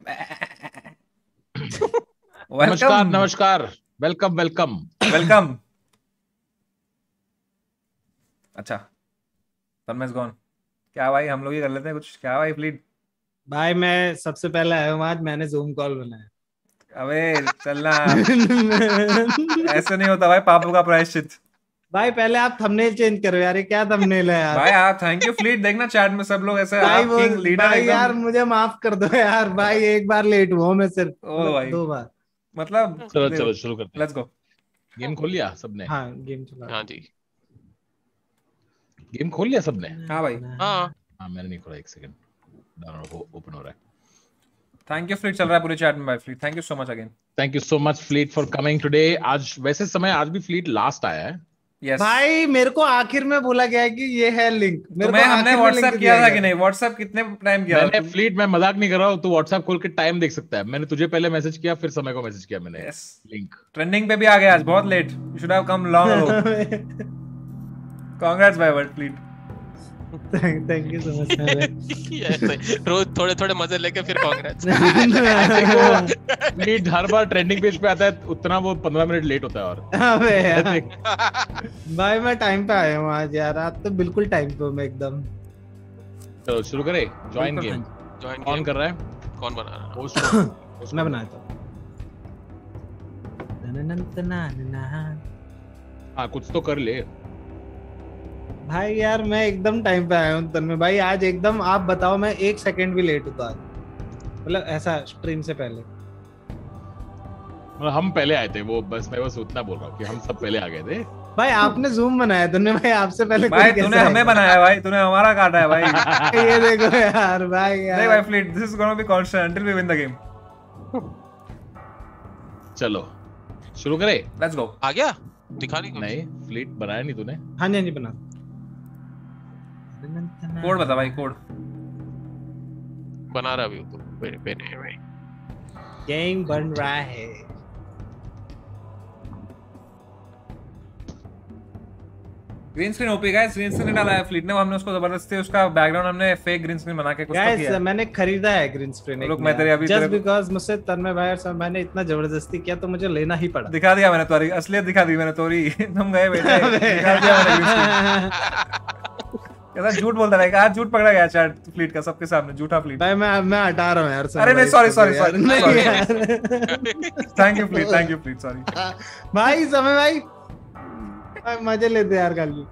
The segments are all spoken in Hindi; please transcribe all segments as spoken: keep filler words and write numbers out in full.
नमस्कार नमस्कार, वेलकम वेलकम वेलकम। अच्छा तन्मय गॉन। क्या भाई हम लोग ही कर लेते हैं कुछ। क्या भाई फ्लीट। भाई मैं सबसे पहले आया हूँ आज, मैंने जूम कॉल बनाया। अबे चलना। ऐसे नहीं होता भाई, पापों का प्रायश्चित। भाई पहले आप थंबनेल चेंज करो यार, ये क्या थंबनेल है यार। भाई आप थैंक यू फ्लीट, देखना चैट में सब लोग ऐसे भाई आप वो किंग लीडर भाई एकदम। यार मुझे माफ कर दो यार भाई, एक बार लेट हुआ हूं मैं सिर्फ, ओ मतलब भाई दो बार। मतलब चलो चलो शुरू करते हैं। Let's go. गेम खोल लिया सबने? हाँ गेम चला। हाँ जी। गेम खोल लिया सबने? हाँ भाई। हाँ हाँ मैंने नहीं खोला, एक सेकंड। ओपन हो रहा है। थैंक यू फ्लीट चल रहा है पूरे चैट में भाई। Fleet thank you so much again. Thank you so much Fleet for coming today. आज वैसे समय आज भी फ्लीट लास्ट आया है। यस भाई मेरे को आखिर में बोला गया है कि ये है लिंक, मेरे तुम्हें को हमने आखिर में व्हाट्सएप लिंक किया दिया था गया। कि नहीं? व्हाट्सएप कितने टाइम किया था मैंने तुम? फ्लीट, मैं मजाक नहीं कर रहा हूँ, तू व्हाट्सएप खोल के टाइम देख सकता है। मैंने तुझे पहले मैसेज किया, फिर समय को मैसेज किया मैंने। यस लिंक ट्रेंडिंग पे भी आ गया आज, बहुत late. You should have come long ago. Congrats भाई word Fleet. Thank you so much. ऐसे रोज थोड़े थोड़े मजे लेके फिर कांग्रेस। फ्लीट हर बार ट्रेंडिंग पेज पे आता है, उतना वो पंद्रह मिनट लेट होता है। और अबे यार भाई मैं टाइम पे आया हूँ आज यार, आज तो बिल्कुल टाइम पे हूँ मैं एकदम। चलो शुरू करें। ज्वाइन गेम ज्वाइन कौन कर रहा है? कौन बना रहा है? होस्ट मैं बनाया था। हाँ कुछ तो कर ले भाई यार मैं एकदम टाइम पे आया हूँ तन्मय भाई, आज एकदम आप बताओ, मैं एक सेकंड भी लेट होता आज, मतलब ऐसा स्ट्रीम से पहले। मतलब हम पहले आए थे वो, बस मैं बस उतना बोल रहा हूँ कि हम सब पहले आ गए थे। भाई आपने जूम बनाया तन्मय भाई, आपसे पहले कोई भाई कैसे तूने आएगा? हमें बनाया भाई, तूने हमारा काटा है भाई। ये देखो यार भाई यार। नहीं भाई Fleet, this is gonna be constant until we win the game. चलो शुरू करें। Let's go. आ गया? दिखा नहीं कुछ? नहीं फ्लीट बनाया नहीं तूने। हाँ जी हाँ जी बना। कोड बता भाई, कोड बना रहा अभी तो मेरे पे नहीं भाई। गेम बन रहा है। Green screen OP guys, green screen डाला है फ्लीट ने। हमने उसको जबरदस्ती उसका बैकग्राउंड हमने फेक ग्रीन स्क्रीन बना के कुछ तो किया गाइस है। मैंने खरीदा है ग्रीन स्क्रीन। लोग मैं तेरे अभी जस्ट तेरे- बिकॉज़ मुझसे तन्मय भाई और सब मैंने इतना जबरदस्ती किया तो मुझे लेना ही पड़ा। दिखा दिया मैंने तुम्हारी असलियत, दिखा दी मैंने तोरी। तुम गए बेटे, दिखा दिया मैंने green screen। कैसा झूठ बोलता है आज, झूठ पकड़ा गया चैट फ्लीट का सबके सामने, झूठा फ्लीट। भाई मैं मैं हटा रहा हूँ यार। अरे नहीं सॉरी सॉरी यार, सॉरी नहीं सॉरी। यार। Thank you Fleet, thank you Fleet, sorry. भाई समय भाई भाई मजे लेते यार कल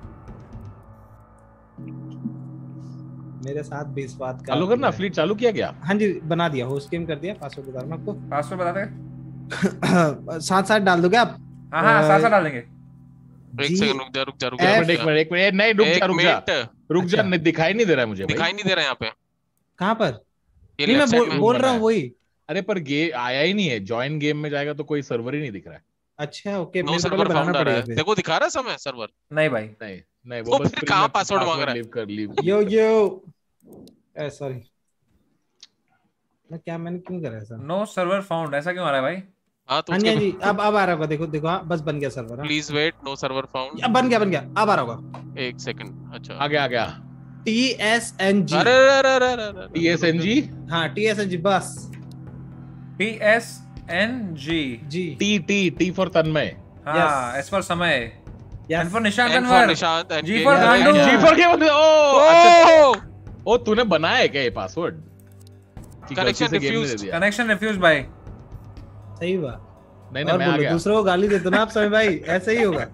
मेरे साथ भी इस बात का। चालू करना फ्लीट, चालू किया गया? हाँ जी बना दिया, होस्ट गेम कर दिया। पासवर्ड बता रहा हूँ आपको। पासवर्ड बता दे। साथ साथ डाल दोगे आप? हाँ हाँ साथ साथ डाल देंगे। एक सेकंड रुक जा रुक जा रुक एक जा मिनट एक मिनट एक मिनट नहीं रुक जा रुक जा रुक जा। अच्छा। नहीं दिखाई नहीं दे रहा है मुझे भाई। दिखाई नहीं दे रहा यहाँ पे। कहाँ पर? ये नहीं मैं लेफ्ट साइड बोल, में बोल रहा बना हूँ है। वही। अरे पर गे आया ही नहीं है। जॉइन गेम में जाएगा तो कोई सर्वर ही नहीं दिख रहा है। अच्छा ओके, नो मेरे को पहले सर्वर बनाना फाउंड आ रहा पड़ेगा है। फिर। देखो दिखा रहा है समय सर्वर। नहीं भाई नहीं नहीं वो तो बस फिर free कहाँ में password मांग रहा है? लीव कर लीव। यो यो ए सॉरी मैं क्या मैंने क्यों करा ऐसा? नो सर्वर फाउंड, ऐसा क्यों आ रहा है भाई? हाँ तो हाँ जी हाँ उसके जी अब अब आ रहा होगा। देखो देखो हाँ बस बन गया सर्वर। हाँ please wait no server found. अब बन गया बन गया अब आ रहा होगा। एक सेकंड। अच्छा आ गया आ गया। T S N G. अरे अरे अरे अरे अरे टी एस एन जी। हाँ टी एस एन जी बस। T S N G G T T T for Tanmay. हाँ S for Samay, yes N for Nishant, N N for for Nishant, N G K- for Yeah, गांडू, yeah. जी फॉर क्या बोलते? ओ अच्छा ओ तूने बनाया है क्या ये password? Connection refused. Connection refuse भाई। सही बात। नहीं नहीं और मैं आ बोलो गया। दूसरों को गाली देते ना आप समय भाई, ऐसे ही होगा।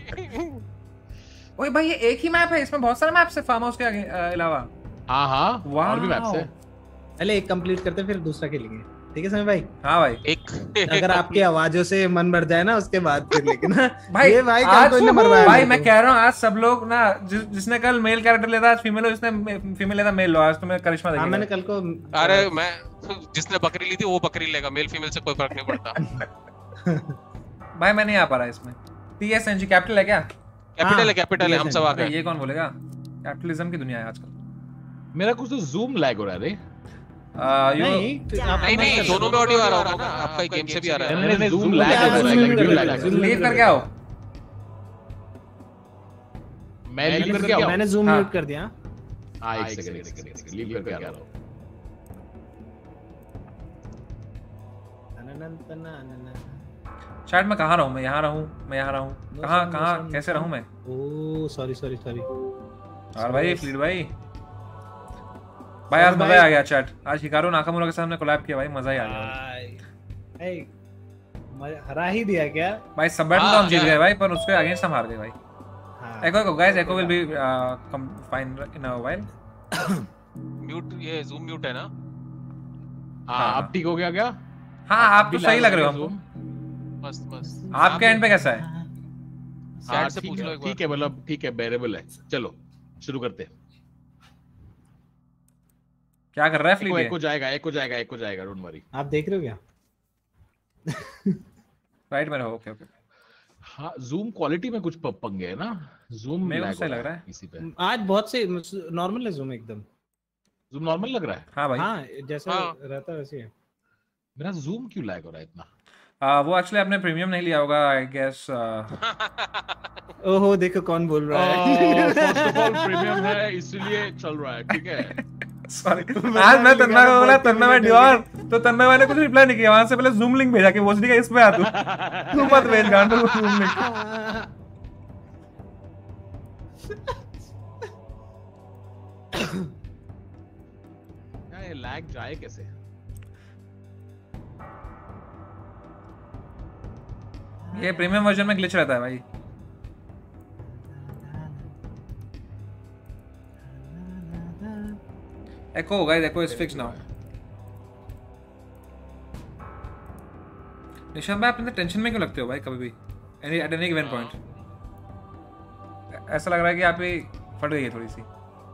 ओए भाई ये एक ही मैप है, इसमें बहुत सारे मैप्स है फार्म हाउस के आगे अ, अलावा। हाँ हाँ और भी मैप्स है। पहले एक कंप्लीट करते फिर दूसरा खेलेंगे, ठीक है समय भाई? हाँ भाई एक अगर आपकी आवाजों से मन भर जाए ना उसके बाद फिर लेकिन ना भाई ये भाई आज कल कोई ने मरवाया भाई मेरे मैं को। कह रहा हूँ आज सब लोग ना जिस, जिसने कल मेल कैरेक्टर लेता आज फीमेल हो, जिसने फीमेल लेता मेल लो। आज तुम्हें करिश्मा हाँ देखेगा। मैंने कल को अरे मैं जिसने बकरी ली थी वो बकरी लेगा, मेल फीमेल से कोई फर्क नहीं पड़ता। भाई मैं नहीं आ पा रहा इसमें। T S N G capital है क्या? कैपिटल है कैपिटल है हम सब आ अरे गए। ये कौन बोलेगा? कैपिटलिज्म की दुनिया है आजकल। मेरा कुछ तो जूम लैग हो रहा है रे। आ, you- नहीं आप नहीं नहीं दोनों में ऑडियो आ रहा होगा ना, आपका गेम से भी आ रहा है। नहीं नहीं जूम Zoom लैग lag हो रहा है, zoom वीडियो कर लैग देगा, हो रहा zoom है। लीव करके आओ। मैं लीव करके आऊं? मैंने जूम हाँ। म्यूट कर दिया। हाँ एक सेकंड एक सेकंड लीव करके आ रहा हूं। अनंत ना ना चैट में कहाँ रहूँ मैं? यहाँ रहूँ, मैं यहाँ रहूँ, कहाँ कहाँ कैसे रहूँ मैं? ओह सॉरी सॉरी सॉरी और भाई फ्लीट भाई भाई आज मजा आ गया चैट। आज हिकारू नाकामुरा के साथ हमने कोलैब किया भाई, मजा ही आ गया। ए मजा हरा ही दिया क्या भाई सब बैट में तो हम जीत गए भाई, पर उसके अगेंस्ट हम हार गए भाई। हाँ echo guys, echo will be come fine in a while. Mute, ये जूम म्यूट है ना? हाँ अब ठीक हो गया क्या? हाँ आप तो सही लग रहे हो हमको। मस्त मस्त। आपके एंड पे कैसा है? हाँ चैट से ठीक पूछ लो है, एक बार। ठीक है, मतलब ठीक है, बेरेबल है। चलो शुरू करते हैं। क्या कर रहा है एको, फ्लीट? एको जाएगा, एको जाएगा, एको जाएगा, डोंट वरी। आप देख रहे हो क्या राइट में रहो। Okay okay. हाँ जूम क्वालिटी में कुछ प- पंगे है ना, जूम मेरे को लैग सही हो लग रहा है। इसी पे। आज बहुत से नॉर्मल है जूम एकदम जूम नॉर्मल लग रहा है। हाँ भाई। हाँ जैसा हाँ। रहता है वैसे ही है मेरा जूम क्यों लैग हो रहा है इतना? आ, वो एक्चुअली आपने प्रीमियम नहीं लिया होगा आई गेस। ओहो देखो कौन बोल रहा है फर्स्ट ऑफ ऑल प्रीमियम है इसलिए चल रहा है, ठीक है। सॉरी आज मैं तन्मय को बोला तन्मय में डिओर, तो तन्मय मैंने कुछ रिप्लाई नहीं किया। वहां से पहले जूम लिंक भेजा कि वोसडी का इस पे आ तू तू मत भेज गांडू जूम लिंक। क्या ये लैग जाए कैसे? ये प्रीमियम वर्जन में ग्लिच रहता है भाई। Echo guys, echo is fix now. Nishan भाई आप इतने टेंशन में क्यों लगते हो भाई कभी भी? Any at any given point ऐसा लग रहा है कि आप ही फट गई है थोड़ी सी।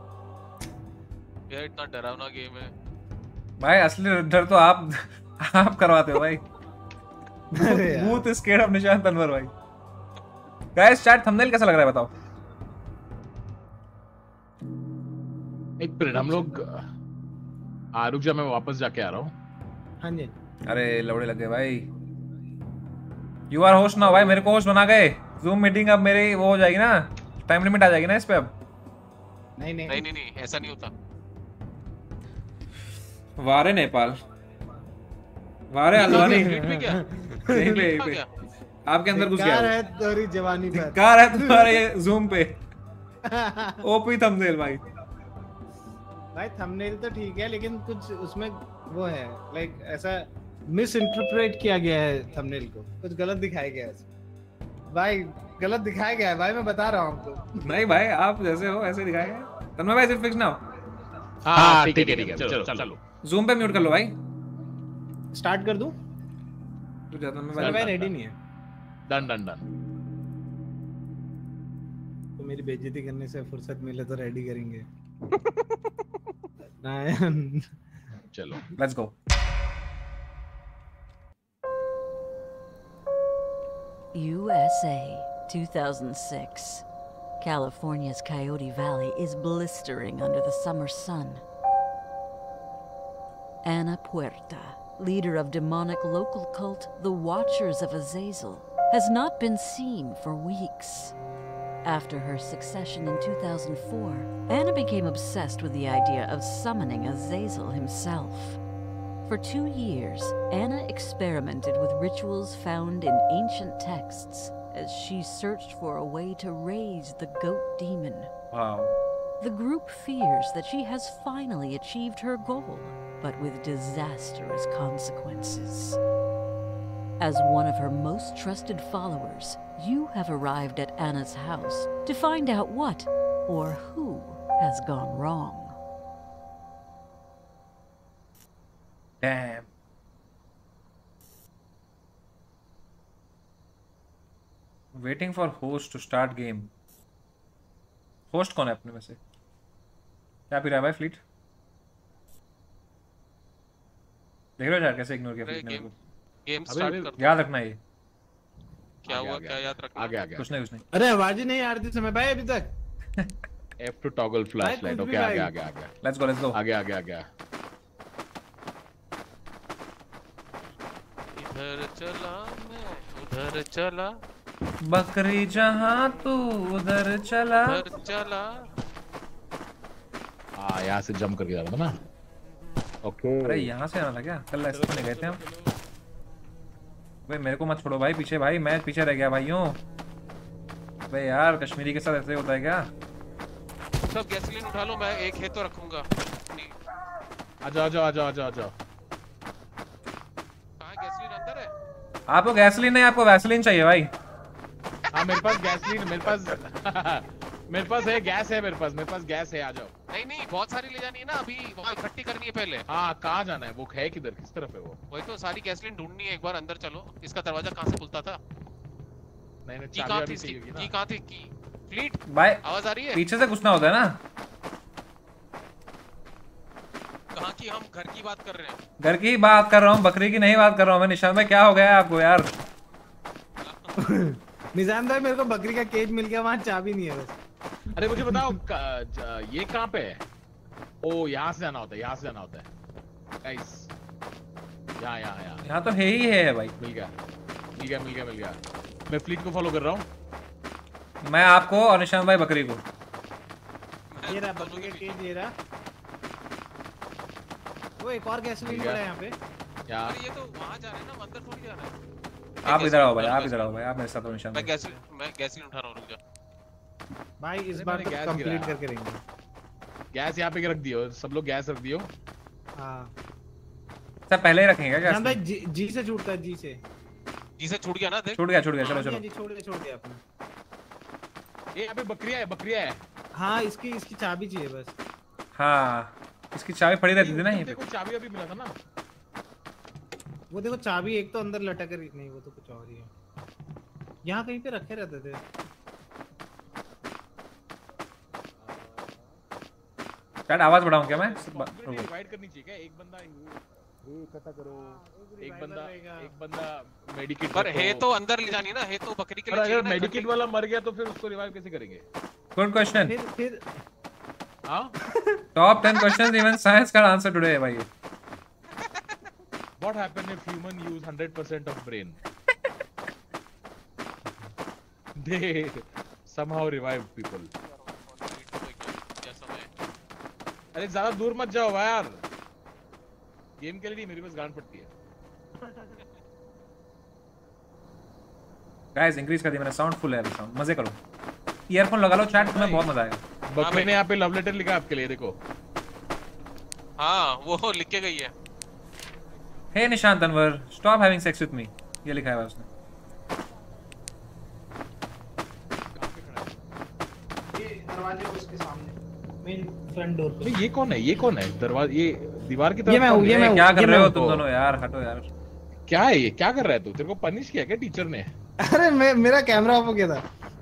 ये इतना डरावना गेम है भाई असली डर तो आप आप करवाते हो भाई। अरे यार। भूत स्केर्ड ऑफ निशान तनवर भाई। गाइस चैट थंबनेल कैसा लग रहा है बताओ? एक मिनट, हम लोग आ, रुक जा, मैं वापस जाके आ रहा हूँ। हाँ जी अरे लौड़े लग गए भाई। यू आर होस्ट ना भाई, मेरे को होस्ट बना गए। जूम मीटिंग अब मेरी वो हो जाएगी ना, टाइम लिमिट आ जाएगी ना इस पे अब। नहीं नहीं नहीं नहीं नहीं ऐसा नहीं होता। वारे नेपाल, वारे अलवानी म्यूट में क्या? यहीं पे यहीं पे क्या? आपके अंदर घुस धिक्कार गया। है तेरी जवानी पर धिक्कार है तुम्हारे जूम पे। ओपी थंबनेल भाई। भाई थंबनेल तो ठीक है लेकिन कुछ उसमें वो है लाइक ऐसा मिस इंटरप्रेट किया गया है थंबनेल को, कुछ गलत दिखाया गया है भाई, गलत दिखाया गया है भाई, मैं बता रहा हूँ आपको। नहीं भाई आप जैसे हो ऐसे दिखाएगा। तन्मय भाई सिर्फ फिक्स ना हो। हाँ ठीक है, ठीक है, चलो चलो। जूम पे म्यूट कर लो भाई। स्टार्ट कर दूं? तू जा तन्मय मेरा भाई। भाई रेडी नहीं है डन डन डन। तो मेरी बेइज्जती करने से फुर्सत मिले तो रेडी करेंगे। नायन चलो let's go. U S A, two thousand six. California's Coyote Valley is blistering under the summer sun. Ana Puerta, leader of demonic local cult the Watchers of Azazel, has not been seen for weeks. After her succession in two thousand four, Anna became obsessed with the idea of summoning Azazel himself. For two years, Anna experimented with rituals found in ancient texts as she searched for a way to raise the goat demon. Wow. The group fears that she has finally achieved her goal, but with disastrous consequences. As one of her most trusted followers, you have arrived at Anna's house to find out what or who has gone wrong. Damn. Waiting for host to start game. Host कौन है अपने में से? क्या पी रहा है भाई फ्लीट? देख रहे हो यार कैसे इग्नोर किया फ्लीट ने गेम मेरे को? गेम अबे, स्टार्ट अबे, कर दो। याद रखना ये। क्या आगे, हुआ? आगे, क्या याद रखना? आगे आगे कुछ नहीं कुछ नहीं। अरे आवाज ही नहीं आ रही थी समय भाई अभी तक। F to toggle flashlight। कुछ भी ओके आगे भाई। आगे आगे लेट्स गो लेट्स गो। आगे आगे आगे। इधर चला मैं उधर चला बकरी जहां तू उधर चला। उधर चला। हाँ यहाँ से जंप करके जाना था ना। ओके अरे यहाँ से आना था क्या? कल ऐसे तो नहीं गए थे हम। भाई मेरे को मत छोड़ो भाई पीछे, भाई मैं पीछे रह गया भाइयों। भाई यार कश्मीरी के साथ ऐसे होता है क्या? सब गैसोलीन उठा लो, मैं एक है तो रखूंगा। आजा आजा आजा आजा आजा। कहाँ है गैसोलीन? अंदर है। आपको गैसोलीन नहीं, आपको वैसलीन चाहिए भाई। हाँ मेरे पास गैसलीन, मेरे पास मेरे पास है गैस है, मेरे पास मेरे पास गैस है, आ जाओ। नहीं नहीं बहुत सारी ले जानी है ना, अभी वहाँ इकट्ठी करनी है पहले। हाँ कहाँ जाना है? वो है किधर, किस तरफ है वो? वही तो सारी गैसोलीन ढूंढनी है। एक बार अंदर चलो। इसका दरवाजा कहाँ से खुलता था? नहीं नहीं की चाबी कहाँ वाबी थी इसकी? चाहिए होगी ना। की कहाँ थी? की फ्लीट भाई आवाज आ रही है? पीछे से घुसना होता है ना। कहाँ की? हम घर की बात कर रहे हैं। घर की बात कर रहा हूँ, बकरी की नहीं बात कर रहा हूँ मैं। निशान भाई क्या हो गया है आपको यार? निशान भाई मेरे को बकरी का केज मिल गया, वहाँ चाबी नहीं है बस। अरे मुझे बताओ क- ज- ये कहाँ पे है? ओ यहाँ से जाना होता है, यहाँ से जाना होता है गाइस। यहाँ यहाँ यहाँ यहाँ तो है ही है भाई। मिल गया मिल गया मिल गया मिल गया। मैं फ्लीट को फॉलो कर रहा हूँ। मैं आपको और निशान भाई बकरी को। ये रहा बकरी का केज, ये रहा। वो एक और गैसोलीन ठीक है। पड़ा है यहाँ पे। यहाँ अरे ये तो वहाँ जा रहे हैं ना, अंदर थोड़ी जाना है। आप इधर आओ भाई, आप इधर आओ भाई, आप मेरे साथ हो निशान मैं भाई। गैसोलीन मैं गैसोलीन उठा रहा हूँ, रुक जा। भाई इस अरे बार मैंने तो गैस कंप्लीट गिराया। करके रहेंगे। गैस यहाँ पे रख दियो, सब लोग गैस रख दियो। हाँ सर पहले ही रखेंगे क्या? निशान भाई जी, जी से छूटता है, जी से। जी से छूट गया ना, देख। छूट गया छूट गया, चलो हाँ चलो। जी, छोड़ दिया छोड़ दिया आपने। ये यहाँ पे बकरियाँ है, बकरियाँ है। हाँ इसकी इसकी चाबी चाहिए बस। हाँ इसकी चाबी पड़ी रहती थी ना यहीं पे। देखो चाबी अभी मिला था ना। वो देखो चाबी एक तो अंदर लटक रही, नहीं वो तो कुछ और ही है। यहाँ कहीं पे रखे रहते थे। चैट आवाज बढ़ाऊं क्या मैं? डिवाइड करनी चाहिए क्या? एक बंदा ये इकट्ठा करो, एक बंदा एक बंदा मेडिकेट। पर है तो अंदर ले जानी है ना, है तो बकरी के पर लिए चाहिए अगर ना। मेडिकेट वाला मर गया तो फिर उसको रिवाइव कैसे करेंगे? Good question. फिर फिर हाँ top ten questions even science can answer today भाई। What happen if human use one hundred percent of brain? They somehow revive people. अरे ज्यादा दूर मत जाओ यार, गेम के लिए नहीं, मेरी बस गांड फटती है। गाइस इंक्रीज कर दिया मैंने, साउंड फुल है अभी, साउंड मजे करो। ईयरफोन लगा लो चैट, तुम्हें बहुत मजा आएगा। बकरी ने यहाँ पे लव लेटर लिखा आपके लिए, देखो। हाँ वो लिख के गई है। Hey Nishant Anwar, stop having sex with me, ये लिखा है उसने। ये दरवाजे उसके सामने मेन फ्रंट डोर पे। अरे ये कौन है? ये कौन है? दरवाजा, ये दीवार की तरफ ये मैं कौन हूँ, है? ये मैं हूँ, क्या कर ये रहे मैं हो हूँ। तुम दोनों यार? हटो यार। क्या है ये? क्या कर रहा है तू? तेरे को पनिश किया क्या टीचर ने? अरे मैं मेरा कैमरा ऑफ हो गया था।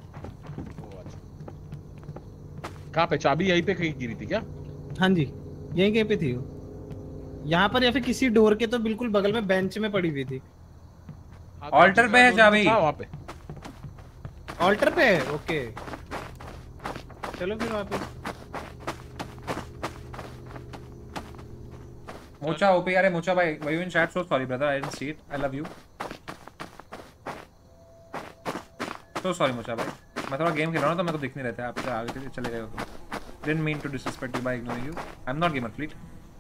कहाँ पे? चाबी यहीं पे कहीं गिरी थी क्या? हाँ जी यहीं कहीं पे थी वो, यहाँ पर या फिर किसी डोर के तो बिल्कुल बगल में बेंच में पड़ी हुई थी। हाँ, तो ऑल्टर पे है दूसरा चाबी। था वहाँ पे। ऑल्टर पे है, ओके चलो फिर वापस। मोचा ओपी, अरे मोचा भाई वही in chat, so sorry brother, I didn't see it, I love you, so sorry Mocha भाई। मैं थोड़ा गेम खेल रहा हूँ तो मेरे को दिख नहीं रहता है, आप आगे चले गए हो तो। Didn't mean to disrespect you by ignoring you. I'm not gamer fleet.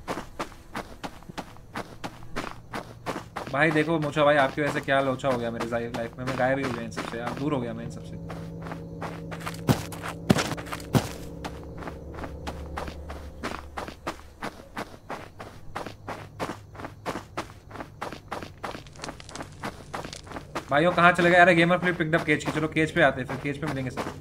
भाई देखो मोचा भाई, आपकी वजह से क्या लोचा हो गया मेरे लाइफ में, मैं गायब ही हो गया इन सबसे यार, दूर हो गया मैं इन सबसे। भाइयों कहाँ चले गए? अरे gamer flip picked up cage की, चलो केज पे आते हैं, फिर केज पे मिलेंगे सब।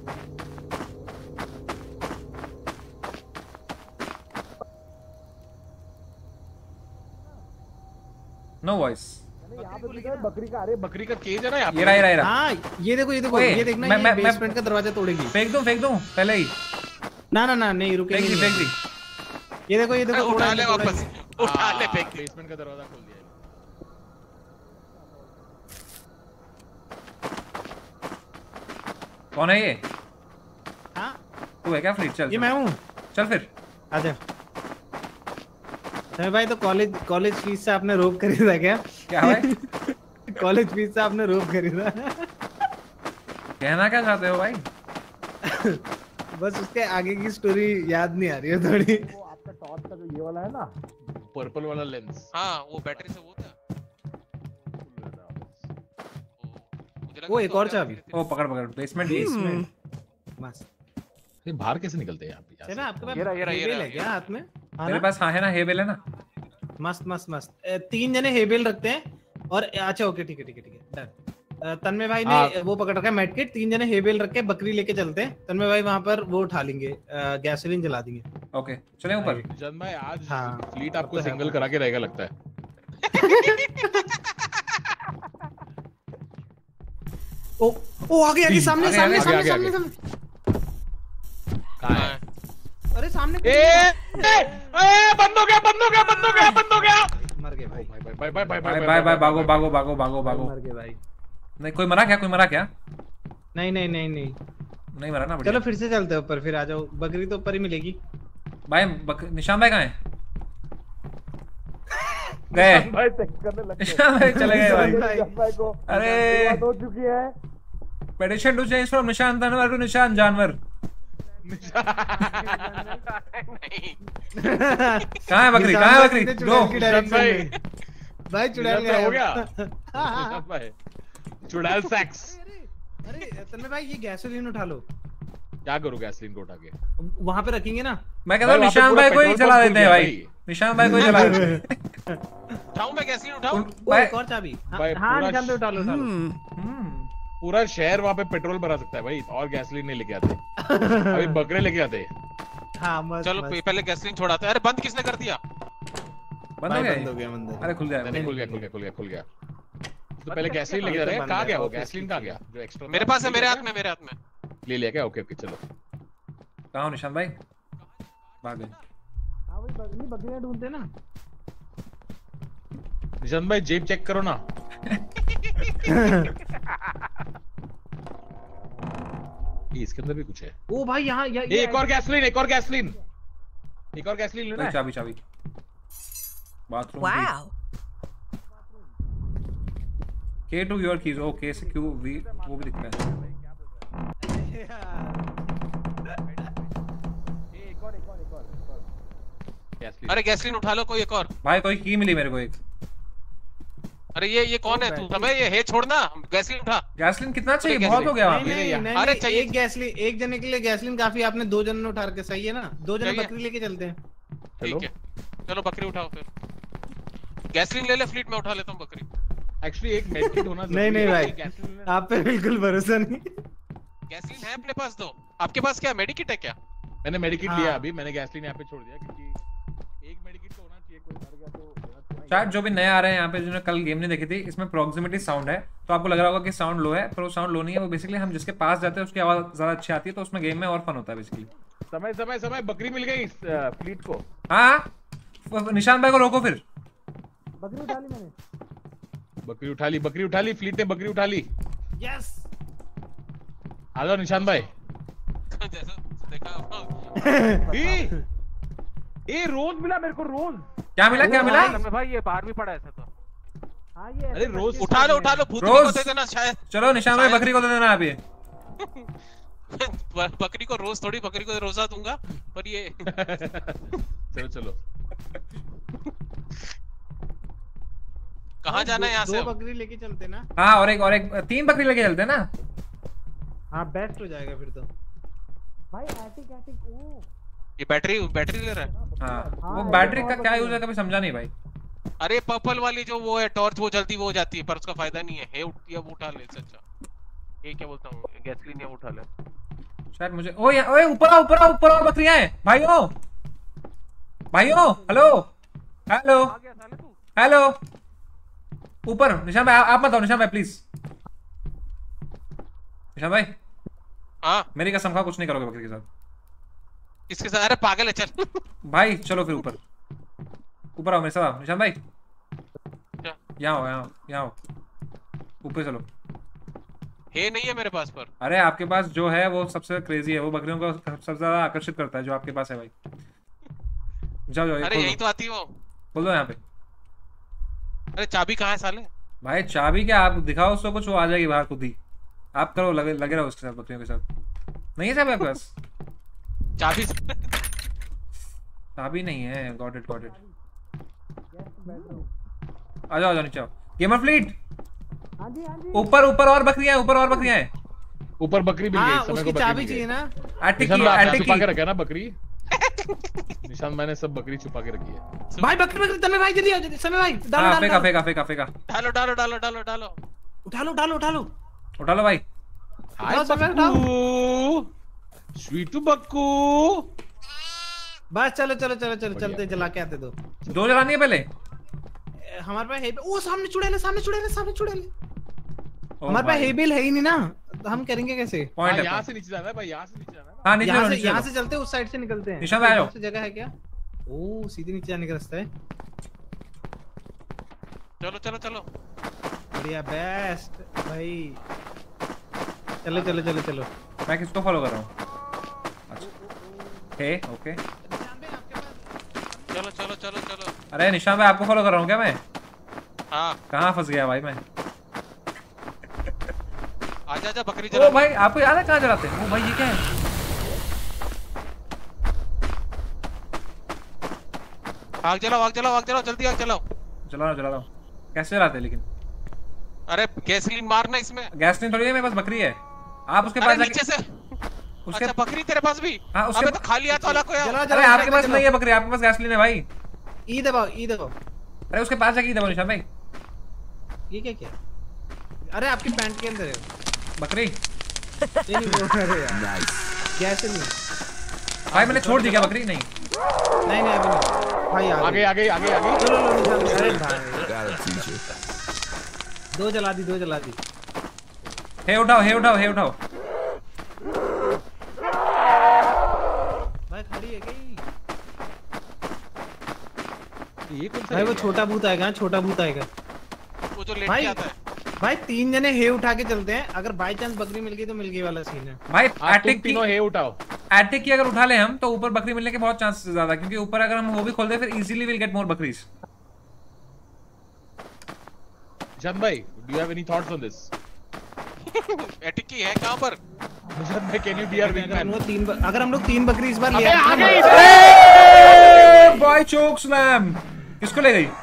No voice. बकरी का, अरे बकरी का केज है ना यहाँ पे। ये रहा, ये रहा, ये रहा। हाँ ये देखो ये देखो ओए, ये देखना, मैं- ये मैं- मैं- बेसमेंट का दरवाजा तोड़ेगी। फेंक दूं फेंक दूं पहले ही? ना ना ना नहीं रुकेगी फेंक दी नहीं। फेंक दी। ये देखो ये देखो उठा ले तोड़ा- वापस, उठा ले हाँ, फेंक दे। बेसमेंट का दरवाजा खोल दिया है। कौन है ये? हाँ तू है क्या फ्लीट? चल ये मैं हूँ। चल फिर। आजा समय भाई, तो कॉलेज कॉलेज फीस से आपने रोब खरीदा क्या? क्या भाई? कॉलेज फीस से आपने रोब खरीदा? कहना क्या चाहते हो भाई? बस उसके आगे की स्टोरी याद नहीं आ रही है थोड़ी। वो आपका टॉर्च का जो ये वाला है ना, पर्पल वाला लेंस। हाँ वो बैटरी से वो था। वो एक और चाबी। ओ पकड़ पकड़ बेसमेंट बेसमेंट मस्त ये बाहर कैसे निकलते हैं आप यहाँ है से? ना आपके पास ये रहा, ये रहा, ये हेबेल रहा, है क्या हाथ में? हाँ मेरे ना? पास हाँ है ना हेबेल है ना। मस्त मस्त मस्त अ, तीन जने हेबेल रखते हैं और अच्छा ओके ठीक है ठीक है ठीक है डन। अ, तन्मय भाई ने हाँ। वो पकड़ रखा है मेडकिट, तीन जने हेबेल रख के बकरी लेके चलते हैं। तन्मय भाई वहां पर वो उठा लेंगे, गैसोलीन जला देंगे। ओके चले ऊपर। जन भाई आज हाँ। फ्लीट आपको तो है सिंगल भाई। करा के रहेगा लगता है। ओ ओ आगे आगे सामने आगे, सामने आगे, सामने आगे, सामने आगे। सामने कहाँ है? अरे सामने ए, ए, ए, बंद हो गया बंद हो गया बंद हो गया बंद हो गया। मर गए भाई, bye bye bye bye bye bye bye भागो भागो भागो भागो भागो। मर गए भाई। नहीं कोई मरा क्या कोई मरा क्या? नहीं नहीं नहीं नहीं नहीं मरा ना। चलो फिर से चलते हैं ऊपर, फिर आ जाओ। बकरी तो ऊपर ही मिलेगी। भाई बक... निशान भाई कहाँ हैं? गए भाई चेक करने लग निशान भाई चले गए भाई। भाई को अरे हो चुकी है। पेडिशन टू चेंज फ्रॉम निशान जानवर टू निशान जानवर। नहीं कहाँ है बकरी कहाँ है बकरी? दो भाई भाई चुड़ैल हो गया गया भाई चुड़ैल सेक्स। अरे तन्मय भाई ये गैसोलीन उठा लो। क्या करूँ गैसोलीन को उठा के? वहां पे रखेंगे ना। मैं कहता हूँ भाई, निशान वहाँ पे भाई पूरा को ही पेट्रोल चला पंप देते हैं खुल भाई। गया निशान भाई को ही चला देते हैं। उठाऊं मैं गैसोलीन उठाऊं? ओ, भाई- एक और चाबी। हाँ भाई, हाँ, पूरा निशान पे उठा लो उठा लो। हम्म, पूरा शहर वहाँ पे पेट्रोल भरा सकता है भाई और गैसोलीन नहीं लेके आते। अभी बकरे लेके आते। हाँ मस्त चलो मस्त। पहले गैसोलीन छोड़ाते हैं। अरे बंद किसने कर दिया? बंद हो भाई, गया बंद हो ये? गया बंद हो गया। अरे खुल गया नहीं खुल गया खुल गया खुल गया खुल गया। तो पहले गैसोलीन लेके जा रहे हैं। कहाँ गया वो गैसोलीन? कहाँ गया जो एक्स्ट्रा? मेरे पास है, मेरे हाथ में, मेरे हाथ में। ले लिया क्या? ओके ओके चलो। कहाँ हो निशान भाई? भाग गए। हाँ वही बकरी बकरियां ढूंढते ना। निशांत भाई जेब चेक करो ना। ये इसके अंदर भी कुछ है। ओ भाई यहाँ यहाँ- ये एक और गैसोलीन एक और गैसोलीन एक और गैसोलीन लेना कोई है। चाबी चाबी bathroom Wow. Key to your keys. ओ के से क्यू वी वो भी दिखता है। गैसोलीन। अरे गैसोलीन उठा लो कोई एक और। भाई कोई की मिली मेरे को एक। अरे ये ये कौन है तू? हमें ये है छोड़ना, गैसोलीन उठा। गैसलिन कितना चाहिए? अरे बहुत हो गया वहाँ नहीं पे। नहीं यहाँ- नहीं अरे नहीं, चाहिए। एक गैसलीन एक जने के लिए गैसलीन काफी। आपने दो जन उठा के सही है ना। दो जने चाहिए। बकरी लेके चलते हैं। हेलो? ठीक है चलो बकरी उठाओ फिर। गैसोलीन ले ले, फ्लीट में उठा लेता हूँ बकरी। एक्चुअली एक मेडकिट होना नहीं नहीं जरूरी है। भाई गैसोलीन में- आप पे बिल्कुल भरोसा नहीं। गैसोलीन है अपने पास? दो। आपके पास क्या मेडिकिट है क्या? मैंने मेडिकिट हाँ। लिया अभी। मैंने गैसोलीन यहाँ पे छोड़ दिया क्योंकि एक मेडिकिट तो होना चाहिए। कोई मर गया तो देना चाहिए। शायद जो भी नए आ रहे हैं यहाँ पे जिन्होंने कल गेम नहीं देखी थी, इसमें प्रॉक्सिमिटी साउंड है तो आपको लग रहा होगा कि साउंड लो है, पर वो साउंड लो नहीं है। वो बेसिकली हम जिसके पास जाते हैं उसकी आवाज ज्यादा अच्छी आती है, तो उसमें गेम में और फन होता है बेसिकली। समय समय समय बकरी मिल गई इस फ्लीट को। हाँ निशान भाई को रोको फिर। बकरी उठा ली मैंने। बकरी उठा ली बकरी उठा ली फ्लीट ने बकरी उठा ली। यस आ जाओ निशान भाई। जैसा देखा ए, ए रोज मिला मेरे को रोज। क्या मिला क्या मिला? भाई ये बाहर भी पड़ा ऐसा तो। हाँ ये अरे रोज उठा लो उठा लो, भूतनी रोज। को दे देना शायद। चलो निशान भाई बकरी को दे देना आप ये। बकरी को रोज थोड़ी, बकरी को रोजा दूंगा पर ये चलो चलो। कहाँ जाना है यहाँ से? दो बकरी लेके चलते ना। हाँ और एक और एक तीन बकरी लेके चलते हैं ना। हाँ बेस्ट हो जाएगा फिर तो। भाई एटिक एटिक ओ ये बैटरी बैटरी ले रहा है। हाँ वो बैटरी का क्या यूज है कभी समझा नहीं भाई। अरे पर्पल वाली जो वो है टॉर्च, वो जल्दी वो हो जाती है पर उसका फायदा नहीं है। हे उठ या वो उठा ले। अच्छा ये क्या बोलता हूँ, गैसोलीन या उठा ले। शायद मुझे ओ या ओए ऊपर आओ ऊपर आओ ऊपर आओ बकरियां हैं भाइयों भाइयों। हेलो हेलो आ गया साले तू। हेलो ऊपर। निशान भाई आप मत आओ निशान भाई प्लीज। निशान भाई हाँ मेरी कसम खा कुछ नहीं करोगे बकरी के साथ। किसके साथ? अरे पागल है चल। भाई चलो फिर ऊपर ऊपर आओ मेरे साथ आओ निशान भाई। क्या? यहाँ आओ यहाँ आओ यहाँ आओ ऊपर चलो। है नहीं है मेरे पास पर। अरे आपके पास जो है वो सबसे क्रेजी है, वो बकरियों को सबसे ज्यादा आकर्षित करता है जो आपके पास है भाई। जाओ जाओ ये अरे खोल यही दो तो आती है वो। खोल दो यहाँ पे। अरे चाबी कहाँ है साले? भाई चाबी क्या, आप दिखाओ उसको कुछ, वो आ जाएगी बाहर खुद ही। आप करो लगे लगे रहो उसके साथ बकरियों के साथ। नहीं है चाबी आपके पास? चाबी चाबी नहीं है। Got it got it. आ जाओ आ जाओ नीचे आओ। गेमर फ्लीट हाँ जी हाँ जी। ऊपर ऊपर और बकरियां हैं, ऊपर और बकरियां हैं। ऊपर बकरी मिल हाँ, गई, समय उसकी को चाबी बकरी चाहिए मिल ना। गई। एटिक निशांत की, भाई, आपने एटिक छुपा की। के रखा है ना बकरी? निशांत मैंने सब बकरी छुपा के रखी है। भाई बकरी बकरी तमे भाई जल्दी आओ जल्दी, समय भाई डालो हाँ डालो फेंका डालो। फेंका फेंका फेंका। डालो डालो डालो डालो डालो। उठा लो उठा लो उठा लो। उठा लो भाई। हाय उठाओ, समय बक्कू, स्वीटू बक्कू। बस चलो चलो चलो चलो बढ़िया। चलते जला के आते दो। दो जलानी है पहले। ए, हमारे पास है ओ सामने चुड़ैल है, सामने चुड़ैल है, सामने चुड़ैल है। ओ हमारे पास भाई। हेबिल है ही नहीं ना, तो हम करेंगे कैसे? पॉइंट है, यहाँ point। से नीचे जाना है भाई, यहाँ से नीचे जाना है ना। हाँ नीचे यहाँ चलो, से नीचे यहाँ चलो। से चलते उस साइड से निकलते हैं। निशांत आ जाओ। कौन सी जगह है क्या? ओ सीधे नीचे जाने का रास्ता है। चलो चलो चलो। बढ़िया बेस्ट भाई। चलो चलो चलो चलो। मैं किसको फॉलो कर रहा हूँ? अच्छा हे ओके। चलो चलो चलो चलो। अरे निशान भाई आपको फॉलो कर रहा हूँ क्या मैं? हाँ कहाँ फंस गया भाई मैं? आजा आजा बकरी ओ चला। भाई आपको याद है कहाँ जलाते हैं? ओ भाई ये क्या है? आग जलाओ आग जलाओ आग जलाओ जल्दी आग जलाओ। जला रहा जला रहा हूँ। कैसे जलाते हैं लेकिन? अरे गैसोलीन मारना इसमें। गैस नहीं थोड़ी है, मेरे पास बकरी है। आप उसके अरे पास नीचे जाके से। उसके अच्छा बकरी तेरे पास भी? हाँ, उसके अबे तो खाली हाथ वाला को यार। जला अरे आपके पास नहीं है बकरी, आपके पास गैसलीन है भाई। ई दबाओ ई दबाओ। अरे उसके पास जाके दबाओ निशान भाई। ये क्या क्या? अरे आपकी पैंट के अंदर है बकरी ये नहीं वो अरे यार कैसे नहीं? भाई मैंने छोड़ दी क्या बकरी? नहीं नहीं नहीं अभी नहीं भाई आ आगे गए। आगे आगे आगे। चलो लो निशान अरे भाई दो जला दी दो जला दी। हे उठाओ हे उठाओ हे उठाओ। भाई खड़ी है गई। ये कौन सा भाई वो एरिया है? छोटा भूत आएगा, छोटा भूत आएगा। वो जो लेट भाई के आता है। भाई तीन जने हे उठा के चलते हैं, अगर बाय चांस बकरी मिल गई तो मिल गई वाला सीन है। भाई हाँ, तुम एटिक की तीनों हे उठाओ। एटिक की अगर उठा ले हम तो ऊपर बकरी मिलने के बहुत चांसेस ज्यादा, क्योंकि ऊपर अगर हम वो भी खोल दे फिर इजीली विल गेट मोर बकरीज। निशांत भाई, do you have any thoughts on this? Attic की है कहाँ पर? निशांत भाई, कैन यू बी आवर अगर हम विंगमैन? लोग तीन ब- अगर हम लोग तीन बकरी इस बार ले अबे आते आ हैं गई ना- ए बॉय चोक स्लैम। किसको ले गई?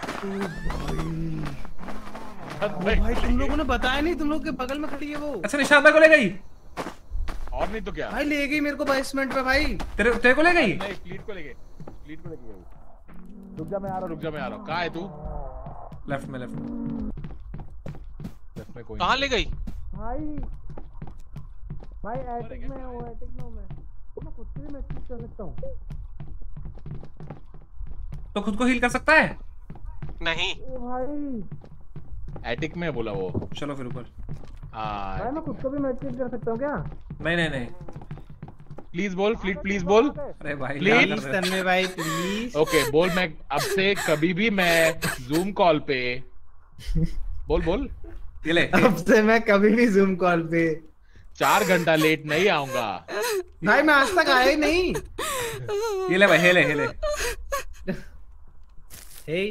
भाई तुम लोगों ने बताया नहीं, तुम लोग के बगल में खड़ी है वो। अच्छा निशान भाई को ले गई? और नहीं तो क्या? भाई ले गई मेरे को बेसमेंट पे भाई। तेरे तेरे को ले गई? नहीं, फ्लीट को लेके फ्लीट को लेके गई। रुक जा मैं आ रहा हूँ, रुक जा मैं आ रहा हूँ। कहाँ है तू? लेफ्ट में लेफ्ट में। लेफ्ट में कोई कहाँ नहीं। ले गई? भाई भाई एटिक में वो एटिक में हूँ मैं। मैं खुद से भी मैसेज कर सकता हूँ। तो खुद को हील कर सकता है? नहीं। ओ भाई एटिक में बोला वो। चलो फिर ऊपर। हाँ, भाई मैं खुद को भी मैसेज कर सकता हूँ क्या? नहीं नहीं नहीं। प्लीज बोल, फ्लीट प्लीज बोल। अरे भाई Please? क्या कर प्लीज रहे हो? तन्मय भाई प्लीज। ओके बोल, मैं अब से कभी भी मैं जूम कॉल पे बोल बोल ये ले अब से मैं कभी भी जूम कॉल पे। चार घंटा लेट नहीं आऊंगा। भाई मैं आज तक आया ही नहीं। ये ले भाई हे ले हे ले। हे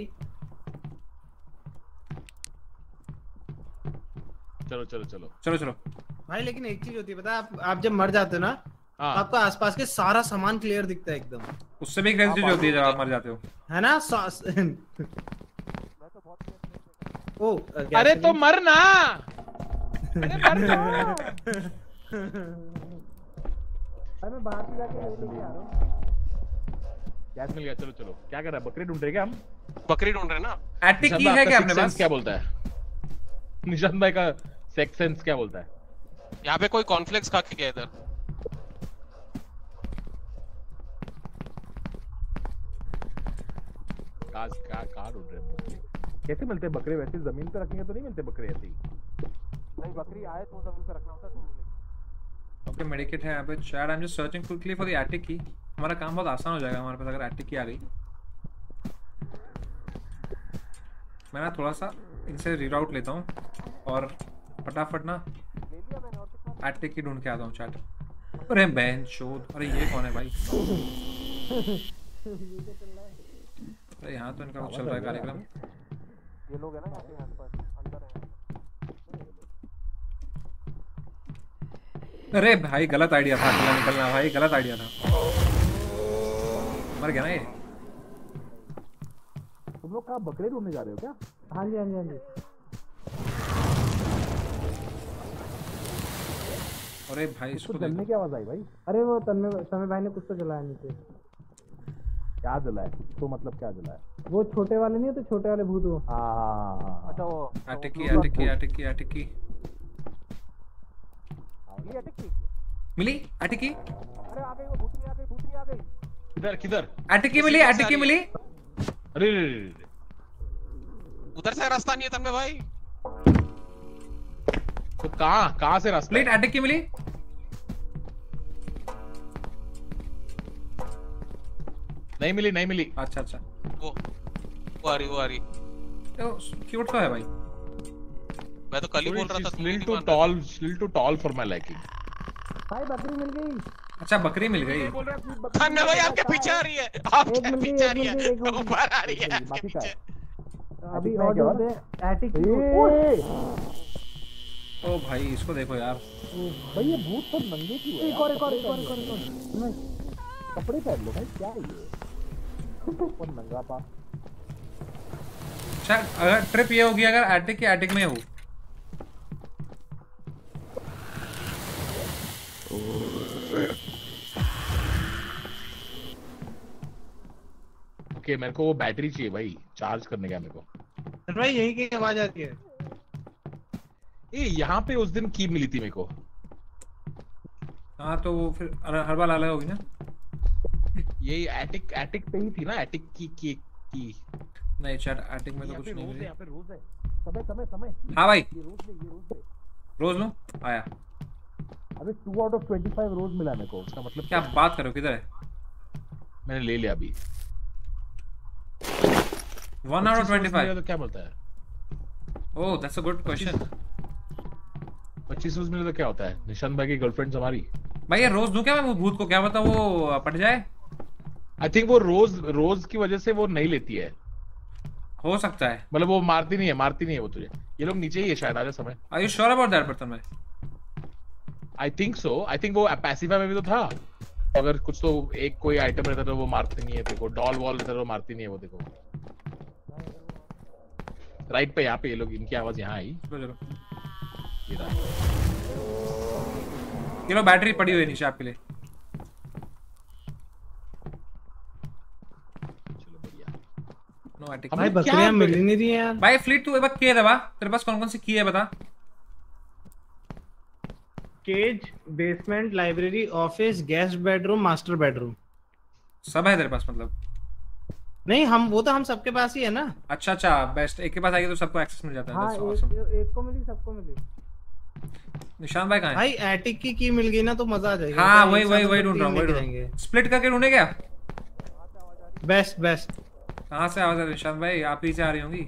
चलो चलो चलो। चलो चलो। भाई लेकिन एक चीज होती है पता है, आप आप जब मर जाते हो ना, हाँ आपको आसपास के सारा सामान क्लियर दिखता है एकदम, उससे भी क्रेजी चीज होती है जब आप मर जाते हो। है ना? सा- ओ अरे तो मरना। अरे मरना। भाई मैं बाहर से जाके ले लेके आ रहा हूँ। गैस मिल गया। चलो चलो। क्या कर रहा है? बकरी ढूंढ रहे क्या हम? बकरी ढूंढ रहे ना। एटिक की निशांत है भाई, क्या आपका अपने sixth पास? sense क्या बोलता है? निशांत भाई का सेक्स सेंस क्या बोलता है? यहाँ पे कोई कॉर्नफ्लेक्स खा के गया इधर। काज क्या कहाँ ढूंढ रहे हैं? कैसे मिलते हैं बकरे? वैसे जमीन पे रखेंगे तो नहीं मिलते बकरे ऐसे ही। नहीं बकरी आए तो जमीन पे रखना होता है तो मिलेगी। ओके मेडिकेट है यहाँ पे। Chat I am just searching quickly for the attic key. हमारा काम बहुत आसान हो जाएगा हमारे पास अगर एटिक की आ गई। मैं ना थोड़ा सा इनसे रीराउट लेता हूँ और फटाफट ना एटिक की ढूंढ के आता हूँ चैट। अरे बहन चोद, अरे ये कौन है भाई? अरे यहाँ तो इनका कुछ चल रहा है कार्यक्रम। ये लोग है ना यहाँ पे आसपास अंदर है। अरे भाई गलत आइडिया था अकेला निकलना, भाई गलत आइडिया था। मर गया ना ये। तुम लोग कहाँ बकरे ढूंढने जा रहे हो क्या? हाँ जी हाँ जी हाँ जी। अरे भाई इसको तो जलने की आवाज आई भाई। अरे वो तन्मय तन्मय भाई ने कुछ तो जलाया नीचे। क्या जला है तो मतलब क्या जला है? वो छोटे वाले नहीं होते, छोटे वाले भूत वो। हाँ अच्छा वो अटकी अटकी अटकी अटकी ये अटकी मिली अटकी अरे आ गई वो भूतनी आ गई भूतनी आ गई किधर किधर? अटकी मिली अटकी मिली। अरे रे रे रे। उधर से रास्ता नहीं है तन्मय भाई। तो कहाँ कहाँ से रास्ता? प्लेट अटकी मिली। नहीं मिली नहीं मिली। अच्छा अच्छा वो वो आ रही वो आ रही। तो क्यूट तो है भाई। मैं तो कल ही बोल रहा था, तुम ही Little नहीं too मान रहे। tall, little too tall for my liking. भाई बकरी मिल गई। अच्छा बकरी मिल गई। तन्मय भाई आपके पीछे आ रही है, आपके पीछे आ रही है, ऊपर आ रही है आपके पीछे। अभी और जो दे एटिक ओ भाई इसको देखो यार। भाई ये भूत सब नंगे क्यों है? एक और एक और एक और एक और एक और। कपड़े पहन लो भाई, क्या है ये? और नंगा पा। अच्छा अगर ट्रिप ये होगी अगर एटिक के एटिक में हो। ओके मेरे को वो बैटरी चाहिए भाई, चार्ज करने का मेरे को। भाई यही की आवाज आती है। ए यहाँ पे उस दिन की मिली थी मेरे को। हाँ तो वो फिर हर हर बार अलग होगी ना। ये एटिक एटिक पे ही थी ना, एटिक की की की। नहीं चैट एटिक में तो यहाँ कुछ पे नहीं रोज है, मिली। यहाँ पे रोज है। समय समय समय हाँ भाई ये रोज ले ये रोज ले। रोज लो आया। अबे two out of twenty five rose मिला मेरे को। उसका मतलब क्या बात करो किधर है? मैंने ले लिया अभी। One out of twenty five. तो क्या बोलता है? Oh that's a good question. पच्चीस रोज मिले तो क्या होता है? निशान भाई की गर्लफ्रेंड हमारी। भाई ये रोज दूं क्या मैं वो भूत को, क्या पता वो पट जाए। आई थिंक वो रोज रोज की वजह से वो नहीं लेती है। हो सकता है। मतलब वो मारती नहीं है, मारती नहीं है वो तुझे। ये लोग नीचे ही है शायद, आजा Samay. Are you sure about that बर्तन में? I think so. I think वो पैसिफाई में भी तो था। अगर कुछ तो एक कोई आइटम रहता तो वो मारती नहीं है। देखो डॉल वॉल रहता तो वो मारती नहीं है वो। देखो राइट पे, यहाँ पे ये लोग, इनकी आवाज यहाँ आई। चलो चलो ये रहा। ये लो बैटरी पड़ी हुई है नीचे आपके लिए। चलो बढ़िया। No attic. भाई क्या बकरियां बे- मिल ही नहीं रही हैं यार। भाई फ्लीट तू एक बार की है दबा, तेरे पास कौन कौन सी की है बता। Cage, basement, library, office, guest bedroom, master bedroom. सब है तेरे पास मतलब? नहीं हम वो तो हम सबके पास ही है ना। अच्छा अच्छा बेस्ट। एक के पास आएगी तो सबको एक्सेस मिल जाता है। हाँ That's एक, awesome. एक को मिली सबको मिली। निशान भाई कहाँ है? भाई एटिक की की मिल गई ना तो मजा आ जाएगा। हाँ तो वही एक वही साथ वही हम ढूंढ रहा हूँ तीन वही लेके ढूंढ रहा हूँ। जाएंगे। स्प्लिट करके ढूंढे क्या? Best best. कहाँ से आवाज आ रही है निशान भाई? आप ही से आ रही होंगी।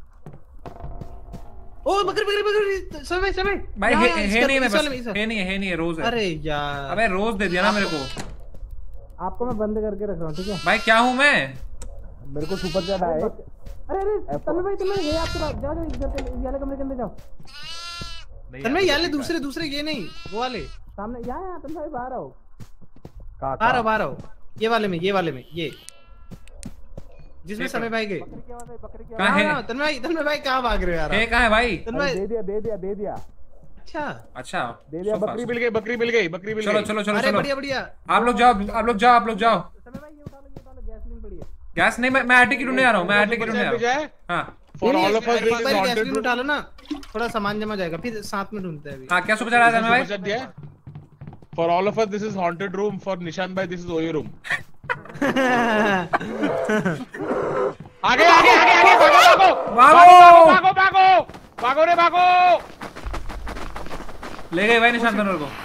ओ बकरी बकरी बकरी समय समय भाई यहाँ, है यहाँ, है इसका- नहीं, मैं इस बस वाले में, इस वाले है नहीं है नहीं है रोज में। है। अरे यार अबे रोज दे दिया ना मेरे को। आपको मैं बंद करके रख रहा हूँ ठीक है। भाई क्या हूँ मैं? मेरे को सुपर चैट आया। अरे अरे तन्मय भाई तन्मय ये आपके पास जाओ जाओ इधर के ये वाले कमरे के अंदर जाओ। नहीं, तन्मय यहाँ ये पे वाले देखा दूसरे दूसरे ये नहीं वो वाले सामने यहाँ यहाँ तन्मय भाई बाहर आओ। कहाँ बाहर आओ बाहर आओ। ये वाले में ये वाले में ये जिसमें समय भाई गए। कहाँ है? हाँ, तन्मय भाई तन्मय भाई कहाँ भाग रहे हो यार है आप? कहाँ है भाई? तन्मय दे दिया दे दिया दे दिया अच्छा अच्छा दे दिया। so बकरी fast. मिल गई, बकरी मिल गई, बकरी मिल चलो गई। चलो चलो अरे चलो बढ़िया बढ़िया। आप लोग जाओ आप लोग जाओ आप लोग जाओ। समय भाई ये उठा लो ये उठा लो गैसलीन पड़ी है। गैस नहीं, मैं मैं एटिक ही ढूंढने आ रहा हूँ। मैं एटिक ही ढूंढने आ रहा हूँ। हाँ For नहीं, all of us, एक this is bar haunted गैसलीन room. उठा लो ना थोड़ा सामान जमा जाएगा फिर साथ में ढूंढते हैं अभी। हाँ क्या सुपर चढ़ा था भाई? सुपर चैट दिया है? For all of us, this is haunted room. For निशान भाई, this is Oyo room. आगे आगे आगे आगे भागो भागो भागो! भागो भागो भागो रे भागो। ले गए भाई निशान तनवर को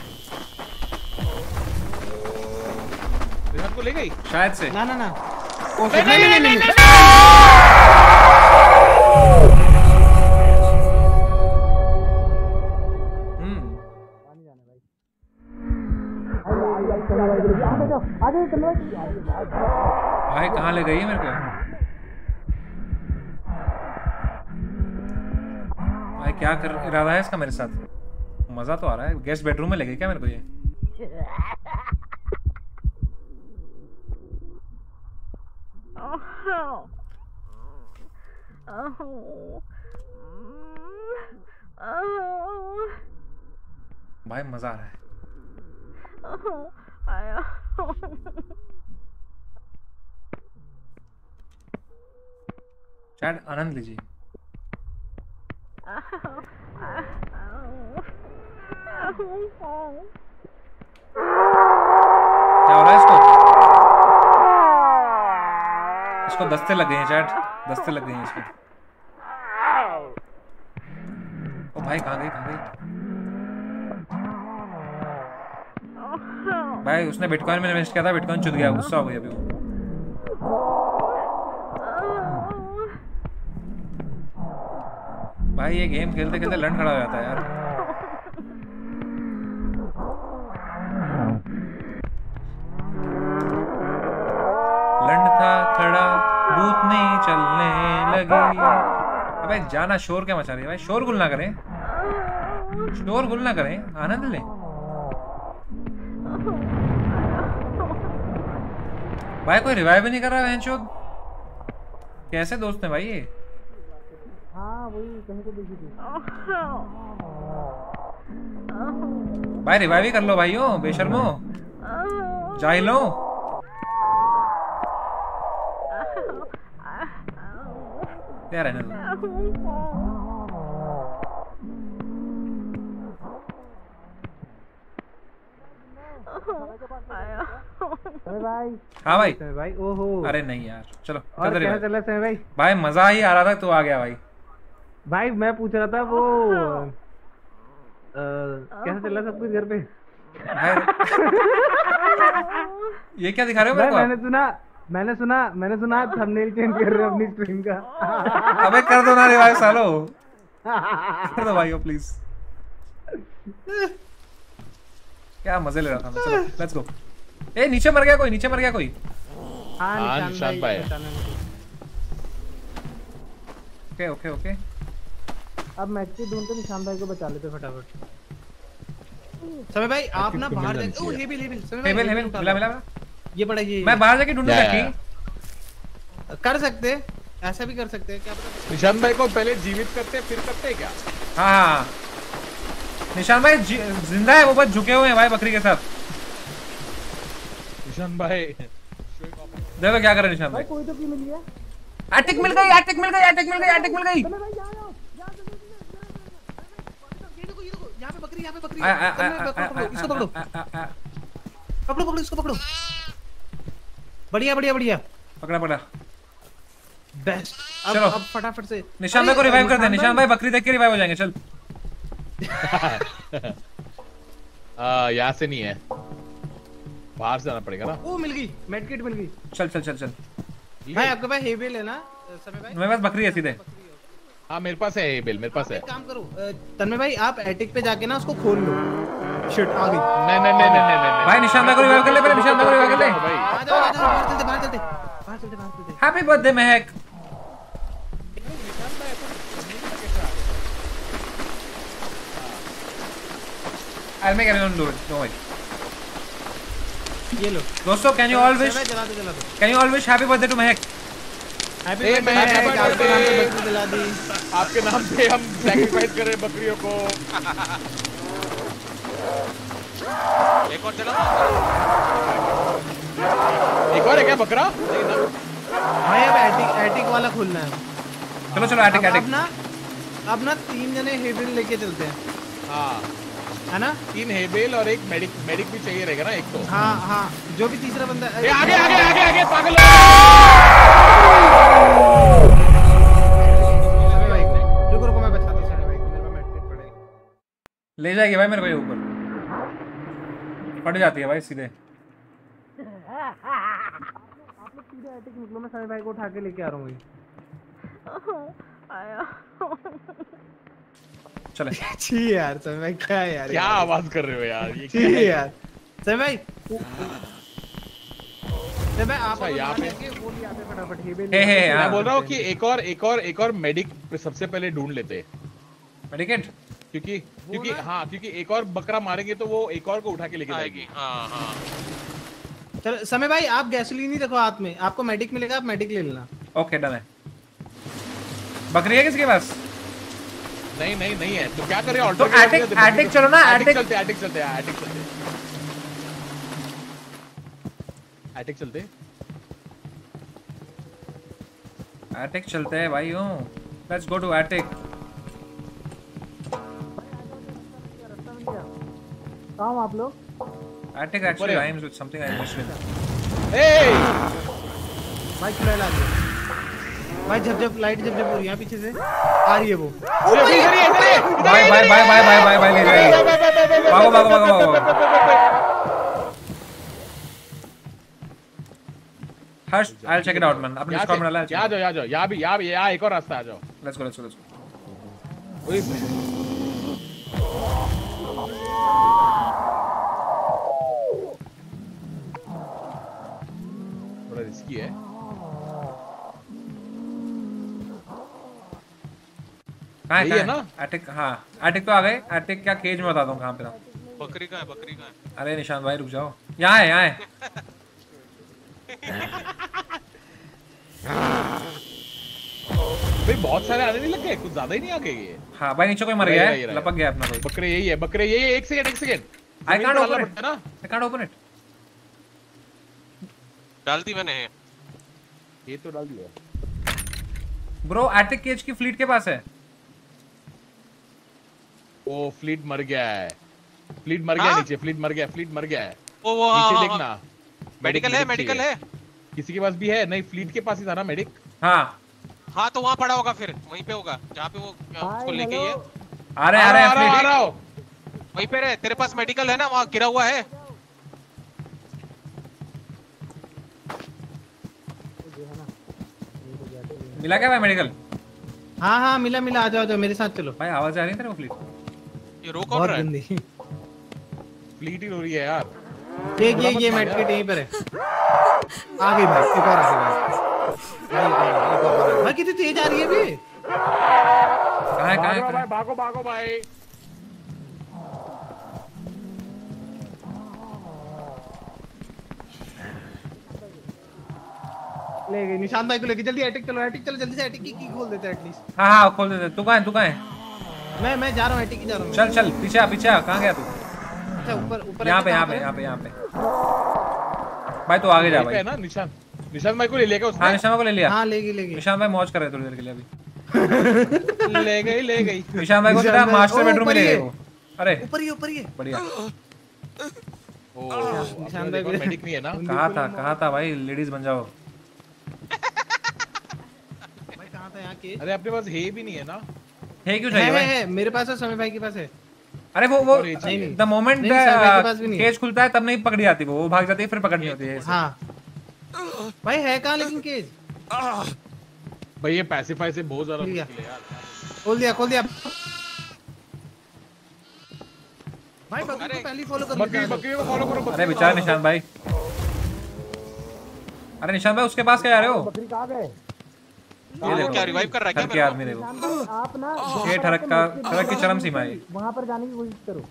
निशान को ले गई। शायद से। ना ना ना नहीं नहीं नहीं नहीं हम्म भाई कहाँ ले गई है मेरे को? भाई क्या कर इरादा है इसका मेरे साथ? मजा तो आ रहा है। गेस्ट बेडरूम में ले गई क्या मेरे को ये? Oh. Oh. Oh. भाई मजा आ रहा है। आया चैट आनंद लीजिए। क्या हो रहा है इसको? इसको दस्ते लग गए हैं चैट, दस्ते लग गए हैं इसको। ओ भाई कहाँ गई कहाँ गई? भाई उसने बिटकॉइन में इन्वेस्ट किया था, बिटकॉइन चुद गया, गुस्सा हो गया अभी वो। भाई ये गेम खेलते खेलते लंड खड़ा हो जाता है यार। लंड था खड़ा भूतनी चलने लगी। भाई जाना, शोर क्या मचा रही है भाई? शोर गुल ना करें, शोर गुल ना करें, आनंद लें। भाई कोई रिवाइव भी नहीं कर रहा है चोद। कैसे दोस्त हैं भाई ये? हाँ वही कहीं तो देखी थी। भाई रिवाइव ही कर लो भाइयों, बेशर्मो जाहिलो। क्या रहने दो। अरे भाई हाँ भाई भाई ओहो। अरे नहीं यार चलो और कर दे क्या revive। चल रहा है भाई? भाई मजा ही आ रहा था, तू आ गया भाई। भाई मैं पूछ रहा था वो अ, कैसा चल रहा है सब कुछ घर पे? भाई ये क्या दिखा रहे हो भाई मेरे को मैंने आप? सुना मैंने सुना मैंने सुना आप थंबनेल चेंज कर रहे हो अपनी स्ट्रीम का। अबे कर दो ना रिवाइव सालो, कर दो भाइयों प्लीज। क्या मजे ले रहा था मैं। चलो लेट्स गो। ए नीचे मर गया कोई, नीचे मर गया कोई। हाँ हाँ, निशान भाई। Okay okay okay. अब मैक्सी ढूंढते निशान भाई को बचा लेते फटाफट। समय भाई आप ना किसको बाहर मिलना जाके ओ चाहिए? हेबिल हेबिल समय भाई हेबल हेबल उठा मिला लो। मिला मिला। ये बड़ा ये मैं बाहर जाके ढूंढूंगा या, की। या। कर सकते हैं, ऐसा भी कर सकते हैं, क्या पता। निशान भाई को पहले जीवित करते फिर करते क्या? हाँ हाँ निशान भाई जी- जिंदा है वो, बस झुके हुए हैं भाई बकरी के साथ। निशान भाई देखो क्या करे निशान भाई। कोई तो की मिली है। अटैक मिल गई, अटैक मिल गई, अटैक मिल गई, अटैक मिल गई। भाई यहाँ आओ, यहाँ से देखो, ये देखो ये देखो यहाँ पे बकरी, यहाँ पे बकरी आ, आ, है। आ, समय भाई, आ, पकड़ो, इसको पकड़ो आ, आ, आ, आ, पकड़ो पकड़ो इसको पकड़ो। बढ़िया बढ़िया बढ़िया पकड़ा पकड़ा। बेस्ट। अब चलो। अब फटाफट से निशान भाई को अरे, रिवाइव कर दे। निशान भाई बकरी देख के रिवाइव हो जाएंगे। चल आ, यहाँ से नहीं है, बाहर से जाना पड़ेगा ना। ओ मिल गई, मेडकिट मिल गई। चल चल चल चल। भाई आपके पास हेबिल है ना समय भाई? मेरे पास बकरी है सीधे। हाँ मेरे पास है बिल, मेरे पास है। एक काम करो अ, तन्मय भाई आप एटिक पे जाके ना उसको खोल लो। शिट आ गई। नहीं नहीं नहीं नहीं नहीं भाई निशान भाई को रिवाइव कर ले, पहले निशान भाई को रिवाइव कर ले। भाई आ जाओ आ जाओ, बाहर चलते बाहर चलते बाहर चलते बाहर चलते। Happy birthday Mahak. I'll make everyone do it. Don't worry. ये लो दोस्तों कैन यू ऑल विश समय जला दो जला दो। Can you all wish happy birthday to Mahak. Happy a, birthday मैं happy आपके नाम पे birthday। बकरी जला दी। आपके नाम पे हम सैक्रिफाइस कर रहे हैं बकरियों को। एक और चला। एक और है क्या बकरा? भाई अब एटिक एटिक वाला खोलना है। चलो चलो अटैक अब अब अटैक। ना अब ना तीन जने हेबिल लेके चलते हैं, हाँ है ना? तीन हेबेल और एक मेडिक, मेडिक भी चाहिए रहेगा ना एक तो। हाँ हाँ जो भी तीसरा बंदा ए, आगे आगे आगे आगे पागल। समय भाई को रुको रुको मैं बचाता हूँ समय भाई को, मेरे पास मेडकिट पड़ेगा। ले जाएगी भाई मेरे को ये ऊपर। पड़ जाती है भाई सीधे। आप लोग सीधे एटिक निकलो, मैं समय भाई को उठा के लेके आ रहा हूँ। आया चले छी यार समय भाई क्या है यार? क्या आवाज कर रहे हो यार? ये क्या छी है? यार समय भाई समय भाई आप अच्छा, अगर यहाँ मान पे- लेके वो ले आते फटाफट हेबिल। हे, हे, हाँ। मैं बोल रहा हूँ कि एक और एक और एक और मेडिक सबसे पहले ढूंढ लेते हैं, मेडिकेट। क्योंकि क्योंकि हाँ क्योंकि एक और बकरा मारेंगे तो वो एक और को उठा के लेके आएगी। जाएगी। हाँ हाँ चलो समय भाई आप गैसोलीन ही रखो हाथ में, आपको मेडिक मिलेगा, आप मेडिक ले लेना। ओके डन है। बकरी है किसके पास? नहीं नहीं नहीं है तो क्या करें? तो ऑल्टर एटिक एटिक चलो ना, एटिक चलते एटिक चलते एटिक चलते एटिक चलते एटिक चलते हैं भाई। हूँ लेट्स गो टू एटिक। कहाँ आप लोग? Attic actually rhymes with something I miss with. ए भाई चुड़ैल आ रही है भाई। जब जब लाइट जब जब हो रही है पीछे से आ रही है वो। इधर ही इधर ही bye bye bye bye bye bye bye ले जाइए। भागो भागो भागो भागो। Harsh I will check it out man. अपने डिस्कॉर्ड में डाला है। आ जाओ आ जाओ यहाँ भी यहाँ भी यहाँ एक और रास्ता आ जाओ। Let's go let's go let's go. ओए थोड़ा रिस्की है। कहाँ है यही है कहाँ ना? है? एटिक हाँ एटिक तो आ गए। एटिक क्या केज में बता दूँ कहाँ पे था? बकरी का है, बकरी का है। अरे निशांत भाई रुक जाओ। यहाँ है यहाँ है। भाई बहुत सारे आने नहीं लग गए? कुछ ज्यादा ही नहीं आ गए ये। हाँ भाई नीचे कोई मर रही गया रही है। रही। लपक गया अपना कोई। बकरे यही है बकरे यही है। एक सेकंड एक second I can't open it ना। I can't open it. डाल दी मैंने। ये तो डाल दिया ब्रो। एटिक केज की फ्लीट के पास है। ओ फ्लीट मर गया है। फ्लीट मर गया हाँ? नीचे। फ्लीट मर गया फ्लीट मर गया है ओ वो नीचे हाँ, देखना। मेडिकल है, मेडिकल है। किसी के पास भी है? नहीं फ्लीट के पास ही था ना मेडिक। हाँ हाँ तो वहाँ पड़ा होगा फिर, वहीं पे होगा जहाँ पे वो उसको लेके ही है। आ रहे आ रहे आ रहा आ हैं रहा वहीं पे रहे। तेरे पास मेडिकल है ना, वहाँ गिरा हुआ है। मिला क्या भाई मेडिकल? हाँ हाँ मिला मिला। आ जाओ आ जाओ मेरे साथ चलो। भाई आवाज आ रही है तेरे को फ्लीट? ये रो कौन बहुत रहा है? गंदी। फ्लीट ही हो रही है यार। ये ये ये मेडकिट यहीं पर है। आ गई भाई। एक और आ गई भाई। भाई एक और आ गई, एक और आ गई। भाई कितनी तेज आ रही है अभी। कहाँ है कहाँ भागो है भाई भागो भागो भाई। ले गई निशांत भाई को लेके। जल्दी एटिक चलो एटिक चलो जल्दी से। एटिक की की खोल देते हैं एटलीस्ट। हाँ हाँ खोल देते। तू कहाँ है तू कहाँ है? मैं मैं जा रहा हूँ एटिक की जा रहा हूँ। चल चल पीछे आ पीछे आ। कहाँ गया तू? अच्छा ऊपर ऊपर। यहाँ पे यहाँ पे यहाँ पे यहाँ पे। भाई तू आगे जा भाई। है ना निशान निशान भाई को ले लेगा उसने। हाँ निशान भाई को ले लिया। हाँ ले गई ले गई। निशान भाई मौज कर रहे हैं थोड़ी देर के लिए अभी। ले गई ले गई। निशान भाई को निशान तेरा भाई- मास्टर ओ, बेडरूम में ऊपर ले ही गए वो। अरे ऊपर ही ऊपर ही। बढ़िया। ओ निशान भाई भाई मेडिक नहीं है ना। कहाँ था कहाँ था भाई? लेडीज बन जाओ। भाई कहाँ था यहाँ के? अरे अपने पास है भी नहीं है ना। है क्यों है चाहिए है भाई? है मेरे पास है। समय भाई के पास है। अरे वो वो नहीं, नहीं। द मोमेंट नहीं, सर, मेरे पास भी नहीं है। केज खुलता है तब नहीं पकड़ी जाती वो वो भाग जाती है फिर पकड़नी होती है। हाँ भाई है कहाँ लेकिन केज? भाई ये पैसिफाई से बहुत ज्यादा लिया। मुश्किल है यार। खोल दिया खोल दिया। भाई बकरी को पहले फॉलो कर बकरी लेते बकरी को फॉलो करो। अरे बेचारा निशान भाई। अरे निशान भाई उसके पास क्या जा रहे हो? बकरी कहाँ गए? ये देखो क्या रिवाइव कर रहा है क्या ठग के मेरे आदमी देखो। आप ना ये ठरक का ठरक की चरम सीमा है। वहाँ पर जाने की कोशिश करो।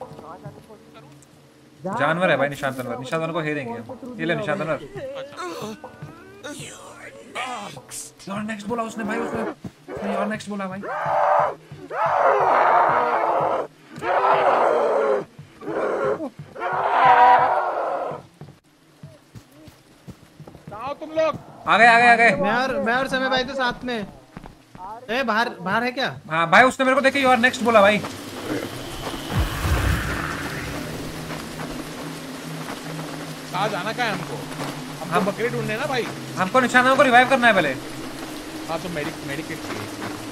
जानवर है भाई निशांत तनवर। निशांत तनवर को हे देंगे हम। ये ले निशांत तनवर। और नेक्स्ट बोला उसने भाई। उसने और नेक्स्ट बोला भाई। आओ तुम लोग। आ गए आ गए आ गए। मैं और मैं और समय भाई तो साथ में। ए बाहर बाहर है क्या? हाँ भाई उसने मेरे को देखे और नेक्स्ट बोला भाई। कहाँ जाना क्या है हमको? हमको हम- बकरी ढूंढने ना भाई। हमको निशान को रिवाइव करना है पहले। हाँ तो मेडिक मेडिकेट चाहिए।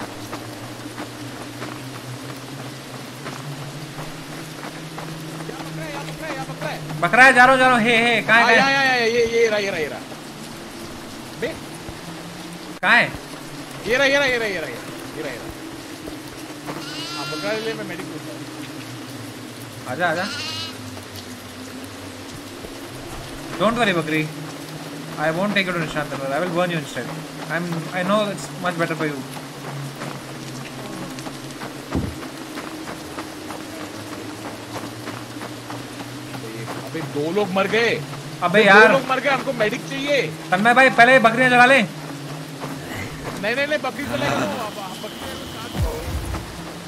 यहाँ पकड़ा है, यहाँ पकड़ा है, यहाँ पकड़ा है। बकरा है जा रहा हूँ जा रहा हूँ। हे हे कहाँ हाँ, है यहाँ, कहाँ यहाँ, यहाँ, ये ये रहा ये रहा ये रहा। बे कहाँ है? ये रहा ये रहा ये रहा ये रहा ये रहा ये रहा। हाँ बकरा ले ले, मैं मेडिक ढूंढता हूँ। आजा आजा। Don't worry बकरी। I won't take you to निशान Tanwar. I will burn you instead. I'm I know it's much better for you. अबे दो लोग मर गए। अबे दो यार लोग मर गए। हमको मेडिक चाहिए। तन्मय भाई पहले बकरियां जगा ले। नहीं नहीं नहीं बकरी को लेकर दो। अब- अब बकरी को साथ दो।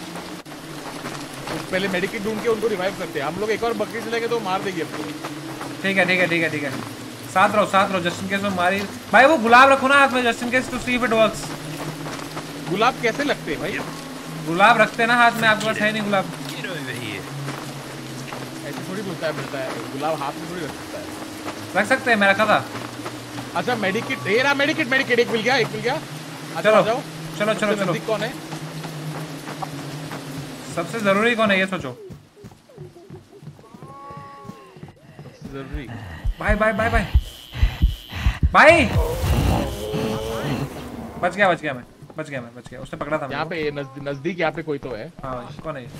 पहले मेडिकेट ढूंढ के उनको रिवाइव करते हैं। हम लोग एक और बकरी चलेंगे तो मार देगी हमको। ठीक है ठीक है ठीक है ठीक है, साथ रहो साथ रहो, जस्ट इन केस में मारी। भाई वो गुलाब रखो ना हाथ में, just in case to see if it works. गुलाब कैसे लगते हैं भाई? गुलाब रखते हैं ना हाथ में, आपके पास है नहीं गुलाब? ऐसे थोड़ी मिलता है मिलता है गुलाब हाथ में थोड़ी रख सकता है। रख सकते हैं, मैं रखा था। अच्छा मेडिकेट, ये रहा मेडिकेट, मेडिकेट एक मिल गया, एक मिल गया। अच्छा चलो जाओ चलो चलो चलो। कौन है सबसे जरूरी कौन है ये सोचो। जरूरी? बाय बाय बाय बाय भाई। बच गया बच गया मैं बच गया मैं बच गया, उसने पकड़ा था। यहाँ पे नजदीक नजदीक यहाँ पे कोई तो है। हाँ कौन है?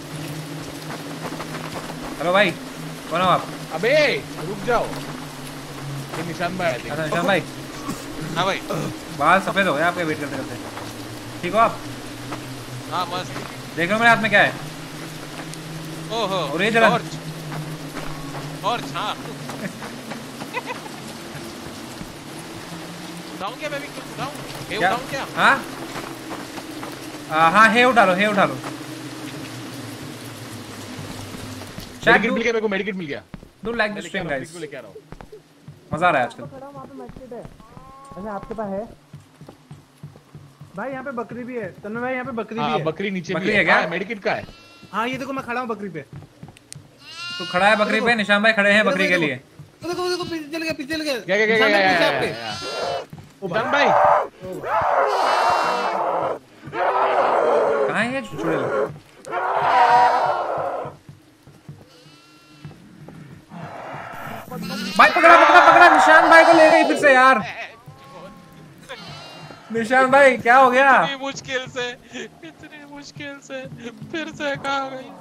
हेलो भाई, कौन हो आप? अबे रुक जाओ, ये निशान भाई आए थे। अच्छा निशान भाई। हाँ भाई, बाल सफेद हो गए आपके वेट करते करते। ठीक हो आप? हाँ मस्त। देख लो मेरे हाथ में क्या है। ओहो, और ये जरा- टॉर्च टॉर्च, हाँ। उठाऊं क्या मैं भी, कुछ उठाऊं? हे क्या? उठाऊं क्या? हाँ आ, हाँ हे उठा लो, हे उठा लो। मेडिकेट मिल गया मेरे को, मेडिकेट मिल गया। डू लाइक दिस लेके आ स्ट्रीम रहा हूँ, गाइस, लेके आ रहा हूँ। मजा आ रहा है आजकल। वहाँ पे मस्जिद है। अच्छा आपके पास है? भाई यहाँ पे बकरी भी है तन्मय भाई, यहाँ पे बकरी भी हाँ है। बकरी नीचे बकरी भी है क्या? हाँ, मेडिकेट का है। हाँ ये देखो मैं खड़ा हूँ बकरी पे। तू खड़ा है बकरी पे, निशान भाई खड़े हैं बकरी के लिए। देखो देखो देखो, पीछे चल गया पीछे चल गया। क्या क्या क्या निशान क्या भाई, पीछे क्या आपके। डन भाई। कहाँ है ये चुड़ैल? भाई पकड़ा पकड़ा पकड़ा, निशान भाई को ले गई फिर से यार। निशान भाई क्या हो गया? इतनी मुश्किल से इतनी मुश्किल से फिर से कहाँ गई?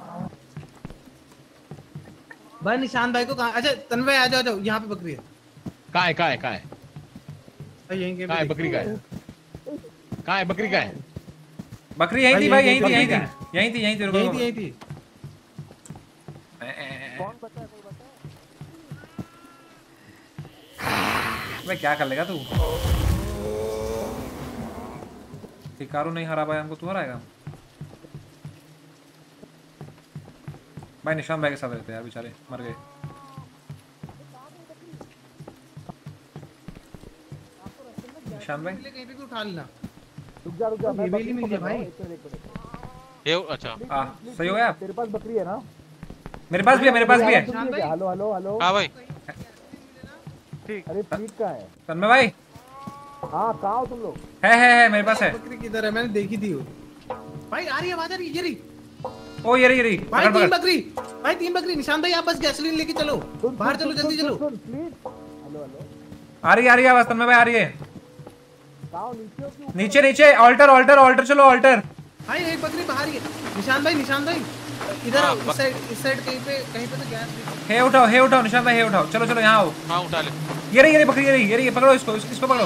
भाई निशान भाई को कहाँ? अच्छा तन्मय आ जाओ, आ जाओ, यहाँ पे बकरी है। कहाँ है कहाँ है कहाँ है भाई यहीं के कहाँ है बकरी का है? कहाँ है बकरी का है? बकरी यहीं थी भाई, यहीं थी यहीं थी बकरी यहीं थी यहीं थी। रुको यहीं थी रुको। यहीं थी। भाई क्या कर लेगा तू? हिकारू नहीं हरा पाया हमको, तू हराएगा? भाई निशान भाई के साथ रहते यार, बेचारे मर गए। निशान भाई कहीं पे भी उठा लेना। रुक जा रुक जा, मैं हवेली मिल गया पकड़ रहा हूँ, भाई। एक मिनट, एक मिनट। हे अच्छा, हाँ सही हो गया। तेरे पास बकरी है ना? मेरे पास भी है, मेरे पास भी है। निशान भाई। Hello hello hello. हाँ भाई। अरे फ्लीट कहाँ है? तन्मय भाई हाँ कहाँ हो तुम लोग? है है है मेरे पास है। बकरी किधर है? मैंने देखी थी वो। भाई आ रही है, आवाज आ रही है, ये रही। ओ ये रही ये रही, भाई पकड़ तीन पकड़। बकरी, भाई तीन बकरी। निशान भाई आप बस गैसोलीन लेके चलो, सुन, बाहर सुन, चलो सुन, जल्दी सुन, चलो। सुन, फ्लीट। Hello hello. आ रही है आ रही है आवाज, तन्मय भाई आ रही है। कहाँ हो? नीचे हो कि ऊपर? नीचे नीचे, ऑल्टर ऑल्टर ऑल्टर, चलो ऑल्टर। भाई एक बकरी बाहर ही है। निशान भाई निशान भाई इधर आओ, इस साइड इस साइड कहीं पे कहीं पे तो गैस। हे उठाओ हे उठाओ निशान भाई, हे उठाओ, चलो चलो यहाँ आओ। हाँ उठा ले। ये रही ये रही बकरी, ये रही ये रही, पकड़ो इसको, इसको पकड़ो।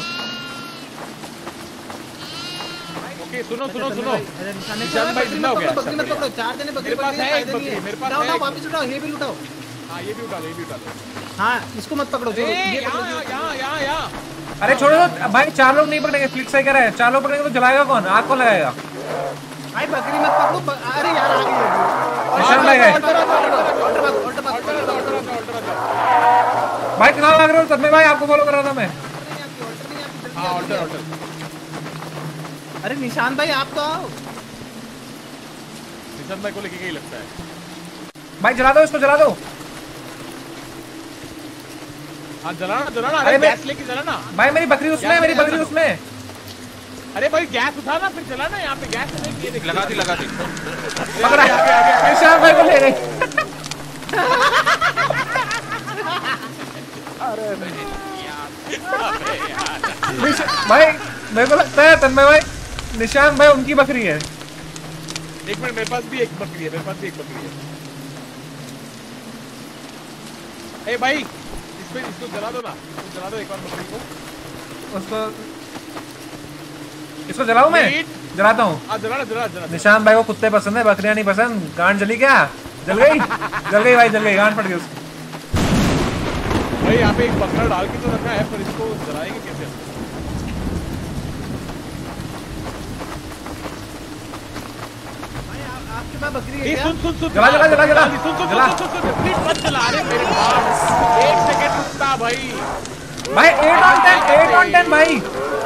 ओके सुनो सुनो सुनो, निशान निशान भाई जिंदा हो गया। बकरी मत पकड़ो, चार जने बकरी मेरे पास पकड़े, है एक फायदा नहीं बकरी, मेरे पास उठाओ है उठाओ, एक वापस उठाओ, ये भी उठाओ। हाँ ये भी उठा लो, ये भी उठा लो। हाँ इसको मत पकड़ो, छोड़ो, ए, ये यहाँ पकड़ो। यहाँ यहाँ यहाँ यहाँ। अरे छोड़ो तो, भाई चार लोग नहीं पकड़ेंगे, फ्लिक सही कह रहा है। चार लोग पकड़ेंगे तो जलाएगा कौन? आग कौन लगाएगा? भाई बकरी मत पकड़ो, ब- अरे यार आ गई है। निशान भाई गए। Alter alter alter alter alter alter alter alter alter alter alter. भाई कहाँ भाग रहे हो? तन्मय भाई आपको फॉलो कर रहा था मैं। हाँ ऑल्टर ऑल्टर। अरे निशान भाई आप तो आओ। निशान भाई को लेके गई लगता है। भाई जला दो इसको, जला दो। हाँ जलाना जलाना, अरे अरे मैं- गैस लेके जलाना। भाई मेरी बकरी उसमें है, मेरी बकरी उसमें है। अरे भाई गैस उठाना फिर जलाना, यहाँ पे गैस नहीं, ये देख लगा दी लगा दी। पकड़ा, निशान भाई को ले गई। निशा- भाई मेरे को लगता है तन्मय भाई, निशान भाई उनकी बकरी है। एक मिनट, मेरे पास भी एक बकरी है, मेरे पास भी एक बकरी है। ए भाई इस पे इसको जला दो ना, इसको जला दो एक और बकरी को। उसको इसको जलाऊं मैं? जलाता हूँ। हाँ जलाना जला जला। निशान भाई को कुत्ते पसंद है, बकरियां नहीं पसंद। गांड जली क्या? जल गई जल गई भाई, जल गई, गांड फट गई उसकी। भाई यहाँ पे एक बकरा डाल के तो रखा है, पर इसको जलाएंगे कैसे? भाई आप- आपके पास बकरी है ये क्या? सुन सुन सुन जला जला जला जला सुन सुन सुन जला सुन सुन प्लीज मत जला रे मेरे पास एक सेकंड रुकता भाई भाई eight on ten eight on ten भाई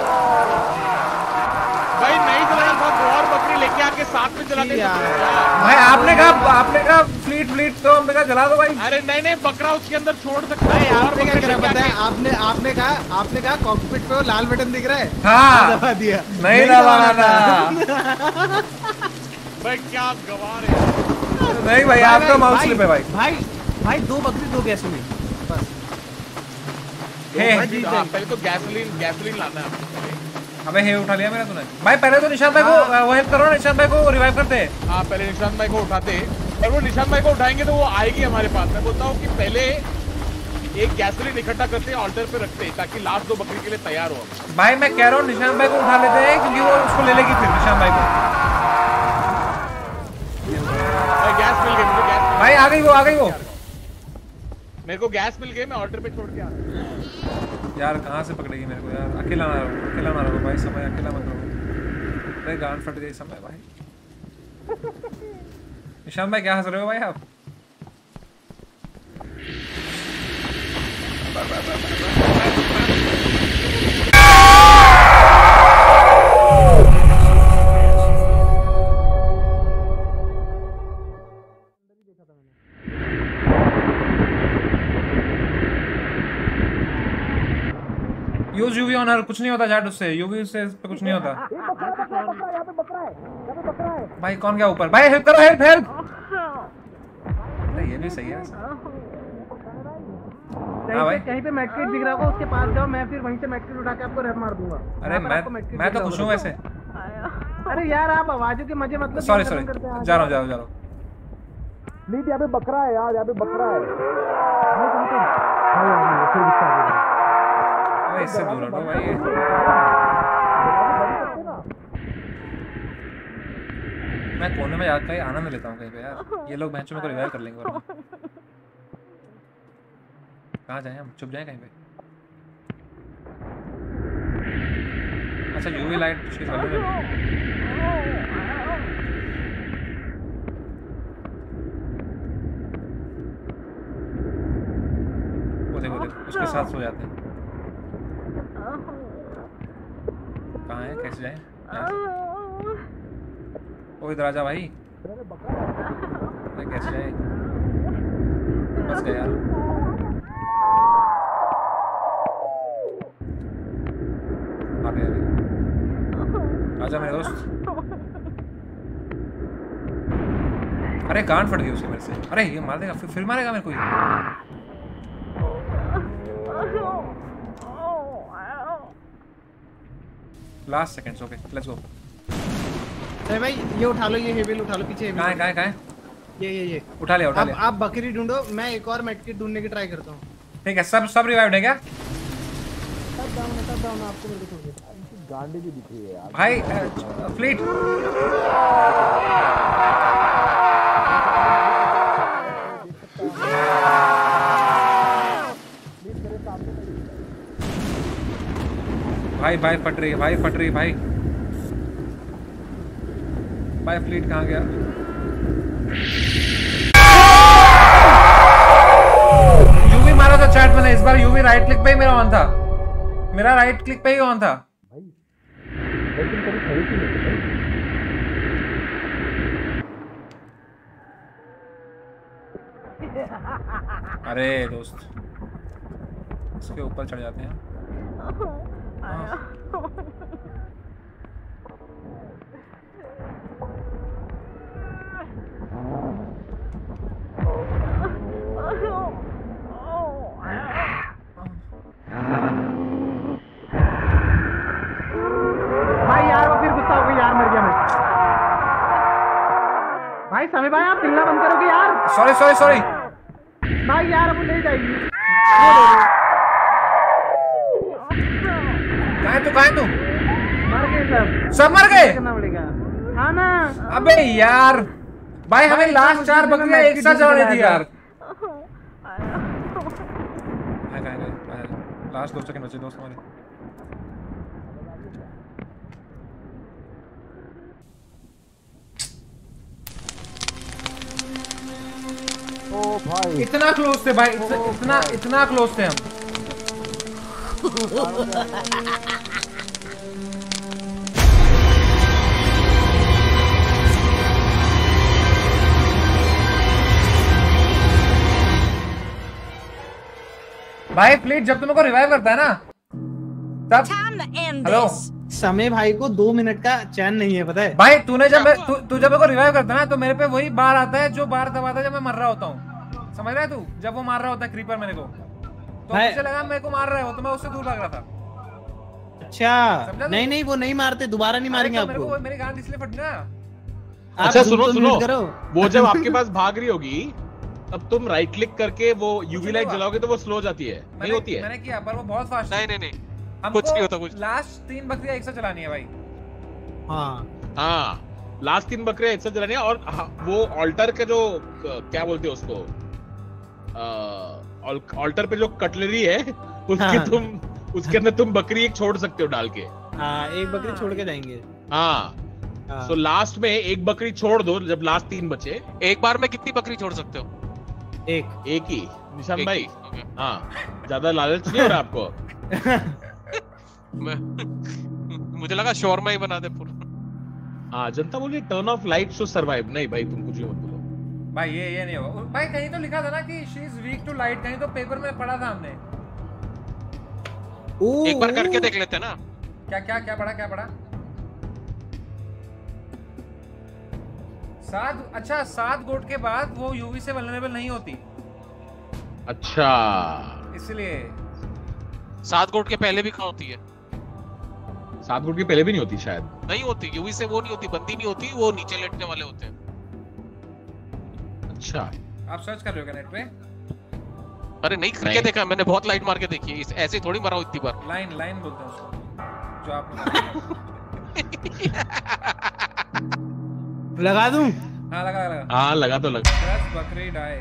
भाई नहीं जलाना था तो और बकरी लेके आके साथ में जला दे भाई आपने कहा आपने कहा फ्लीट फ्लीट तो हमने कहा जला दो भाई अरे नहीं नहीं बकरा उसके अंदर छोड़ सकता भाई है और आपने क्या बकरी करा लेके पता है आके- आपने आपने कहा आपने कहा कॉकपिट पे वो लाल बटन दिख रहा है हाँ दबा दिया नहीं दबाना था भाई क्या गवार है नहीं भाई आपका माउस स्लिप है भाई भाई भाई दो बकरी दो गैसोलीन बस हे हाँ, पहले तो गैसोलीन गैसोलीन लाना है आपको। अबे हे उठा लिया मेरा तूने भाई पहले तो निशांत भाई को वो हेल्प करो निशांत भाई को रिवाइव करते हैं हाँ पहले निशांत भाई को उठाते और वो निशांत भाई को उठाएंगे तो वो आएगी हमारे पास। मैं बोलता हूँ कि पहले एक गैसोलीन इकट्ठा करते हैं ऑल्टर पे रखते हैं ताकि लास्ट दो बकरी के लिए तैयार हो। भाई मैं कह रहा हूँ निशांत भाई को उठा लेते हैं क्योंकि वो उसको ले लेगी फिर निशांत भाई को गैस मिल गई मुझे गैस भाई आ गई वो आ गई वो मेरे को गैस मिल गई मैं ऑल्टर पे छोड़ के आ रहा हूँ। यार कहाँ से पकड़ेगी मेरे को यार अकेला ना रहो अकेला ना रहो भाई समय अकेला मत रहो अरे गांड फट गई समय भाई निशांत भाई क्या हंस रहे हो भाई आप यूज यूवी ऑन हर कुछ नहीं होता चैट उससे यूवी से इस पे कुछ नहीं होता भाई कौन गया ऊपर भाई हेल्प करो हेल्प हेल्प अरे ये भी सही है हाँ भाई कहीं पे मैटकिट दिख रहा होगा उसके पास जाओ मैं फिर वहीं से मैटकिट उठा के आपको रेप मार दूंगा अरे मैं मैं तो खुश हूँ वैसे अरे यार आप आवाजों के मजे मतलब सॉरी सॉरी जा रहा हूँ जा रहा हूँ जा रहा हूँ नीट यहाँ पे बकरा है यार यहाँ पे बकरा है अरे इससे दूर हटो भाई ये मैं कोने में जाकर ही आनंद लेता हूँ कहीं पे यार ये लोग मैच में को रिवाइव कर लेंगे वरना कहाँ जाएं हम चुप जाएं कहीं पे अच्छा यूवी लाइट उसकी चालू है वो देखो देखो उसके साथ सो जाते हैं कहाँ है कैसे जाएं ओ इधर आजा भाई अरे कैसे जाए बस गया यार आ गया आजा मेरे दोस्त अरे गांड फट गई उसकी मेरे से अरे ये मार देगा फिर फिर मारेगा मेरे को ये last seconds okay let's go अरे भाई ये उठा लो ये हेविल उठा लो पीछे कहाँ है कहाँ है कहाँ है ये ये ये उठा लिया उठा अब लिया आप बकरी ढूंढो मैं एक और मैटकिट ढूंढने की ट्राई करता हूँ ठीक है सब सब रिवाइव है क्या सब डाउन है सब डाउन आपको मेरे को छोड़ देता इनकी गांडी भी दिख रही है यार भाई फ्लीट भाई भाई फट रही है भाई फट रही है भाई भाई फ्लीट कहाँ गया यूवी मारा था चैट मैंने इस बार यूवी राइट क्लिक पे ही मेरा ऑन था मेरा राइट क्लिक पे ही ऑन था भाई लेकिन कभी खड़ी क्यों नहीं भाई अरे दोस्त इसके ऊपर चढ़ जाते हैं हाँ। भाई यार वो फिर गुस्सा हो गई यार मर गया मैं भाई समय भाई आप चिल्ला बंद करोगे यार सॉरी सॉरी सॉरी भाई यार अब ले जाएगी कहाँ है तू कहाँ है तू मर गए सब सब मर गए करना पड़ेगा हाँ ना अबे यार भाई हमें लास्ट चार बकरियां एक साथ जलानी थी यार लास्ट दो सेकंड बचे दोस्त हमारे भाई इतना क्लोज थे भाई, इतना इतना, इतना क्लोज थे हम। भाई फ्लीट जब तुम को रिवाइव करता है ना तब हेलो समय भाई को दो मिनट का चैन नहीं है, पता है भाई। तूने जब तू तू जब मेरे को रिवाइव करता है ना तो मेरे पे वही बार आता है जो बार दबाता है जब मैं मर रहा होता हूँ, समझ रहा है तू? जब वो मार रहा होता है क्रीपर मेरे को, तो मुझे लगा मेरे को मार रहा है वो, तो मैं उससे दूर भाग रहा था। अच्छा नहीं नहीं वो नहीं मारते, दोबारा नहीं मारेंगे मेरे आपको। को मेरी गांड इसलिए फट ना। अच्छा सुनो सुनो, वो जब आपके पास भाग रही होगी तब तुम राइट क्लिक करके वो यूवी लाइट जलाओगे तो वो स्लो हो जाती है, नहीं होती है? मैंने किया पर वो बहुत फास्ट। नहीं नहीं नहीं हमको कुछ नहीं होता कुछ। लास्ट तीन बकरियां एक साथ चलानी है भाई। हाँ हाँ लास्ट तीन बकरे एक साथ जलानी है। और हाँ, वो ऑल्टर के जो क्या बोलते हैं उसको, ऑल्टर पे जो कटलरी है उसके हाँ। तुम उसके अंदर तुम बकरी एक छोड़ सकते हो डाल के। हाँ एक बकरी छोड़ के जाएंगे। हाँ सो लास्ट में एक बकरी छोड़ दो जब लास्ट तीन बचे। एक बार में कितनी बकरी छोड़ सकते हो? एक एक ही निशान एक भाई। ही, ओके। हाँ ज्यादा लालच नहीं हो रहा आपको? मैं मुझे लगा शोरमा ही बना दे पूरा। हाँ जनता बोली turn off lights to survive. नहीं भाई तुम कुछ भी मत बोलो भाई, ये ये नहीं होगा भाई। कहीं तो लिखा था ना कि she is weak to light, कहीं तो पेपर में पढ़ा था हमने। एक बार करके देख लेते हैं ना। क्या क्या क्या पढ़ा क्या पढ़ा? सात, अच्छा सात गोट के बाद वो यूवी से वल्नरेबल नहीं होती। अच्छा इसलिए सात गोट के पहले भी कहाँ होती है? सात गोट के पहले भी नहीं होती शायद। नहीं होती, यूवी से वो नहीं होती, बंदी नहीं होती, वो नीचे लेटने वाले होते हैं। अच्छा आप सर्च कर रहे हो क्या नेट पे? अरे नहीं करके देखा मैंने, बहुत लाइट मार के देखी है, ऐसे थोड़ी मरा हूं इतनी बार। लाइन लाइन बोलते हैं उसको जो आपने लगा दूं? हाँ लगा लगा हाँ लगा तो लगा। दस बकरी die.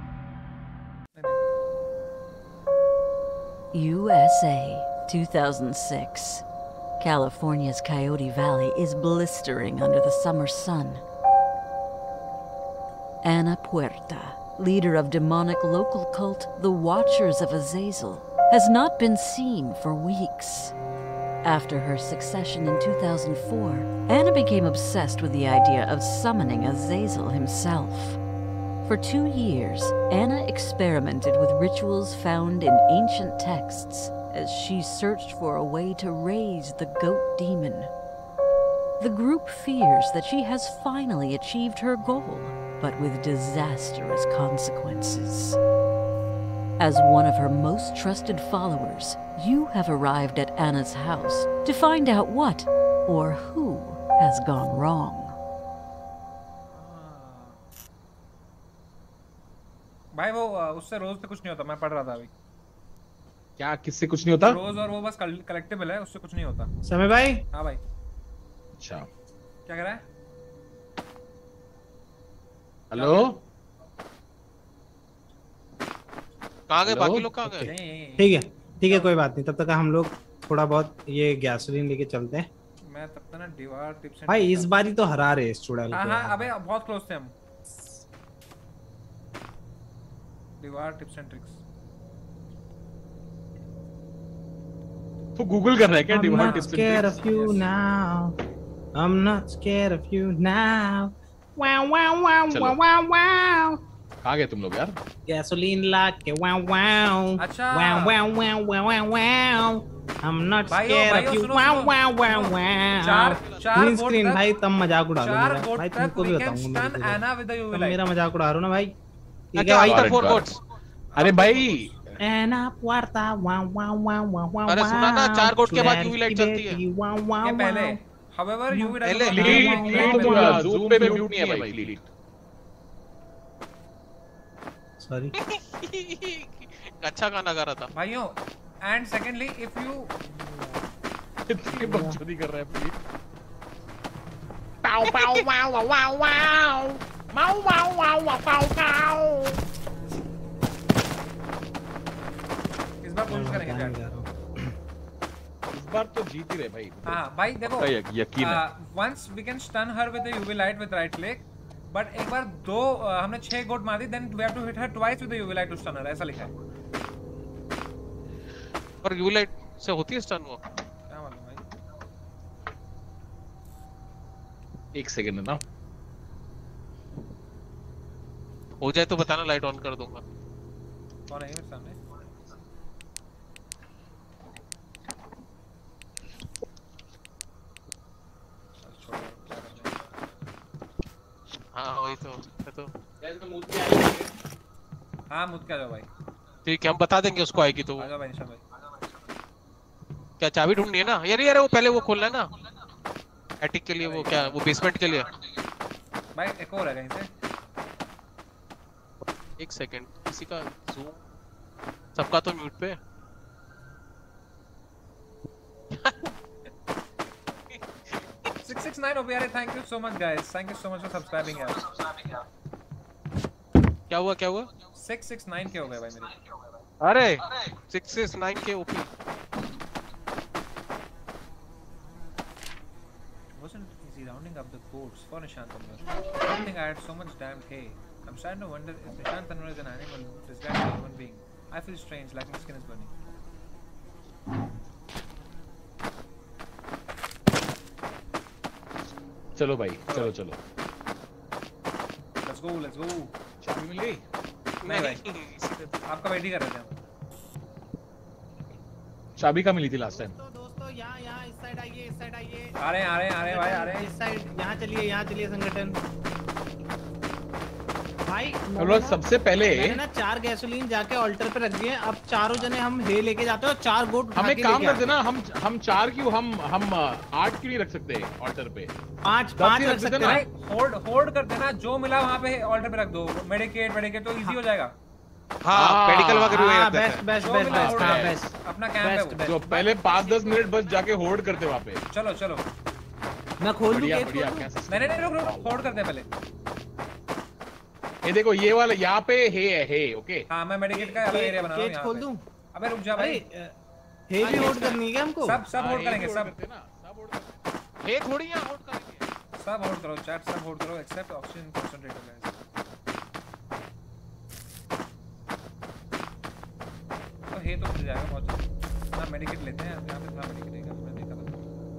U S A, two thousand six. California's Coyote Valley is blistering under the summer sun. Ana Puerta, leader of demonic local cult the Watchers of Azazel, has not been seen for weeks. After her succession in two thousand four, Anna became obsessed with the idea of summoning Azazel himself. For two years, Anna experimented with rituals found in ancient texts as she searched for a way to raise the goat demon. The group fears that she has finally achieved her goal, but with disastrous consequences. As one of her most trusted followers, you have arrived at Anna's house to find out what or who has gone wrong. भाई वो उससे रोज पे कुछ नहीं होता, मैं पढ़ रहा था अभी। क्या किससे कुछ नहीं होता? रोज और वो बस कलेक्टिबल है, उससे कुछ नहीं होता। समय भाई। हाँ भाई। अच्छा क्या कह रहा है? हेलो कहाँ गए बाकी लोग? कहाँ गए? ठीक है ठीक है कोई बात नहीं, तब तक हम लोग थोड़ा बहुत ये गैसोलीन लेके चलते हैं। मैं तब तक ना दीवार टिप्स भाई इस बारी तो हरा रहे इस चुड़ैल को। हाँ हाँ अबे बहुत क्लोज थे हम। दीवार टिप्स एंड ट्रिक्स। तो गूगल कर रहा है क्या? I'm दीवार not टिप्स scared of you now. I'm not scared of you now. Wow wow wow wow wow wow. कहाँ गए तुम लोग यार? गैसोलीन ला के wow wow. अच्छा। Wow wow wow wow wow wow. I'm not भाइयों, scared भाइयों, of you. सुनो, Wow सुनो। wow wow wow. चार चार ग्रीन गोट स्क्रीन तक- भाई तब मजाक उड़ा दो चार मेरा। गोट भाई तक तुमको भी we can बताऊंगा stun मैं। Anna with the U V तुम light। मेरा मजाक उड़ा रहे हो ना भाई? ठीक है अच्छा भाई। After four goats. अरे भाई Ana Puerta wow wow wow wow wow. अरे सुना ना, चार गोट के बाद यूवी लाइट चलती है। Wow wow ये पहले wow. however U V light पहले- को- लीड लीड पूरा जूम पे म्यूट नहीं है भाई लीड। Sorry. अच्छा गाना गा रहा था। भाइयों and secondly if you इतनी बकचोदी कर रहा है please. Pow pow wow wow wow wow. Wow wow wow wow pow pow. इस बार कोशिश करेंगे मैं चैट। जा रहा हूँ। इस बार तो जीत ही रहे भाई। हाँ भाई देखो पक्का यकीन है। once we can stun her with the U V light with right click but एक बार दो uh, हमने छह गोट मार दी, then we have to hit her twice with the UV light to stun her, ऐसा लिखा है। पर यूवी लाइट से होती है स्टन वो? क्या मालूम भाई। एक सेकंड ना, हो जाए तो बताना, लाइट ऑन कर दूंगा। कौन है मेरे सामने? हाँ वही तो तो हाँ मुझ क्या जाओ भाई। ठीक है, हम बता देंगे उसको आएगी तो। आ जाओ भाई निशा भाई। क्या चाबी ढूंढनी है ना यार? यार वो पहले वो खोलना है ना एटिक के लिए, वो क्या वो बेसमेंट के लिए। भाई एक और है कहीं से। एक सेकंड, किसी का जूम सबका तो म्यूट पे। six six nine ओपीआर, thank you so much guys, thank you so much for subscribing यार। क्या हुआ क्या हुआ? six six nine के हो गए भाई मेरे। अरे six six nine के OP. Wasn't easy rounding up the codes for Nishant Tanwar. I don't think I had so much damn hay. I'm starting to wonder if Nishant Tanwar is an animal disguised as a human being. I feel strange, like my skin is burning. चलो भाई, चलो चलो। Let's go, let's go. चाबी मिल गई? नहीं भाई, आपका वेट ही कर रहे थे हम। चाबी कहाँ मिली थी लास्ट टाइम? दोस्तों दोस्तों यहाँ यहाँ इस साइड आइए, इस साइड आइए। आ रहे हैं आ रहे हैं आ रहे हैं भाई आ रहे हैं। इस साइड यहाँ चलिए, यहाँ चलिए संगठन। भाई चलो सबसे पहले मैंने ना चार गैसोलीन जाके ऑल्टर पे रख दिए। अब चारों जने हम हे लेके जाते हैं और चार गोट उठा हम के एक काम लेके करते आते ना, हम हम चार क्यों, हम हम आठ क्यों नहीं रख सकते ऑल्टर पे? पांच दस पांच ही रख रख सकते देते हैं। भाई होल्ड होल्ड कर देना, जो मिला वहाँ पे ऑल्टर पे रख दो। मेडिकेट मेडिकेट तो इजी हो जाएगा। हाँ मेडिकल वगैरह भी हाँ रख देते बेस्ट हैं। बेस्ट जो बेस्ट मिला बेस्ट hold हाँ है। बेस्ट। अपना कैंप है बेस्ट, वो। बेस्ट। जो पहले पाँच दस मिनट बस जाके होल्ड करते वहाँ पे। चलो चलो। मैं खोल दूँ बढ़िया गेट बढ़िया, खोल दूँ? क्या system नहीं नहीं है? रुक रुक, होल्ड करते हैं पहले। ये देखो ये वाला यहाँ पे हे है, हे ओके। हाँ मैं मेडिकेट का अलग एरिया बना रहा हूँ केज यहाँ खोल पे। दूँ? अबे रुक जा अरे भाई। हे भी होल्ड करनी है क्या हमको? सब सब हाँ, होल्ड हे करेंगे, hold सब करते हैं ना, सब hold करते हैं। ये थोड़ी यहाँ होल्ड करेंगे। सब होल्ड करो चैट, सब होल्ड करो एक्सेप्ट ऑक्सीजन कंसंट्रेटर गाइस। तो हे तो मिल जाएगा बहुत जल्दी। ना मेडिकेट लेते हैं, यहाँ पे था मेडिकेट एक मैंने देखा था।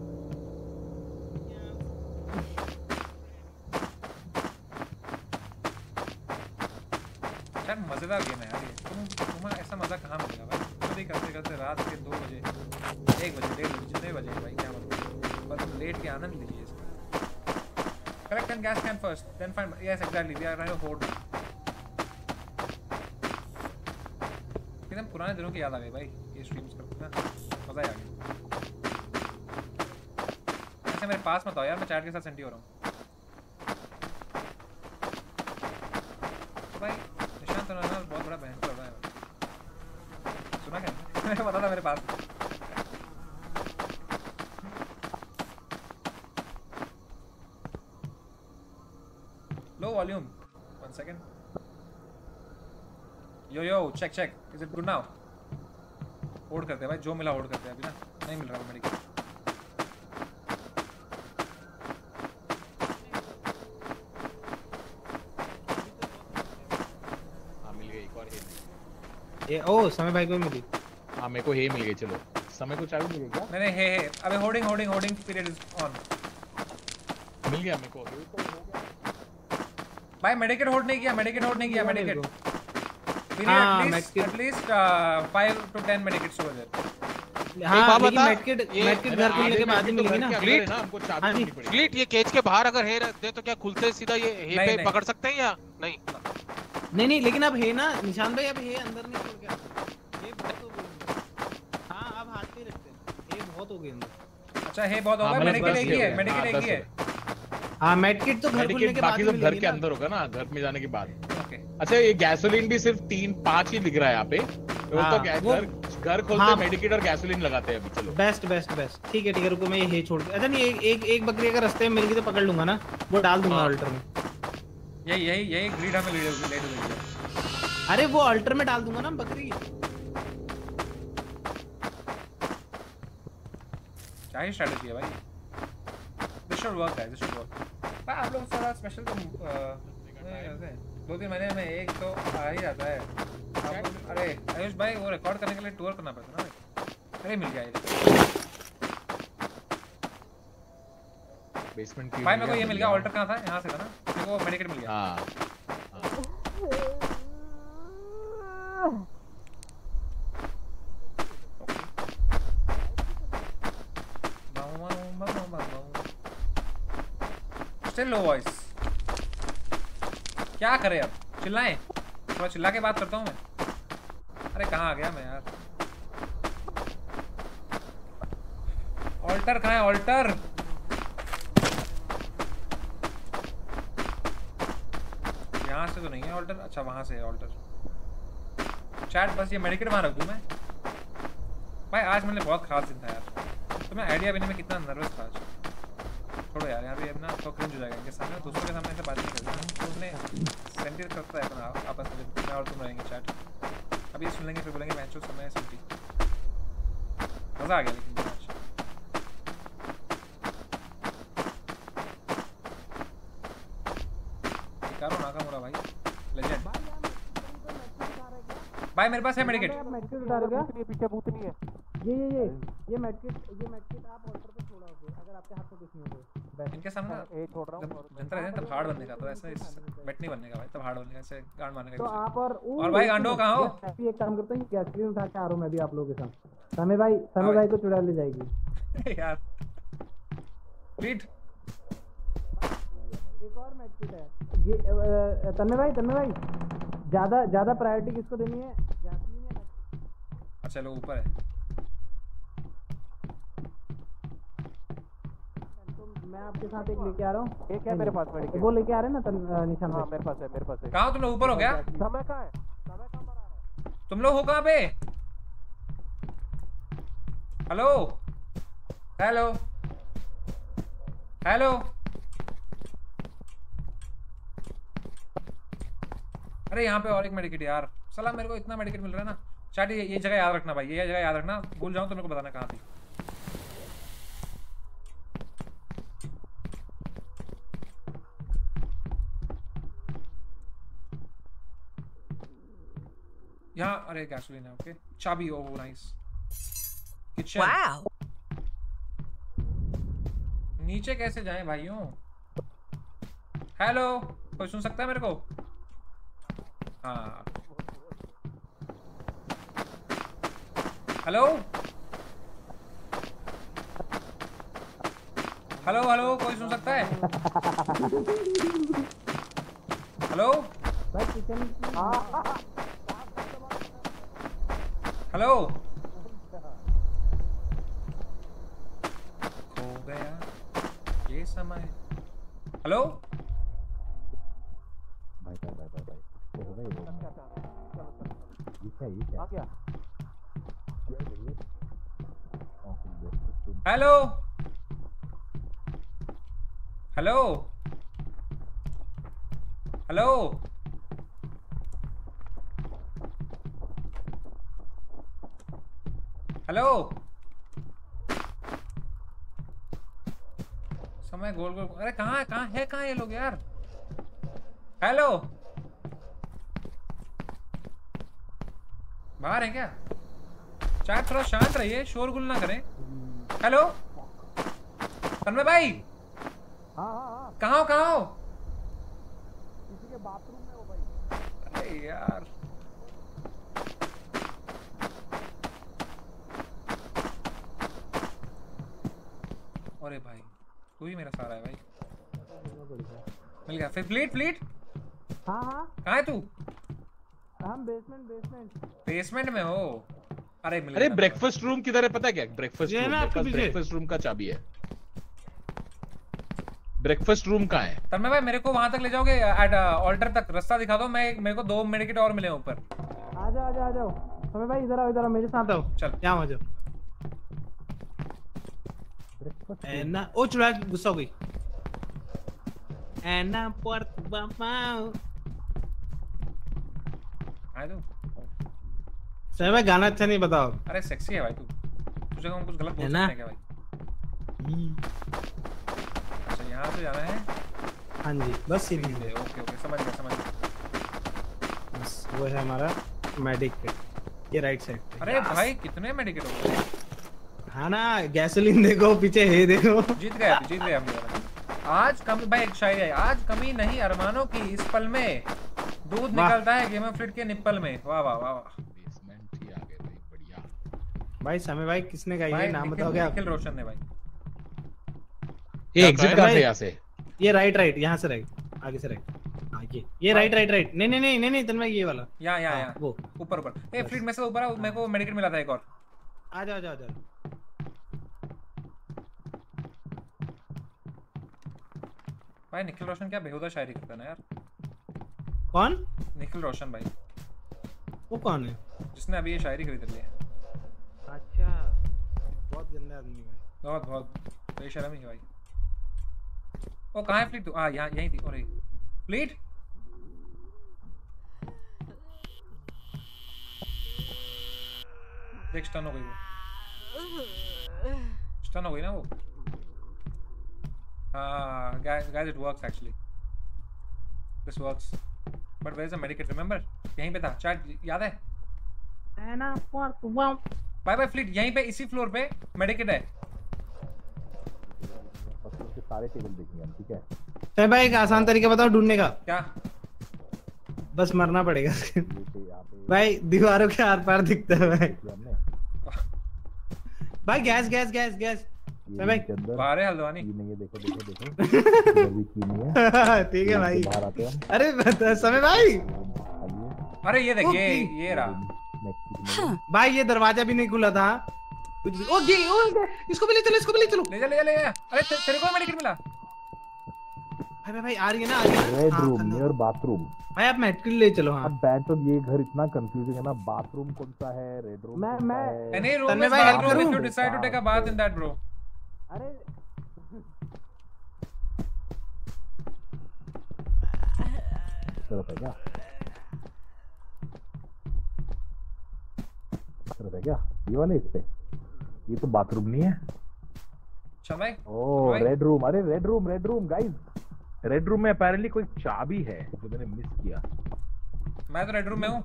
चैट मजेदार गेम है यार ये। तुम तुम्हें ऐसा मजा कहाँ मिलेगा भाई? खुद ही करते करते रात के दो बजे, एक बजे, डेढ़ बजे, जितने बजे भाई क्या मतलब, पर तुम लेट के आनंद लीजिए इसका। Collect ten gas can first, then find. Yes, exactly. We are trying to hoard. एकदम पुराने दिनों की याद आ गई भाई, ये स्ट्रीम्स करते ना, मजा ही आ गया। ऐसे मेरे पास मत आओ यार, मैं चैट के साथ सेंटी हो रहा हूँ। तो भाई निशांत तो ना बहुत बड़ा बहन चल रहा है। सुना क्या? मैंने पता था मेरे पास। Low volume. One second. Yo yo, check check. Is it good now? Hold करते हैं भाई, जो मिला होल्ड करते हैं। अभी ना नहीं मिल रहा मेडिकल। हाँ मिल गई एक और हे। ये ओ समय भाई को मिली। हाँ मेरे को हे मिल गई। चलो समय को चाबी मिल गई क्या? नहीं नहीं हे हे अबे holding holding holding period is on. मिल गया मेरे को। हे तो हो गया। भाई मेडिकेट होल्ड नहीं किया, मेडिकेट होल्ड नहीं किया, मेडिकेट। We need हाँ, at least medkit. at least uh, five to ten medikits over there. हाँ बात लेकिन बता, मेडकिट ये- मेडकिट घर खुलने के बाद ही मिलेगी ना। ग्लिट ना, हमको चाबी हाँ जी। ढूंढनी पड़ेगी। फ्लीट ये केज के बाहर अगर हे रख दे तो क्या खुलते सीधा ये हे नहीं, पे नहीं। पकड़ सकते हैं या नहीं? नहीं नहीं लेकिन अब है ना निशान भाई, अब है अंदर नहीं छोड़ के आते। ये बहुत हो गई। हाँ अब हाथ पे रखते हैं। ये बहुत हो गई अंदर। अच्छा हे बहुत हाँ, होगा, मतलब मेडिकेट दस एक ही ही हो है, गए। मेडिकेट हाँ, एक ही दस है। हाँ मेडकिट तो घर खुलने मेडिकेट के बाद बाकी ही सब घर मिलेगी के ना। अंदर होगा ना, घर में जाने के बाद। ओके अच्छा ये गैसोलीन भी सिर्फ तीन पाँच ही दिख रहा है यहाँ पे। तो हाँ, तो गै- वो- घर घर खोलते हाँ। मेडिकेट और गैसोलीन लगाते हैं अभी। चलो बेस्ट बेस्ट बेस्ट ठीक है ठीक है, रुको मैं ये हे छोड़ के। अच्छा नहीं एक एक एक बकरी अगर रास्ते में मिल गई तो पकड़ लूंगा ना, वो डाल दूंगा हाँ। अल्टर में। यही यही यही ग्रीड हमें लेट हो लेट हो गई है। अरे वो अल्टर में डाल दूंगा ना बकरी। क्या ही स्ट्रेटजी है भाई? This should work guys, this should work. भाई आप लोग सारा स्पेशल तो दो तीन महीने में एक तो आ ही जाता है। आप, अरे आयुष भाई वो रिकॉर्ड करने के लिए टूर करना पड़ता ना। अरे मिल गया ये बेसमेंट की भाई मेरे को ये मिल गया। ऑल्टर कहाँ था? यहाँ से था ना? मेरे को मेडिकेट मिल गया। हाँ स्टिल लो वॉइस। क्या करें अब? चिल्लाएं? थोड़ा चिल्ला के बात करता हूँ मैं। अरे कहाँ आ गया मैं यार? ऑल्टर कहाँ है? ऑल्टर यहाँ से तो नहीं है ऑल्टर। अच्छा वहां से है ऑल्टर। चैट बस ये मेडिकेट वहां रख दूं मैं। भाई आज मैंने बहुत खास दिन था यार। तो मैं आइडिया देने में कितना नर्वस था आज। छोड़ो यार यहाँ पे अपना तो क्रिंज हो जाएगा इनके सामने। दोस्तों के सामने ऐसे बात नहीं करते तो उसने सेंटी करता है अपना आपस में। मैं और तुम रहेंगे चैट। अब ये सुन लेंगे फिर बोलेंगे मैच समय सेंटी। मजा आ गया लेकिन आज। करो ना का मोरा भाई लेजेंड। भाई मेरे पास है मेडिकेट। मेडिकेट उतार गया पीछे बूथ नहीं है। ये ये ये ये मेडिकेट ये मेडिकेट आप ऑल्टर पे छोड़ा होगे अगर आपके हाथ में कुछ नहीं हो तो। इनके सामने एक छोड़ रहा हूं। जनता रहते हैं तब हार्ड बनने का। तो ऐसे बेट नहीं बनने का भाई। तब हार्ड बनने का ऐसे गांड मारने तो का। आप और और भाई गांडो कहाँ हो? मैं एक काम करता हूं गैसलीन उठा के आ रहा हूं मैं भी आप लोगों के साथ। समय भाई समय भाई को चुड़ा ले जाएगी यार प्लीट। एक और मेडिकेट है ये तन्मय भाई तन्मय भाई ज्यादा ज्यादा प्रायोरिटी किसको देनी है? गैसलीन या मेडिकेट? अच्छा लो ऊपर है। मैं आपके साथ एक लेके आ रहा हूँ। एक है मेरे पास मेडिकेट। वो लेके आ रहे हैं ना निशान? हाँ मेरे पास है मेरे पास है। कहाँ हो तुम लोग? ऊपर हो क्या? समय कहाँ है? समय कहाँ पर आ रहा है? तुम लोग हो कहाँ पे? Hello hello hello. अरे यहाँ पे और एक मेडिकेट यार। साला मेरे को इतना मेडिकेट मिल रहा है ना। चैट ये, ये जगह याद रखना भाई। ये जगह याद रखना। भूल जाऊँ तो मेरे को बताना कहाँ थी। यहाँ अरे गैसोलीन है। ओके चाबी। Oh nice. किचन। वाओ। नीचे कैसे जाएं भाइयों? हेलो कोई सुन सकता है मेरे को? हाँ हेलो हेलो हेलो कोई सुन सकता है? हेलो भाई किचन। हेलो खो गया ये समय। हेलो भाई भाई भाई भाई भाई हो गई ये क्या ये क्या आ गया? Hello hello hello hello. Samay गोल गोल। अरे कहाँ है कहाँ है कहाँ ये लोग यार? हेलो बाहर है क्या? चैट थोड़ा शांत रहिए। शोरगुल ना करें। हेलो तन्मय भाई। हाँ हाँ हाँ कहाँ हो कहाँ हो? किसी के बाथरूम में हो भाई। अरे यार अरे भाई तू ही मेरा सहारा है भाई। मिल गया फिर। फ्लीट फ्लीट हाँ हाँ कहाँ है तू? हम बेसमेंट बेसमेंट बेसमेंट में हो? अरे मिल अरे गया। ब्रेकफास्ट रूम किधर है पता है क्या? ब्रेकफास्ट ये है रूम ना मेरे आपके पास पीछे। ब्रेकफास्ट रूम का चाबी है। ब्रेकफास्ट रूम कहाँ है? तन्मय भाई मेरे को वहां तक ले जाओगे? एट ऑल्टर तक रास्ता दिखा दो। मैं मेरे को दो मेडिकेट और मिले ऊपर। आ जाओ आ जाओ आ जाओ। समय भाई इधर आओ इधर आओ मेरे साथ आओ। चल यहाँ आ जाओ। एना ओ चुड़ा गुस्सा हो गई। एना पर बाबा आए तू। सही में गाना अच्छा नहीं बताओ। अरे सेक्सी है भाई तू। तुझे हम कुछ गलत बोल है सकते ना? हैं क्या भाई? अच्छा यहाँ से जाना है। हाँ जी बस सीरीज है। ओके ओके समझ गया समझ गया। बस वो है हमारा मेडिक किट, ये राइट साइड पे। अरे भाई कितने मेडिकेट हो गए? हाँ ना, गैसोलीन देखो पीछे है, देखो जीत गए अभी, जीत गए हम लोग। आज कम भाई एक शायरी है, आज कमी नहीं अरमानों की इस पल में, दूध निकलता है गेम ऑफ फ्लिट के निप्पल में। वाह वाह वाह वाह, बेसमेंट ही आ गए भाई, बढ़िया भाई। समय भाई किसने गाई है, नाम बताओगे आप? निखिल रोशन ने भाई। ये एग्जिट कहां से, यहां से? ये राइट राइट, यहाँ से राइट, आगे से राइट। हाँ ये ये राइट राइट राइट। नहीं नहीं नहीं नहीं नहीं तन्मय ये वाला। यहाँ यहाँ हाँ, यहाँ वो ऊपर ऊपर। ए फ्लिट में से ऊपर मेरे को मेडिकेट मिला था एक और। आ जाओ जाओ जाओ। भाई निखिल रोशन क्या बेहुदा शायरी करता है ना यार। कौन? निखिल रोशन भाई। वो कौन है? जिसने अभी ये शायरी खरीद ली है। अच्छा, बहुत गंदा आदमी है। बहुत बहुत बेशर्म ही भाई। वो कहाँ है फ्लीट? तू हाँ यहाँ यहीं थी। और फ्लीट देख स्टन हो गई वो, स्टन हो गई ना वो। हाँ guys guys it works actually, this works but where is the medikit? remember यहीं पे था चैट, याद है? बाय बाय फ्लीट, यहीं पे इसी फ्लोर पे मेडिकेट है। सारे टेबल देखेंगे हम, ठीक है? तो भाई एक आसान तरीका बताओ ढूंढने का। क्या? बस मरना पड़ेगा भाई, दीवारों के आर पार दिखता है भाई। भाई गैस गैस गैस गैस भाई बाहर है हल्द्वानी। ये देखो देखो देखो इधर भी की नहीं है। ठीक है भाई, बाहर आते हैं। अरे बता समय भाई। अरे ये देखिए ये रहा भाई, ये दरवाजा भी नहीं खुला था कुछ भी। ओ जी ओ इसको भी ले चलो, इसको भी ले चलो। ले जा ले जा ले जा। अरे ते, तेरे को मेडिकेट मिला। भाई भाई आ रही है ना, आ रही है। Red room near bathroom. भाई आप मेडिकल ले चलो। हाँ अब बैठ तो ये घर इतना कंफ्यूजिंग है ना, बाथरूम कौन सा है, रेड रूम मैं मैं any room is bathroom if you decide to take a bath in that bro. अरे तरफ है क्या, तरफ है क्या ये वाले? इस पे ये तो बाथरूम नहीं है। चल भाई ओह रेड रूम। अरे red room red room guys, red room में अपेरेंटली कोई चाबी है जो मैंने मिस किया। मैं तो रेड रूम में हूँ।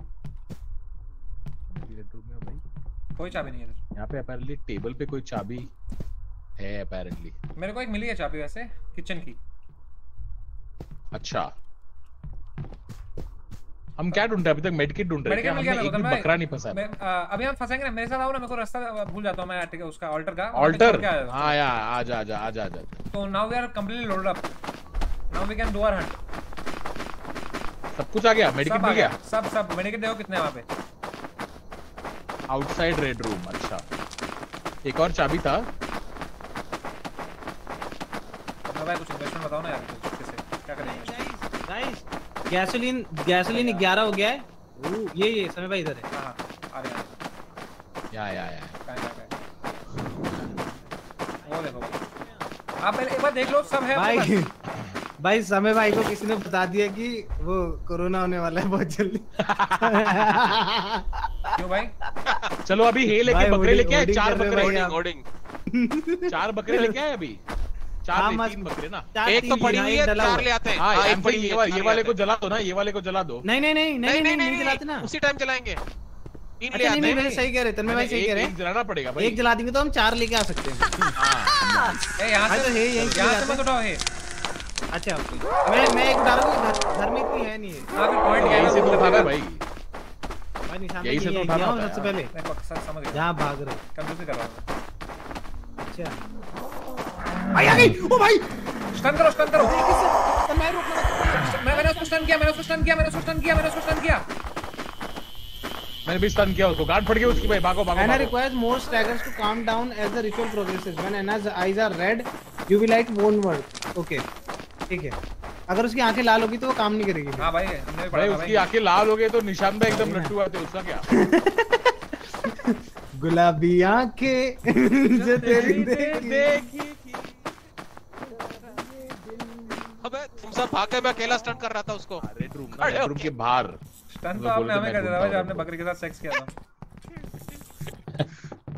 रेड रूम में हूँ भाई, कोई चाबी नहीं है इधर। यहाँ पे अपेरेंटली टेबल पे कोई चाबी है अपेरेंटली। मेरे को एक मिली है चाबी वैसे, किचन की। अच्छा हम क्या ढूंढ रहे हैं अभी तक? मेडिकेट ढूंढ रहे हैं क्या? हमने एक भी बकरा नहीं फंसा। मैं अभी हम फंसेंगे ना, मेरे साथ आओ ना, मेरे को रास्ता भूल जाता हूं मैं। ठीक है उसका ऑल्टर का ऑल्टर। हां यार आ जा आ जा आ जा आ जा। तो now we are completely loaded up, now we can do our hunt. सब कुछ आ गया, मेडिकेट मिल गया सब सब। मेडिकेट देखो कितने हैं वहां पे। Outside red room. अच्छा एक और चाबी था। अब भाई कुछ इन्वेस्टमेंट बताओ ना यार, कैसे क्या करेंगे? गाइस गैसोलीन गैसोलीन ग्यारह हो गया है। ओ ये ये समय भाई इधर है। हां आ रहे हैं या या या कहां है? वो देखो भाई, आप पहले एक बार देख लो सब है भाई। भाई समय भाई को किसी ने बता दिया कि वो कोरोना होने वाला है बहुत जल्दी। क्यों भाई? चलो अभी हे लेके बकरे लेके आए, चार बकरे। होर्डिंग चार बकरे लेके आए अभी। चार नहीं, तीन बकरे ना। एक तो पड़ी हुई है, चार ले आते हैं। हाँ एक पड़ी है, ये वाले को जला दो ना, ये वाले को जला दो। नहीं नहीं नहीं नहीं नहीं नहीं जलाते ना, उसी टाइम जलाएंगे। तीन ले अच्छा आते नहीं हैं। नहीं सही कह रहे तन्मय भाई, सही कह रहे एक जलाना पड़ेगा भाई। एक जला देंगे तो हम चार लेके आ सकते हैं। ए यहां से यहां से मत उठाओ हे। अच्छा मैं मैं एक उठा रहा हूं, घर में इतनी है नहीं है। हां फिर पॉइंट यहीं से तो उठाना भाई, भाई निशान यहीं से तो उठाना होता है सबसे पहले। मैं पक्का सच समझ गया, जहां भाग रहे कंफ्यूज कर रहा हूं। अच्छा भाई आ गई। ओ भाई स्टन करो स्टन करो। मैं मैंने उसको स्टन किया, मैंने उसको स्टन किया, मैंने उसको स्टन किया, मैंने उसको स्टन किया। मैंने भी स्टन किया उसको, गार्ड फट गई उसकी। भाई भागो भागो। Anna requires more staggers to calm down as the ritual progresses. When Anna's eyes are red, U V light won't work. Okay, ठीक है। अगर उसकी आंखें लाल होगी तो वो काम नहीं करेगी। हाँ भाई हमने भी भाई पढ़ा था उसकी आंखें लाल हो गई तो निशान भाई एकदम लट्टू आते, उसका क्या? गुलाबी आंखें जो तेरी देखी। अबे तुम सब भागे, मैं अकेला स्टंट कर रहा था उसको। रेड रूम ना, रेड रूम के बाहर। स्टन तो आपने हमें कर दिया था जब आपने बकरी के साथ सेक्स किया था।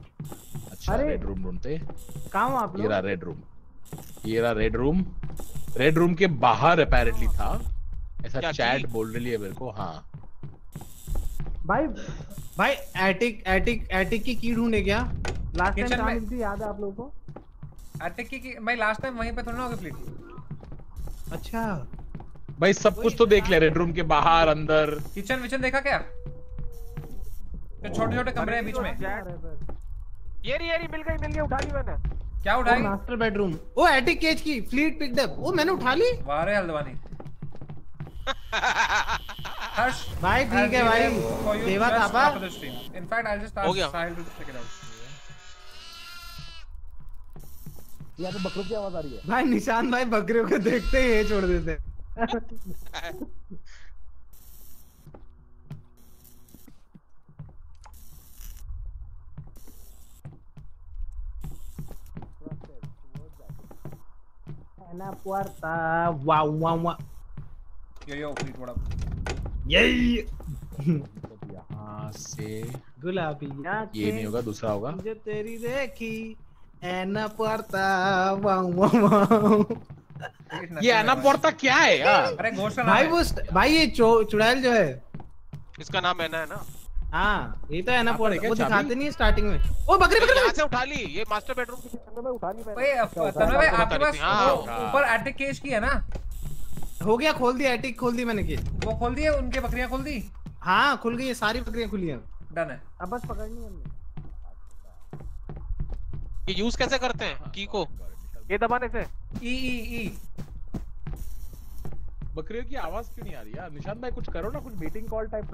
अच्छा रेड रूम ढूंढते। कहाँ हो आप ये लोग? रहा रेड रूम, ये रहा रेड रूम। रेड रूम के बाहर अपेरेंटली था ऐसा क्या चैट की? बोल रही है मेरे को। हाँ भाई भाई एटिक एटिक एटिक की की ढूंढे क्या? लास्ट टाइम Kitchen कहाँ में- मिली थी याद है आप लोगों को? अटैक की की- भाई लास्ट टाइम वहीं पे थोड़ा ना होगी फ्लीट। अच्छा भाई सब कुछ तो देख लिया, रेड रूम के बाहर अंदर। किचन विचन देखा क्या? जो छोटे छोटे कमरे हैं बीच में। ये रही ये रही मिल गई मिल गई उठा ली मैंने। क्या उठाई? Master bedroom. Oh attic cage की फ्लीट पिक्ड अप। ओ मैंने उठा ली। वाह रे हल्द्वानी। हर्ष भाई ठीक है भाई। देवा Thapa. In fact, I'll just हो ask गया। Sahil to check it out. यहाँ पे बकरों की आवाज आ रही है। भाई निशान भाई बकरियों को देखते ही ये छोड़ देते। ना puerta wow wow wow Yo yo, Fleet, what up? यही यहाँ से गुलाबी ये नहीं होगा, दूसरा होगा। जो तेरी देखी एना पुerta wow wow wow। ये आना पड़ता क्या है यार? अरे घोष का नाम भाई है। वो भाई ये चो- चुड़ैल जो है इसका नाम है ना है ना। हाँ ये तो है ना यहाँ पर है पुerta। क्या वो चाबी? दिखाते नहीं है स्टार्टिंग में। ओ बकरी बकरी यहाँ से उठा ली ये मास्टर बेडरूम की किचन में उठा ली मैंने। ओए अब- तन्मय भाई आपके पास हाँ, वो ऊपर अटैक केज की है ना? हो गया, खोल दिया एटिक खोल दी मैंने की। वो खोल दिए, उनके बकरियां खोल दी। हाँ खुल गई है, सारी बकरियां खुली हैं। डन है। अब बस पकड़नी है हमने। ये यूज कैसे करते हैं की को? ये दबाने से। ई ई ई बकरियों की आवाज क्यों नहीं आ रही यार? निशांत भाई कुछ करो ना, कुछ मीटिंग कॉल टाइप।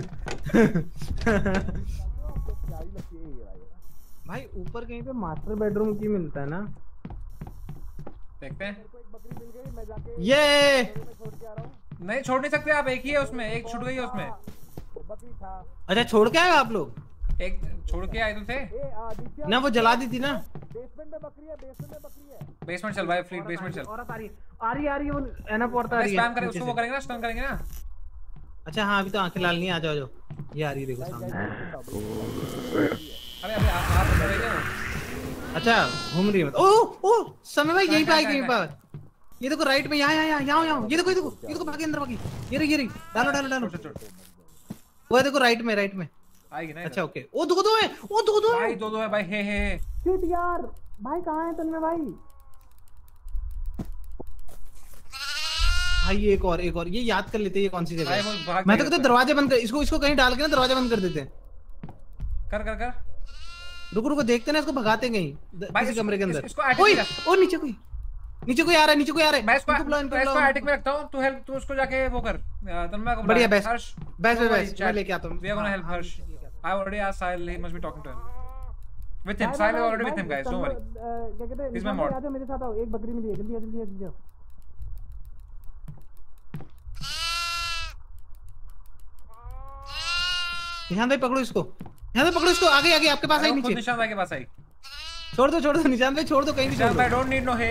भाई ऊपर कहीं पे मास्टर बेडरूम की मिलता है ना? देखते हैं। ये नहीं छोड़ नहीं सकते आप, एक ही है उसमें, एक छूट गई है उसमें। अच्छा छोड़ के आए आप लोग? एक छोड़ के आए तो थे ना वो जला दी थी ना? बेसमेंट चल भाई फ्लीट, बेसमेंट चल। औरत आ रही है आ रही है, आ रही है वो एना पुerta आ रही है। स्पैम करेंगे नीचे उसको, से। वो करेंगे ना, स्टन करेंगे ना। अच्छा हाँ अभी तो आंखें लाल नहीं, आ जाओ जाओ। ये आ रही है देखो सामने। अरे अबे आ- आप उधर ही हो। अच्छा घूम रही है। ओ ओ समय भाई यहीं पे आएगी, यहीं पर। ये देखो राइट में, यहाँ यहाँ यहाँ यहाँ यहाँ। ये देखो ये देखो ये देखो भागी अंदर भागी। ये रही ये रही। डालो डालो डालो। छोड़, छोड़, छोड़। वो देखो राइट में राइट में। आएगी ना इधर। अच्छा ओके। ओ दो दो है, ओ दो दो भाई है। दो दो है भाई। हे हे हे। शिट यार भाई कहाँ है तन्मय भाई? भाई एक और एक और ये याद कर लेते हैं ये कौन सी जगह भाई वो है। भाग मैं तो गया कहता हूँ दरवाजे बंद कर, इसको इसको कहीं डाल के ना दरवाजा बंद कर देते हैं। कर कर कर रुको रुको देखते ना इसको भगाते कहीं द- भाई किसी इसको- कमरे के इस- अंदर। इसको attic ओए में रख। ओ नीचे कोई नीचे कोई आ रहा है, नीचे कोई आ रहा है। मैं इसको इनको बुलाओ, इनको मैं इसको बुलाओ। एटिक में रखता हूँ। तू हेल्प, तू उसको जाके वो कर। तन्मय को बढ़िया, बुला। best, Harsh best, best, don't worry, best, chat. मैं लेके आता हूँ। We are gonna हाँ, help हाँ, Harsh. मैं लेके आता हूँ। I already asked Sahil. He must be talking to him. With him. Sahil is already with him, guys. Don't worry. क्या कहते हैं? He's my mod. आ जाओ मेरे साथ आओ, एक बकरी मिली है, जल्दी आ, जल्दी आ, जल्दी आओ। निशांत भाई पकड़ो इसको, निशांत भाई पकड़ो इसको, आगे आगे आपके पास आई अरे वो खुद नीचे। निशांत भाई के पास आई। छोड़ दो छोड़ दो निशांत भाई, छोड़ दो कहीं भी छोड़ निशांत दो। भाई don't need no hay.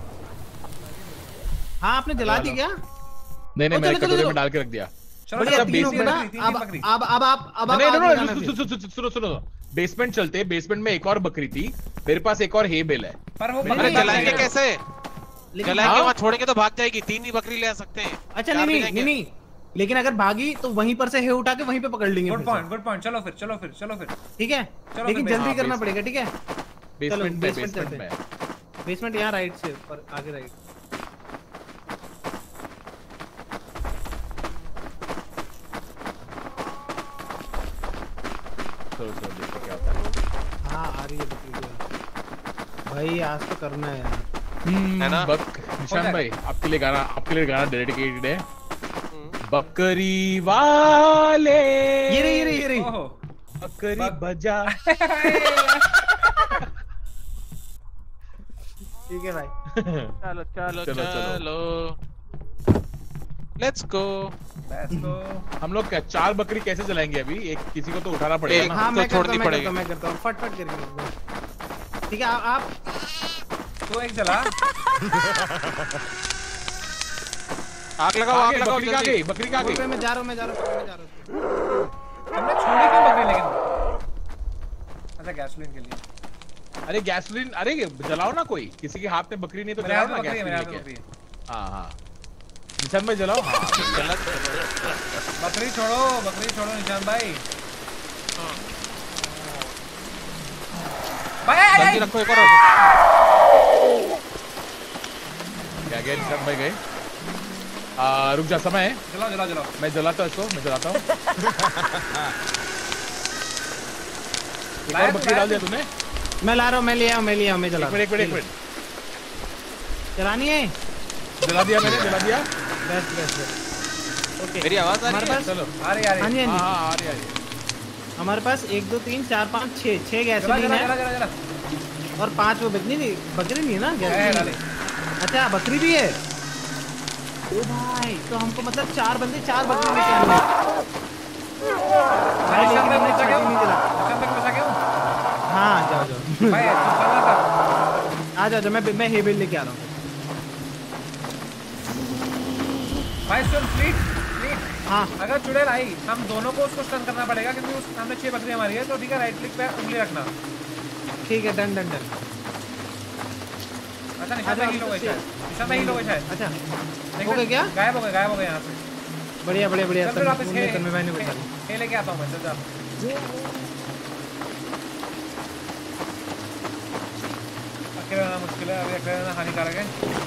हाँ आपने जला दी क्या? नहीं नहीं ओ, मैंने चलो, चलो, कटोरे चलो। में डाल के रख दिया। चलो बढ़िया चलो, तीन हो तीन गए ना। बकरी, तीन अब बकरी। अब अब आप अब आप नहीं आगे नहीं जाना नहीं फिर। सुनो सुनो सुनो सुनो बेसमेंट चलते, बेसमेंट में एक और बकरी थी, मेरे पास एक और हे बेल है। पर वो मैंने अरे बकरी जलाएंगे जलाएंगे कैसे? लेकिन जलाएंगे हाँ? वहाँ छोड़ेंगे तो भाग जाएगी। तीन ही बकरी ले आ सकते हैं। अच्छा चार नहीं ले नहीं जाएंगे। नहीं नहीं, लेकिन अगर भागी तो वहीं पर से हे उठा के वहीं पे पकड़ लेंगे गुड फिर से। Point, good point. चलो फिर, चलो फिर, चलो फिर। ठीक है चलो लेकिन फिर जल्दी हाँ, करना बेस- पड़ेगा, ठीक है? बेसमेंट में बेसमेंट बेसमेंट चलते में। बेसमेंट यहाँ राइट से ऊपर आगे राइट। चलो चलो देखो क्या होता है। हाँ आ रही है बकरी भी। भाई आज तो करना है यार। है ना? बक निशान भाई आपके लिए गाना, आपके लिए गाना डेडिकेटेड है। हम्म। बकरी वाले ये रही ये रही ये रही। ओहो। बकरी बक- बजा। ठीक है भाई। चलो चलो चलो, चलो। चलो लेट्स गो। Let's go. हम लोग क्या चार बकरी कैसे जलाएंगे अभी? एक किसी को तो उठाना पड़ेगा एक- ना। हाँ तो मैं करता छोड़नी हूँ मैं पड़ेगी। करता हूँ मैं करता हूँ फट फट करके। ठीक है आप आप तो एक जला। आग लगाओ आग आगे, लगाओ बकरी कहाँ जल्दी। गई? बकरी कहाँ बोल गई? रहे मैं जा रहा हूँ मैं जा रहा हूँ मैं जा रहा हूँ। हमने छोड़ी क्यों बकरी लेकिन? अच्छा गैसोलीन के लिए। अरे गैसोलीन, अरे जलाओ ना कोई, किसी के हाथ में बकरी नहीं तो मेरे हाथ जलाओ में ना बकरी है, मेरे हाथ में गैसोलीन बकरी लेके। है। हाँ हाँ निशान भाई जलाओ। हाँ बकरी छोड़ो बकरी छोड़ो निशान भाई। भाई जल्दी रखो एक और। क्या गया निशान भाई गए। आ, रुक जा समय है। जलाओ जलाओ जलाओ। मैं जलाता हूँ इसको मैं जलाता हूँ। एक और बकरी डाल दिया तूने। मैं ला रहा हूँ मैं ले आया मैं ले आया मैं जला एक मिनट एक मिनट एक मिनट चलानी है। जला दिया मैंने जला दिया। बस बस बस ओके। मेरी आवाज आ रही है? चलो आ रही आ रही। हाँ जी हाँ हाँ जी हाँ आ रही आ रही। हमारे पास एक दो तीन चार पाँच छः छः जला गैसोलीन जला है जला जला जला। और पांच वो बकरी नहीं बकरी नहीं है ना है, गैसोलीन डाले। अच्छा बकरी भी है। ओ भाई तो हमको मतलब चार बंदे चार बकरी लेके आने हैं। भाई लेकिन निशान भाई हमने बचा छठी क्यों? नहीं जला। निशान भाई बचा क्यों? हाँ जाओ जाओ भाई तू चलना था। आ जाओ जाओ मैं मैं हे बिल लेके आ रहा हूँ। भाई सुन फ्लीट फ्लीट। हाँ अगर चुड़ैल आई हम दोनों को उसको स्टन करना पड़ेगा क्योंकि उस हमने छह बकरियां मारी है तो ठीक है राइट क्लिक पे उंगली रखना। ठीक है डन डन डन। अच्छा निशान भाई हील हो गए शायद। निशान भाई हील हो गए शायद। अच्छा देख हो गए क्या? गायब हो गए गायब हो गए यहाँ से। बढ़िया बढ़िया बढ़िया। चल फिर वापस तन्मय खे तन्मय भाई ने बचा खे- लिया। खे लेके आता हूँ मैं। चल जा। अकेले रहना मुश्किल है अभी अकेले रहना हानिकारक है।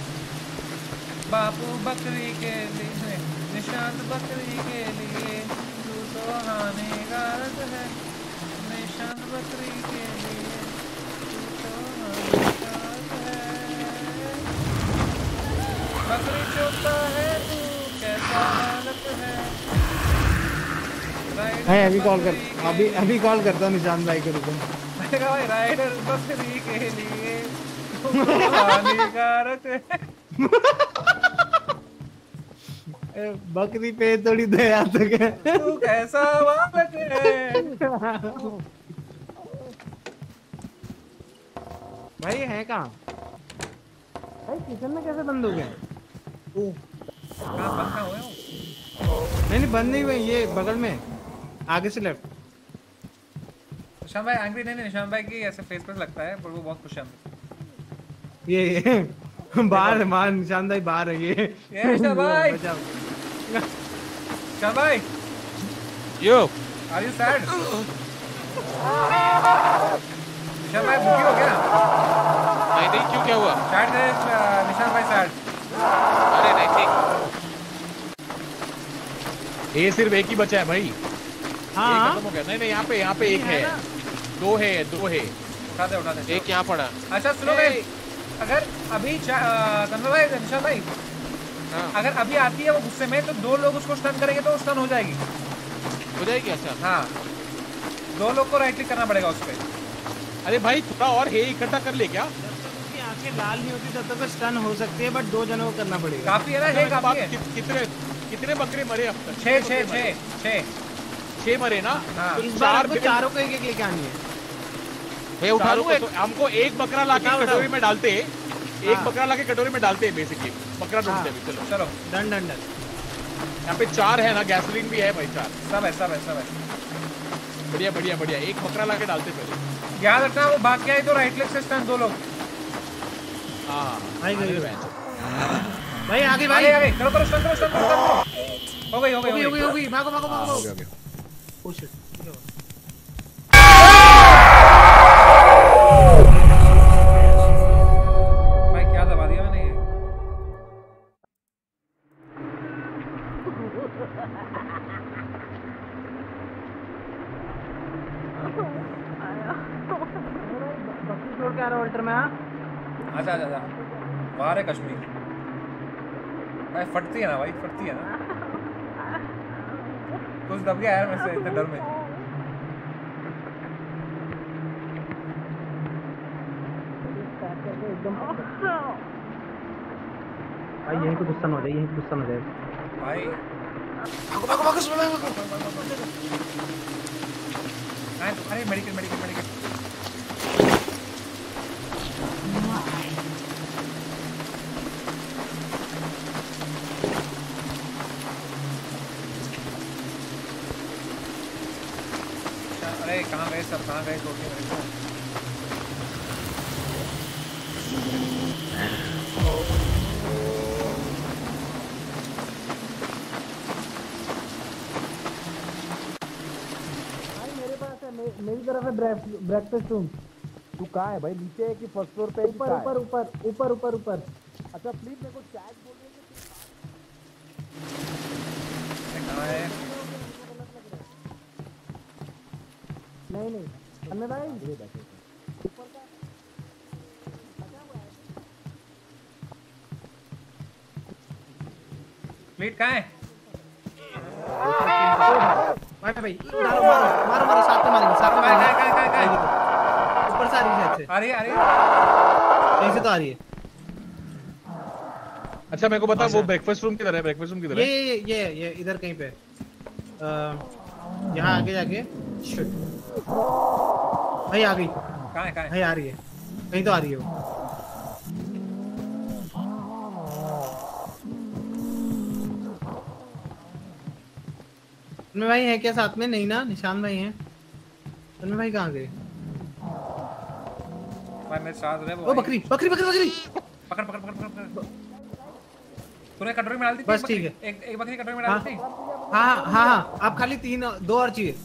बापू बकरी के लिए निशांत बकरी के लिए तू तो हानिकारक है। निशांत बकरी के लिए तू तो हानिकारक है। बकरी चोता है तू कैसा हालत है। है अभी कॉल कर अभी अभी कॉल करता हूँ निशांत भाई को रुको। मैंने कहा भाई राइडर बकरी के लिए तू तो हानिकारक है। ए, बकरी पे थोड़ी दया तो क्या। तू कैसा बालक है। भाई है कहाँ? भाई किचन में कैसे बंद हो गए? कहाँ बंद कहाँ हुए हो? नहीं नहीं बंद नहीं हुए ये बगल में आगे से लेफ्ट। निशान भाई एंग्री नहीं नहीं निशान भाई की ऐसे फेस पे लगता है पर वो बहुत खुश है हमसे। ये ये बाहर है बाहर निशान भाई बाहर है ये। ये निशान भाई। बचाओ। निशान भाई यो आर यू सैड? निशान भाई दुखी हो गया? नहीं नहीं क्यों क्या हुआ? सैड है निशान भाई सैड। अरे नहीं नहीं ये सिर्फ एक ही बचा है भाई। हाँ एक हाँ खत्म हो गया। नहीं नहीं यहाँ पे यहाँ पे एक है दो है दो है। उठा दे उठा दे। एक यहाँ पड़ा। अच्छा सुनो भाई अगर अभी तन्मय भाई निशान भाई हाँ अगर अभी आती है वो गुस्से में तो दो लोग उसको स्टन करेंगे तो स्टन हो जाएगी। हो जाएगी। अच्छा हाँ दो लोग को राइट क्लिक करना पड़ेगा उस पर। अरे भाई थोड़ा और है इकट्ठा कर ले क्या। जब तक उसकी आंखें लाल नहीं होती तब तक स्टन हो सकती है बट दो जनों को करना पड़ेगा। काफी है ना ये काफी है। कि- कितने कितने बकरे मरे अब तक। छः छः छः छः छह मरे ना। हाँ। तो इस बार चार हमको बिन- चारों को एक एक लेके आनी है। मैं उठा चारों लूँ को एक? तो हमको एक बकरा लाके उठाओ, कटोरी उठाओ। में डालते एक हाँ। बकरा लाके कटोरी में डालते हैं बेसिकली बकरा ढूंढते हाँ। हैं अभी, चलो चलो डन डन डन। यहाँ पे चार है ना गैसोलीन भी है भाई चार। सब है सब है सब है। बढ़िया बढ़िया बढ़िया एक बकरा लाके डालते पहले। याद रखना वो भाग के आए तो राइट क्लिक से स्टन दो लोग। हाँ आई गई। आने दो बहन। भाई आगे भाई आगे आगे करो करो स्टन करो स्टन करो स्टन करो। हो गई हो गई हो गई हो हो गई गई। हो गई भागो भागो हाँ, भागो। हो गया, हो गया। Oh shit. भाई क्या दबा दिया मैंने ये। बकरी छोड़ के आ रहा अल्टर में। हाँ आजा आजा आजा बाहर है कश्मीर। भाई फटती है ना भाई फटती है ना। कुछ दब गया यार मेरे से इतने डर में। भाई यहीं पे गुस्सा हो जाए यहीं पे गुस्सा हो जाए। भाई भागो भागो भागो सुनो भागो। नहीं तो अरे मेडिकल मेडिकल मेडिकल। अरे कहाँ गए सब कहाँ गए छोड़ के मेरे को। तरफ है ब्रेकफास्ट रूम। तू कहाँ है भाई, नीचे है कि फर्स्ट फ्लोर पे? ऊपर ऊपर ऊपर ऊपर ऊपर ऊपर। अच्छा प्लीज मेरे को चैट बोल रही है कहाँ है? नहीं नहीं अन्य भाई प्लेट कहाँ है? भाई भाई मारो मारो मारो मारो साथ में मारेंगे साथ में कहाँ है, मारेंगे। कहाँ है, कहाँ है, कहाँ है? ऊपर से आ रही है शायद से। आ रही है, आ रही है। कहीं से तो आ रही है। अच्छा मेरे को बता वो ब्रेकफास्ट रूम किधर है? ब्रेकफास्ट रूम किधर ये है? ये ये ये इधर कहीं पे यहाँ आगे जाके शिट भाई आ गई। कहाँ है, कहाँ है? भाई आ रही है कहीं तो आ रही है वो। तन्मय भाई है क्या साथ में? नहीं ना, निशान भाई हैं। तन्मय भाई कहाँ गए? भाई मेरे साथ रहे ओ बकरी बकरी बकरी बकरी पकड़ पकड़ पकड़ पकड़ पकड़। तूने कटोरी में डाल दी थी? बस एक ठीक बकरी- है। एक एक बकरी कटोरी में डाल दी थी? हाँ हाँ हाँ हाँ आप खाली तीन दो और चाहिए।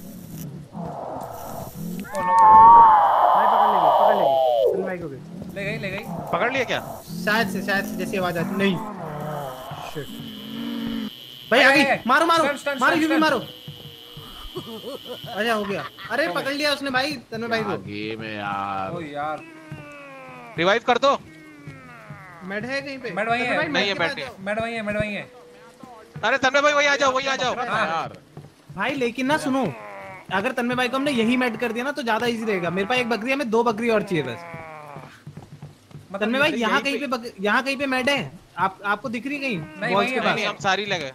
ओ नो, भाई पकड़ लेगी पकड़ लेगी तन्मय भाई को भी। ले गई ले गई। पकड़ लिया क्या? शायद से शायद से जैसी आवाज आती नहीं। Shit. भाई आ गई मारो मारो Stun, stun, मारो stun, यूवी stun. मारो। अच्छा हो गया। अरे पकड़ लिया उसने भाई तन्मय भाई को। गेम है यार। ओ यार रिवाइव कर दो। मेड है कहीं पे? मेड वहीं है। तन्मय भाई, नहीं है, मेड के मेड पास नहीं। जाओ। मैड वहीं है, मैड वहीं है। अरे तन्मय भाई वही आ जाओ, वही आ जाओ। हाँ। यार भाई लेकिन ना सुनो, अगर तन्मय भाई को हमने यही मेड कर दिया ना तो ज्यादा इजी रहेगा। मेरे पास एक बकरी है, हमें दो बकरी और चाहिए बस। मतलब तन्मय भाई यही यहाँ पे- कहीं पे बक- यहाँ कहीं पे मेड है। आप आपको दिख रही है कहीं? नहीं, Walls वहीं के है, पास। नहीं हम सारी लगे।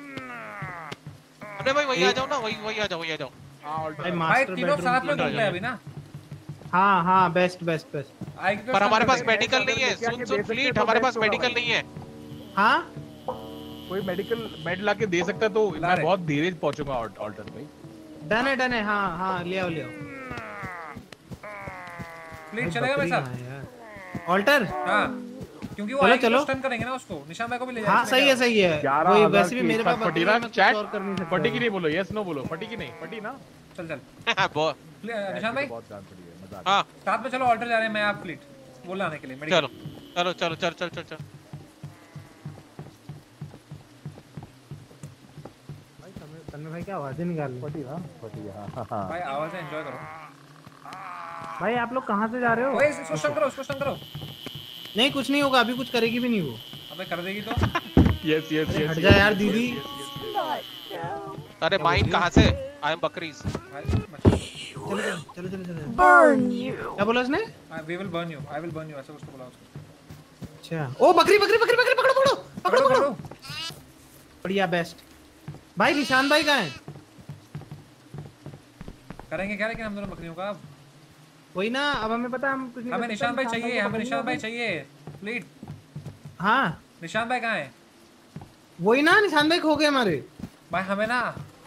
तन्मय भाई वही आ जाओ ना, वही वही आ जाओ, वही आ जाओ। भाई भाई मास्टर तीनों साथ में बेडरूम। घूम गए अभी ना। हाँ हाँ बेस्ट बेस्ट बेस्ट। आई के पर हमारे पास stun मेडिकल नहीं है। सुन सुन फ्लीट, हमारे पास मेडिकल नहीं है। हाँ कोई मेडिकल मेड ला के दे सकता तो ला मैं रहे। बहुत धीरे पहुंचूंगा ऑल्टर भाई। डन है डन है। हाँ हाँ ले आओ ले आओ। प्लेट चलेगा मेरे साथ? ऑल्टर हाँ क्योंकि वो चलो, आएंगे चलो। तो स्टन करेंगे ना उसको। निशान भाई को भी ले हाँ जाएंगे। सही है सही है। ग्यारह वही हजार वैसे भी की मेरे एक पास साथ बकरी फटी है, ना मैं कुछ चैट। और कर नहीं सकता। फटी की नहीं बोलो, यस नो बोलो। फटी की नहीं, फटी ना। चल चल बहुत- प्ले- निशान भाई बहुत जान पड़ी है, मजा आ गया। हाँ साथ में चलो। ऑल्टर जा रहे हैं, मैं आप प्लेट वो लाने के लिए मेडिकल। चलो चलो चलो चल चल चल चल। तन्मय भाई क्या आवाजें निकाल रहे हैं? फटी ना, फटी हाँ हाँ हाँ। भाई आवाज एंजॉय करो। भाई आप लोग कहाँ से जा रहे हो? ओए इसको स्टन करो, इसको स्टन करो। नहीं कुछ नहीं होगा, अभी कुछ करेगी भी नहीं वो। अबे कर देगी तो। यस यस अरे यस। हट जा यार दीदी। अरे माइन कहाँ से? आई एम बकरीज। भाई चलो चलो चलो चलो चलो। Burn you! क्या बोला उसने? We will burn you, I will burn you, ऐसा कुछ तो बोला उसको। अच्छा ओ बकरी बकरी बकरी बकरी पकड़ो पकड़ो पकड़ो पकड़ो पकड़ो। पकड़ो। बढ़िया बेस्ट। भाई निशान भाई कहाँ हैं? करेंगे क्या लेकिन हम दोनों बकरियों का अब? वही ना, अब हमें पता है हम कुछ नहीं हमें कर सकते, निशान भाई निशान चाहिए, को हमें पकड़ेंगे निशान भाई अभी। चाहिए। प्लीज हाँ निशान भाई कहाँ है? वही ना, निशान भाई खो गए हमारे। भाई हमें ना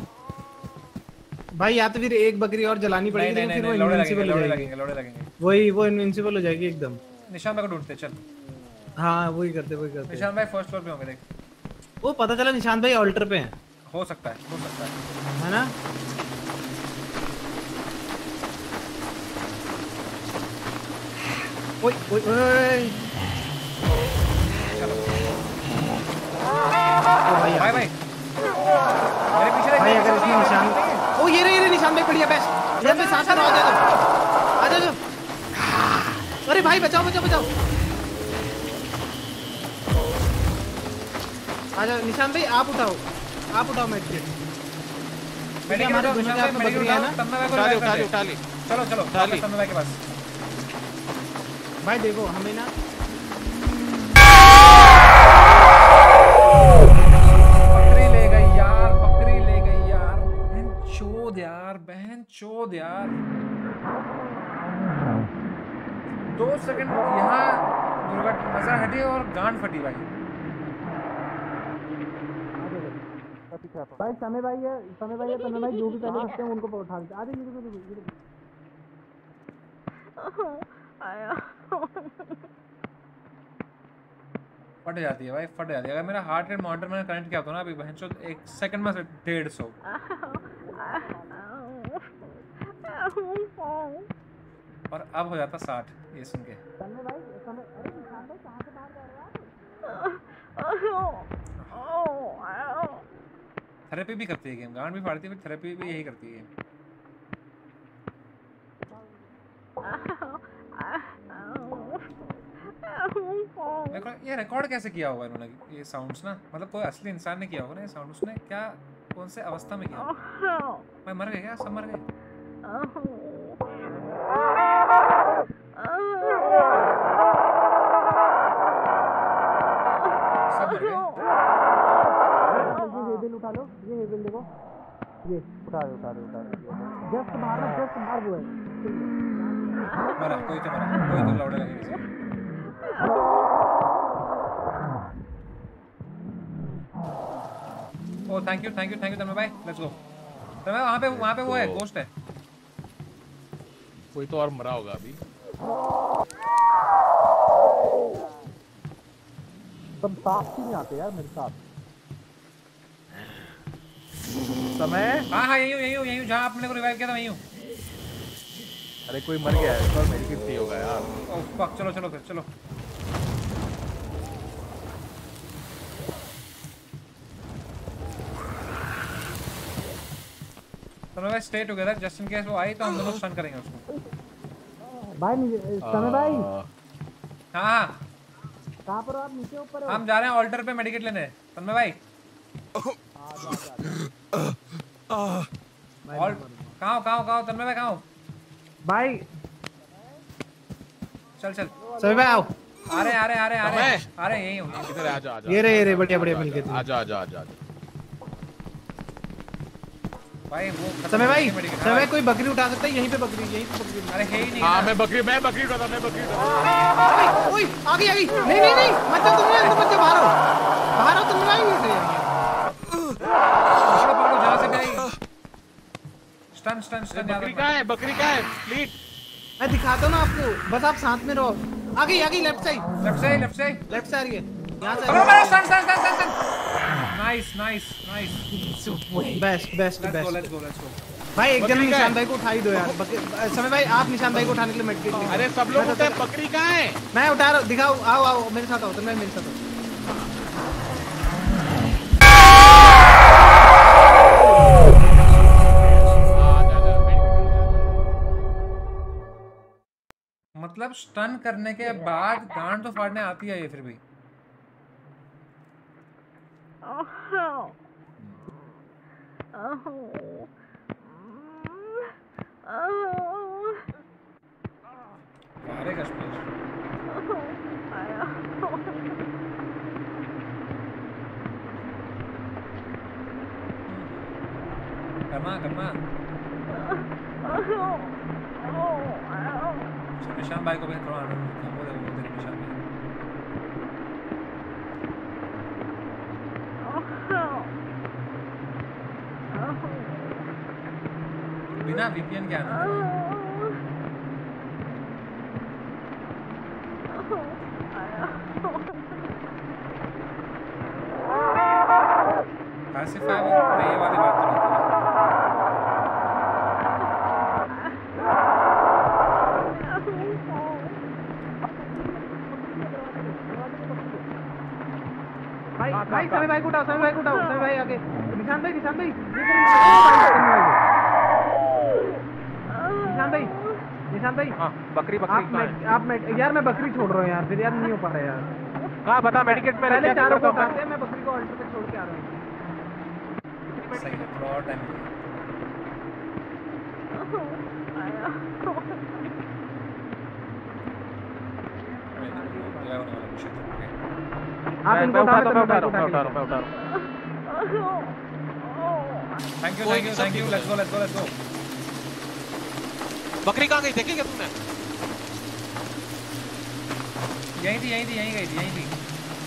भाई या तो फिर एक बकरी और जलानी नहीं पड़ेगी, नहीं लेकिन नहीं फिर नहीं, वो लौड़े लगेंगे, इनविंसिबल हो लौड़े जाएगी। लगेंगे, लौड़े लगेंगे। वही वो इनविंसिबल हो जाएगी एकदम। निशान भाई को ढूंढते चल। हाँ वही करते वही करते। निशान भाई फर्स्ट फ्लोर पे होंगे देख। वो पता चला निशान भाई ऑल्टर पे हैं, हो सकता है, हो सकता है। है ना? ओए ओए ओए चलो ओ भाई भाई भाई मेरे पीछे देख। भाई अगर इसमें निशान ओ ये रहे ये रहे निशान भाई बढ़िया बेस्ट। निशान भाई सांस आ जाओ आ जाओ। अरे भाई बचाओ बचाओ बचाओ। आ जाओ निशान भाई, आप उठाओ आप उठाओ मेड किट। मेडिकल हमारे उठाओ, दोनों निशान के भाई हाथ में मेडिकल बकरी है उठाओ, ना? तन्मय भाई को उठा ली रिवाइव उठा कर ली दे। उठा ली। चलो चलो उठा ली। वापस तन्मय भाई के पास। भाई देखो हमें ना बकरी ले गई यार, बकरी ले गई यार। बहन चोद यार, बहन चोद यार। दो सेकंड यहाँ दुर्घटना नजर हटी और गांड फटी भाई। भाई समय भाई है समय भाई है तन्मय भाई जो भी पहले सकते हैं उनको उठा लेते। आ जाइए रुको रुको रुको। फट जाती है भाई, फट जाती है। अगर मेरा हार्ट रेट मॉनिटर मैंने कनेक्ट किया होता ना अभी बहन चोद एक सेकंड में से डेढ़ सौ। और अब हो जाता साठ ये सुन के। थेरेपी भी करती है गेम, गांड भी फाड़ती है, थेरेपी भी यही करती है गेम। ये रिकॉर्ड कैसे किया होगा इन्होंने ये साउंड्स ना, मतलब कोई असली इंसान ने किया होगा ना ये साउंड, उसने क्या कौन से अवस्था में किया होगा? मैं मर गए क्या? सब मर गए? सब मर गए? ये हेबल उठा लो, ये हेबल देखो, ये उठा दो उठा दो उठा दो, जस्ट बाहर ना, जस्ट बाहर वो है। मरा कोई तो मरा, कोई तो लौड़े लगे किसी। Oh thank you thank you thank you Tanmay भाई, लेट्स गो। तन्मय वहाँ पे वहाँ पे वो है, गोस्ट है। कोई तो और मरा होगा अभी। सब साथ ही नहीं आते यार मेरे साथ। समय हाँ हाँ यही हूँ यही हूँ यही हूँ जहाँ आपने को रिवाइव किया था वही हूँ। अरे कोई मर गया है, पर मेडिकेट नहीं होगा यार। ओह फक, चलो चलो फिर चलो। तन्मय भाई stay together, just in case वो आई तो हम दोनों स्टन करेंगे उसको। भाई समय भाई हाँ हाँ कहाँ पर हो आप? नीचे ऊपर हो? हम जा रहे हैं ऑल्टर पे मेडिकेट लेने। तन्मय भाई ऑल्ट कहाँ हो कहाँ हो कहाँ हो तन्मय भाई कहाँ हो? भाई चल चल समय भाई आओ। आ रहे आ रहे आ रहे आ रहे आ रहे यही हूँ। इधर आ जा आ जा। ये रहे ये रहे बढ़िया बढ़िया मिलके। आ जा आ जा आ जा। भाई वो समय भाई समय भाई कोई बकरी उठा सकता है? यहीं पे बकरी, यहीं पे बकरी। अरे है ही नहीं। हाँ मैं बकरी मैं बकरी उठाता मैं बकरी उठाता। ओए आ गई आ गई। नहीं नहीं नहीं मत जाओ तुम, तुम बच्चे बाहर हो बाहर हो, तुम भाई नहीं पकड़ो पकड़ो जहाँ से भी आई। Stun stun stun. बकरी कहाँ है? बकरी कहाँ है? प्लीज मैं दिखाता हूँ ना आपको, बस आप साथ में रहो। आ गई आ गई left side left side left side left से आ रही है, यहाँ से। पकड़ो पकड़ो stun stun stun stun. Nice nice nice. Best best let's go best. Let's go let's go. भाई एक जन बकरी का निशान है? भाई को उठा ही दो यार। बकरी समय भाई आप निशान भाई को उठाने के लिए मेडिकेट लीजिए। अरे सब लोग उठे, बकरी कहाँ है? मैं उठा रहा हूँ, दिखाओ आओ आओ मेरे साथ आओ, तुम मेरे साथ आओ। मतलब स्टन करने के बाद गांड तो फाड़ने आती है ये फिर भी। अरे कश्मीर करना करना। निशान भाई को भी थोड़ा आनंद वो दे वो दे निशान भाई। बिना वीपीएन के आना है। पैसिफाई वो ये वाली बात तो नहीं थी। भाई भाई समय भाई को उठाओ, समय भाई को उठाओ, समय भाई आगे। निशान भाई निशान भाई निशान भाई निशान भाई हाँ बकरी बकरी आप मैं आप मैं यार मैं बकरी छोड़ रहा हूँ यार, फिर यार नहीं हो पा रहा यार। हाँ बता मेडिकेट में पहले क्या चारों को करता हूँ उठाते हैं, मैं बकरी को ऑल्टर पे छोड़ के आ रहा हूँ। सही है, थोड़ा और टाइम लगेगा। आप इनको उठा मैं उठा रहा हूँ मैं मैं उठा रहा हूँ मैं उठा रहा हूँ। Thank you thank you thank you let's go let's go let's go. बकरी कहाँ गई देखी क्या तुमने? यहीं थी यहीं थी यहीं गई थी यहीं थी।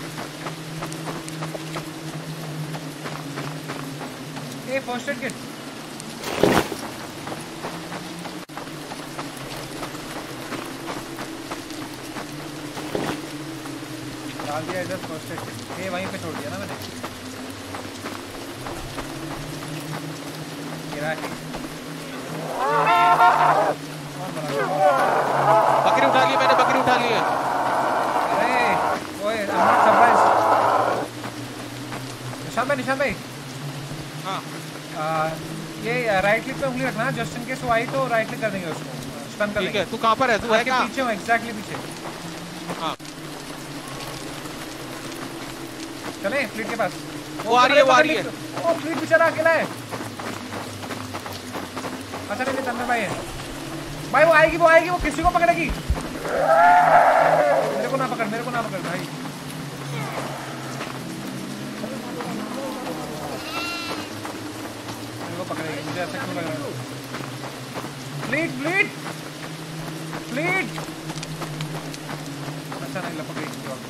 ये फर्स्ट एड किट डाल दिया इधर फर्स्ट एड किट। ये वहीं पे छोड़ दिया ना मैंने। गिरा के निशान भाई निशान भाई हाँ ये राइट क्लिक पे उंगली रखना, जस्ट इन केस वो आई तो राइट क्लिक कर देंगे उसको, स्टन कर ठीक देंगे। है। तू कहाँ पर है? तू है क्या? पीछे हूँ, एग्जैक्टली पीछे। हाँ चले फ्लीट के पास। वो आ रही है, वो आ रही है। ओ फ्लीट बेचारा अकेला है। अच्छा नहीं तन्मय भाई है भाई, वो आएगी वो आएगी, वो किसी को पकड़ेगी। मेरे को ना पकड़, मेरे को ना पकड़ भाई। मेरे को पकड़ेगी, मुझे ऐसा क्यों लग रहा है? Fleet fleet fleet. अच्छा नहीं लपक गई किसी और को।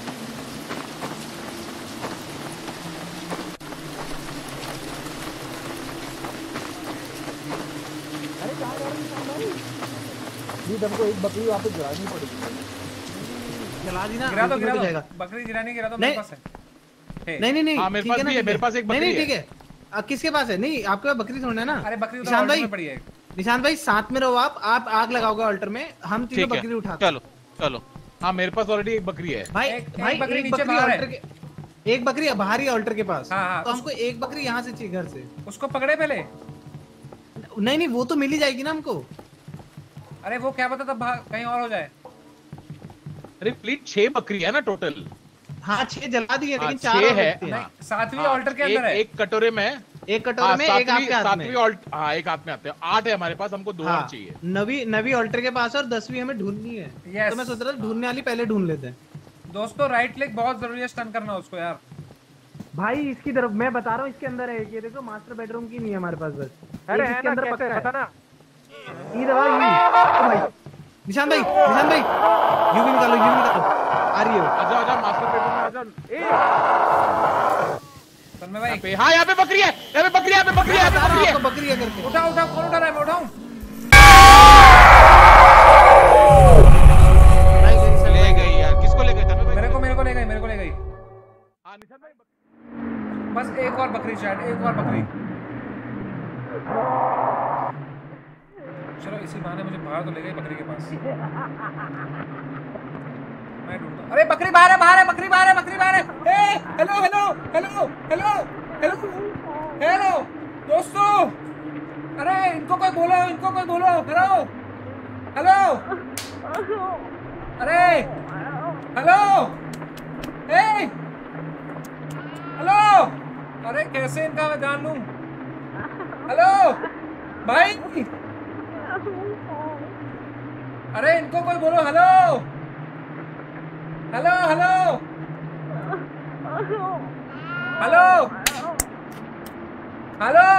हमको एक बकरी वहाँ पे गिरानी पड़ेगी। जला दी ना, गिरा दो गिरा जाएगा। दो, बकरी गिरानी गिरा दो, नहीं। मेरे पास है। नहीं नहीं नहीं हाँ, मेरे ठीक पास है ना, भी है, ठीक मेरे पास एक नहीं बकरी नहीं है। ठीक है। अब किसके पास है? नहीं आपके पास बकरी थोड़ी है ना। अरे बकरी उधर निशान ऑल्टर भाई में पड़ी है। निशान भाई साथ में रहो आप आप आग लगाओगे अल्टर में, हम तीनों ठीक है, बकरी उठाते हैं। चलो चलो। हाँ मेरे पास ऑलरेडी एक बकरी है। भाई एक- एक भाई बकरी एक नीचे बकरी बाहर है। अल्टर के एक बकरी बाहर ही अल्टर के पास। हाँ, हाँ, तो हमको एक बकरी यहाँ से चाहिए घर से। उसको पकड़े पहले। नहीं नहीं वो तो मिल ही जाएगी ना हमको। अरे वो क्या पता तब कहीं और हो जाए। अरे फ्लीट छह बकरी है ना टोटल। हाँ छह जला दी है, हाँ, लेकिन चार छह और है। बचती हैं। नहीं, सातवीं हाँ, ऑल्टर के अंदर एक, है। एक कटोरे में, एक कटोरे हाँ, में एक सातवीं आपके हाथ में। सातवीं ऑल्ट हाँ एक हाथ में आते हैं। आठ है हमारे पास, हमको दो और हाँ चाहिए। नवी नवी ऑल्टर के पास और दसवीं हमें ढूंढनी है। Yes. तो मैं सोच रहा था ढूंढने वाली पहले ढूंढ लेते हैं। दोस्तों राइट क्लिक बहुत जरूरी है, स्टन करना उसको यार। भाई इसकी तरफ मैं बता रहा हूँ, इसके अंदर है। ये देखो मास्टर बेडरूम की नहीं है हमारे पास बस। अरे एक है इसके ना, अंदर कैसे? पक्का है। बता ना। ये दवा ये। ओ भाई निशान भाई निशान भाई यूवी निकालो यूवी निकालो। आ रही हो? आजा आजा मास्टर बेडरूम में आजा। तन्मय भाई यहाँ पे, हाँ यहाँ पे बकरी है, यहाँ पे बकरी है, यहाँ पे बकरी है, यहाँ पे बकरी है। आपको बकरी है करके। उठा उठा, कौन उठा रहा है? मैं उठाऊं? ले गई यार। किसको ले गई? तन्मय भाई मेरे को मेरे को ले गई, मेरे को ले गई। हाँ निशान भाई बस एक और बकरी शायद, एक और बकरी। चलो इसी बहाने मुझे बाहर तो ले गई बकरी के पास। मैं ढूंढता। अरे बकरी बाहर है, बाहर है, बकरी बाहर है, बकरी बाहर है। ए hello hello hello hello hello hello दोस्तों, अरे इनको कोई बोलो, इनको कोई बोलो। हेलो हेलो अरे हेलो ए हेलो। अरे कैसे इनका मैं जान लूं? हेलो भाई, अरे इनको कोई बोलो। Hello hello hello hello hello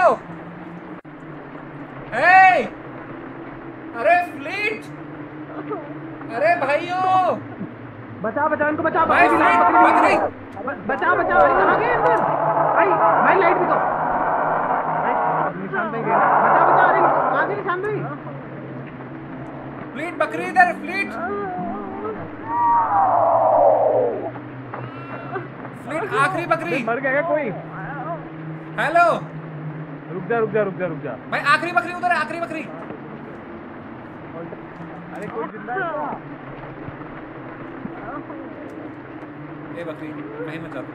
hey अरे फ्लीट, अरे भाइयों बचा बचा इनको बचा। भाई बकरी फ्लीट बकरी बकरी। बचा बचा। भाई कहाँ गए अंदर? भाई भाई लाइट दिखाओ। भाई निशान भाई गए ना। बचा बचा। अरे कहाँ गए निशान भाई? फ्लीट बकरी इधर, फ्लीट फ्लीट आखिरी बकरी। मर गया कोई? हेलो रुक जा रुक जा रुक जा रुक जा। भाई आखिरी बकरी उधर है, आखिरी बकरी। अरे कोई जिंदा है? ये बकरी कहीं मत जा तू।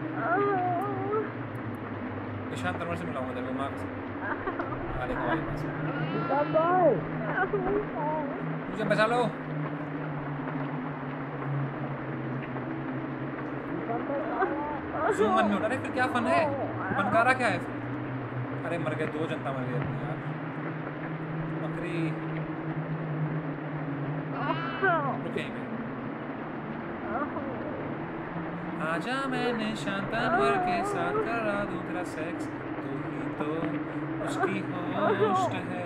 निशान तरवर से मिलाऊंगा तेरे को, माँ कसम। अरे हमारे पास मुझे बचा लो। Zoom unmute. अरे फिर क्या फन है? फनकारा क्या है? अरे मर गए, दो जनता मर गई अपनी यार। बकरी रुक यहीं पे। आजा मैंने शांतानवर के साथ करा दूं तेरा सेक्स, तू ही तो उसकी होस्ट है।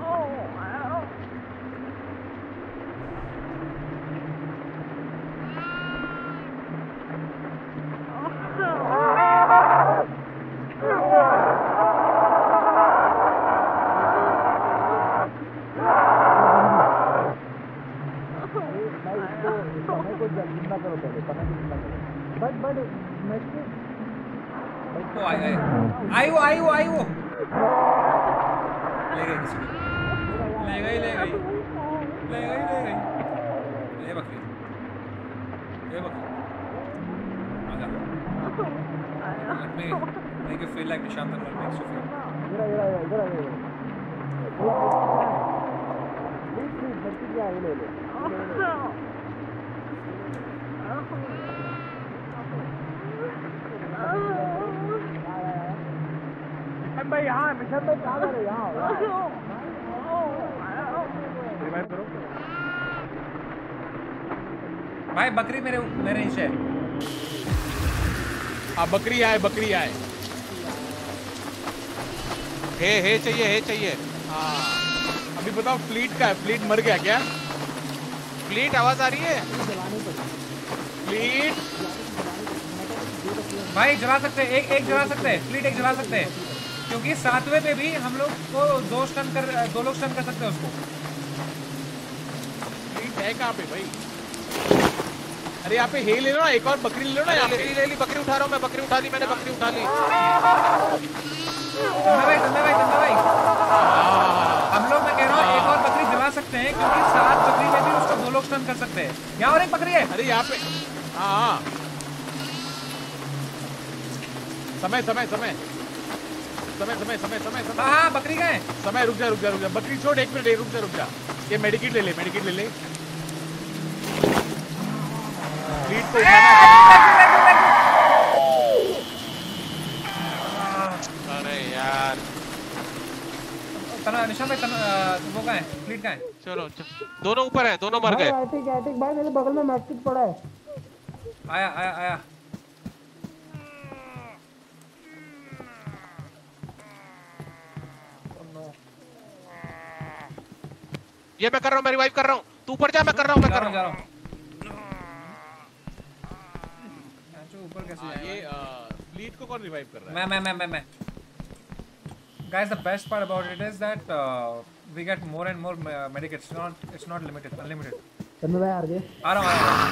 वो आई आई आई वो आई वो आई वो ले गई किसी को, ले गई ले गई ले गई ले गई। ये बकरी, ये बकरी आजा। Let me make you feel like Nishant Anwar makes you feel. इधर इधर इधर इधर प्लीज प्लीज बच्ची क्या है ले ले मिशन भाई यहाँ मिशन भाई कहाँ जा रहे यहाँ रिवाइव करो भाई बकरी मेरे मेरे नीचे है। हाँ बकरी आए बकरी आए हे हे चाहिए हे चाहिए। हाँ अभी बताओ फ्लीट का है फ्लीट मर गया क्या? फ्लीट आवाज आ रही है? फ्लीट भाई जला सकते हैं एक एक जला सकते हैं फ्लीट एक जला सकते हैं क्योंकि सातवें पे भी हम लोग को दो स्टन कर दो लोग स्टन कर सकते हैं उसको। फ्लीट है कहाँ पे भाई? अरे यहाँ पे हे ले लो ना एक और बकरी ले लो ना यहाँ पे। ले ली ले ली बकरी उठा रहा हूँ मैं बकरी उठा ली मैंने बकरी उठा ली। तन्ना भाई तन्ना भाई तन्ना भाई हम लोग मैं कह रहा हूँ एक और बकरी जला सकते हैं क्योंकि सात बकरी में भी उसको दो लोग स्टन कर सकते हैं। यहाँ और एक बकरी है। अरे यहाँ पे हाँ समय समय समय समय समय समय समय समय हाँ बकरी का है समय रुक जा रुक जा रुक जा बकरी छोड़ एक मिनट रुक जा रुक जा ये मेडिकेट ले ले मेडिकेट ले ले फ्लीट को अरे यार तना निशान भाई तना वो कहाँ है फ्लीट कहाँ है? चलो दोनों ऊपर है दोनों मर गए। एटिक एटिक भाई मेरे बगल में मैट्रिक पड़ा है। आया आया आया ये मैं कर रहा हूँ मैं रिवाइव कर रहा हूँ तू ऊपर जा मैं कर रहा हूँ मैं कर रहा हूँ। ऊपर कैसे हाँ, ये फ्लीट को कौन रिवाइव कर रहा है? मैं मैं मैं मैं मैं guys the best part about it is that uh, we get more and more uh, medikits it's not it's not limited unlimited Tannu भाई आ रहे आ रहा हूँ आ रहा हूँ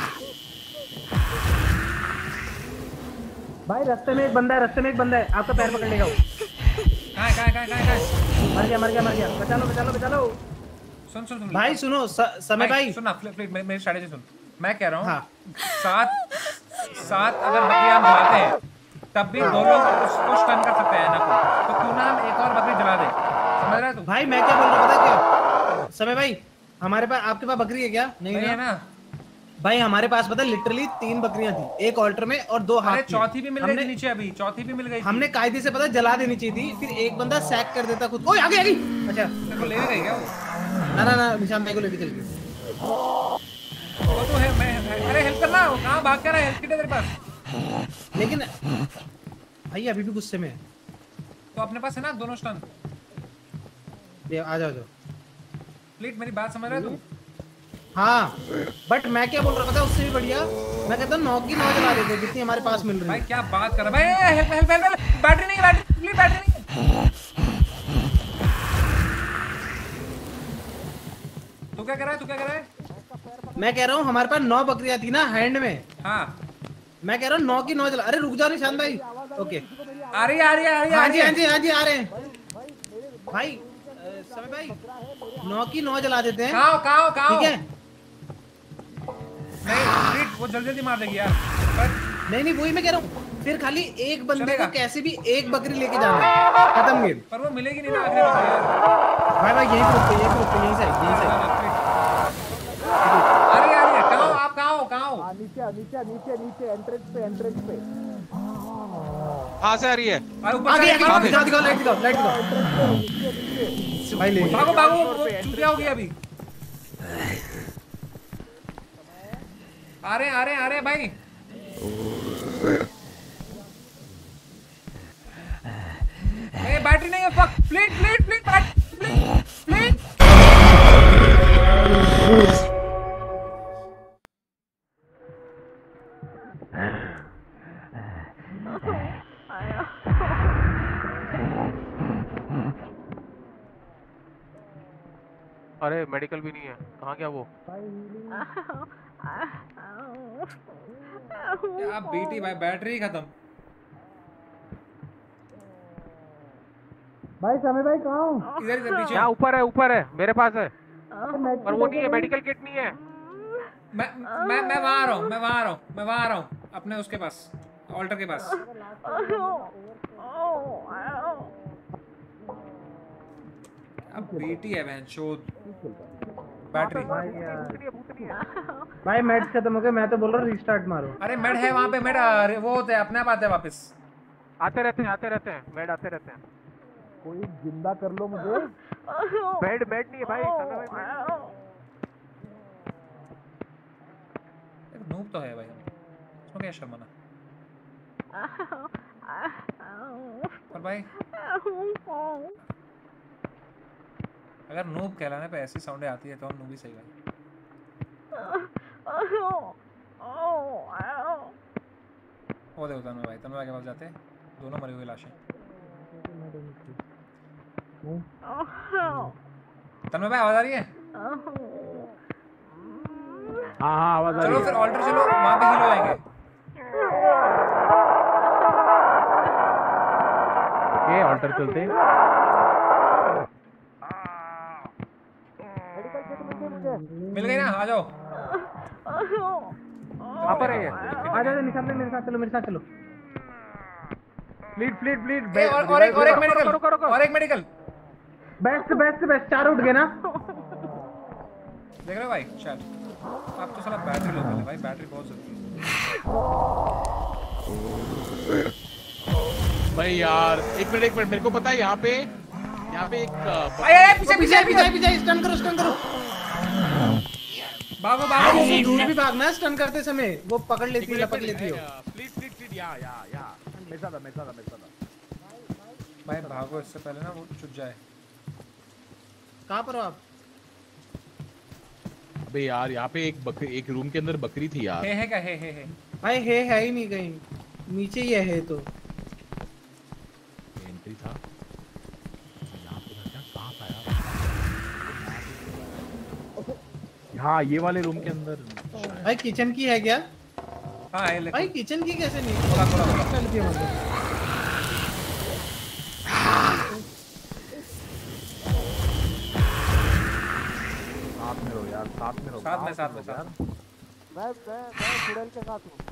भाई रास्ते में एक बंदा है रास्ते में एक बंदा है आपका पैर पकड़ लेगा वो। कहाँ है कहाँ है कहाँ है कहाँ है मर गया मर गया मर गया बचा लो बचा लो बचा लो। सुन सुन सुन भाई सुनो स- समय भाई सुन ना फ्लिप फ्लिप मेरी स्ट्रेटजी सुन मैं कह रहा हूँ हाँ। सात सात अगर बकरी हम जलाते हैं तब भी दो लोग उसको स्टन कर सकते हैं ना को तो क्यों ना हम एक और बकरी जला दे समझ रहा है तू? भाई मैं क्या बोल रहा हूँ पता है क्या समय भाई हमारे पास आपके पास बकरी है क्या? नहीं नहीं है ना ना भाई हमारे पास पता है लिटरली तीन बकरियां थी एक ऑल्टर में और दो हाथ अरे में। चौथी भी मिल गई हमने थी नीचे अभी चौथी भी मिल गई थी। हमने कायदे से पता है जला देनी चाहिए थी फिर एक बंदा सैक कर देता खुद ओए आगे आगे अच्छा तेरे को ले गई क्या वो ना ना ना निशान भाई को लेके चल गए वो तो है मैं अरे हेल्प करना वो कहाँ भाग कर रहा है हेल्प किट है तेरे पास लेकिन भाई अभी भी गुस्से में है तो अपने पास है ना दोनों स्टन ये आ जाओ जाओ प्लीज मेरी बात समझ रहा है तू हाँ बट मैं क्या बोल रहा था उससे भी बढ़िया मैं कहता हूँ नौ की नौ जला देते जितनी हमारे पास मिल रही भाई है क्या बात कर रहा है भाई हेल्प हेल्प हेल्प बैटरी नहीं बैटरी प्लीज बैटरी नहीं तू क्या कर रहा है तू क्या कर रहा है मैं कह रहा हूँ हमारे पास नौ बकरियां थी ना हैंड में हाँ मैं कह रहा हूँ नौ की नौ जला अरे रुक जाओ निशान भाई ओके आ रही है आ रही है आ रही है हाँ आ जी रही हाँ है जी हाँ जी आ रहे हैं भाई अ, समय भाई नौ की नौ जला देते हैं कहाँ हो कहाँ हो कहाँ हो ठीक है नहीं प्लीज वो जल्दी जल्दी मार देगी यार पर नहीं नहीं वही मैं कह रहा हूँ फिर खाली एक बंदे चलेगा। को कैसे भी एक बकरी लेके जाना है खत्म गेम पर वो मिलेगी नहीं ना आखिरी में यार भाई भाई यहीं पे रुकते यहीं पे रुकते यहीं से यहीं से आ रही है आ रही है कहाँ हो आप कहाँ हो कहाँ हो नीचे नीचे नीचे नीचे एंट्रेंस पे एंट्रेंस पे कहाँ से आ रही है? अरे ऊपर आगे चढ़, आगे दिखाओ दिखाओ लाइट दिखाओ लाइट दिखाओ भाई ले भागो भागो वो चूतिया हो गया अभी आ रहे हैं, आ रहे हैं, आ रहे हैं भाई ए बैटरी नहीं है fuck please please please please please अरे मेडिकल भी नहीं है कहाँ गया वो? क्या बेटी भाई बैटरी खत्म भाई समय भाई कहाँ हो? इधर इधर पीछे यहाँ ऊपर है ऊपर है मेरे पास है पर वो नहीं है मेडिकल किट नहीं है। मैं मैं मैं वहां आ रहा हूँ मैं वहां आ रहा हूँ मैं वहां आ रहा हूँ अपने उसके पास ऑल्टर के पास। अब बेटी है बहन चोद। बैटरी भाई मेड खत्म हो गए, मैं तो बोल रहा हूँ रीस्टार्ट मारो। अरे मेड है वहाँ पे, मेड अरे वो होते हैं अपने आप आते हैं वापस। आते रहते हैं आते रहते हैं बेड आते रहते हैं। कोई जिंदा कर लो मुझे। बेड बेड नहीं है भाई, चलो भाई बेड। एक नूब तो है भाई, इसमें क्या शर्माना। पर भाई अगर नूब कहलाने पे ऐसी साउंडें आती है तो हम नूब ही सही भाई। वो देखो तन्मय भाई, तन्मय के पास जाते हैं, दोनों मरी हुई लाशें। तन्मय भाई आवाज आ रही है? हाँ हाँ आवाज आ रही है। चलो फिर ऑल्टर चलो, वहाँ पे हील हो जाएंगे। ओके ऑल्टर चलते हैं। मिल गई ना, आ जाओ। वहाँ पर है। आ जाओ निशान भाई, मेरे साथ चलो, मेरे साथ चलो। फ्लीट फ्लीट फ्लीट ए, और और एक और एक मेडिकल, और एक मेडिकल। बेस्ट बेस्ट बेस्ट, चार उठ गए ना। देख रहे हो भाई शायद आप तो साला बैटरी लो पहले भाई, बैटरी बहुत जरूरी है भाई यार। एक मिनट एक मिनट, मेरे को पता है यहाँ पे यहाँ पे एक अ, अरे पीछे पीछे पीछे पीछे स्टन करो, स्टन करो। भागो भागो। दूर भी भागना है स्टन करते समय, वो पकड़ लेती है, लपक लेती है। फ्लीट फ्लीट फ्लीट या या या मेरे साथ मेरे साथ मेरे साथ भाई भागो इससे पहले ना वो छुट जाए। कहाँ पर हो आप? अबे यार यहाँ पे एक बकरी, एक रूम के अंदर बकरी थी यार। है है क्या है है है भाई है है ही नहीं कहीं, नीचे ही है तो। एंट्री था यहाँ पे क्या, कहाँ पाया? हाँ ये वाले रूम के अंदर। भाई किचन की है क्या? हाँ है लेकिन भाई किचन की कैसे नहीं? खोला खोला खोला। चलती है मतलब। साथ में रहो यार, साथ में रहो। साथ में साथ में साथ। मैं मैं मैं चुड़ैल के साथ हूँ।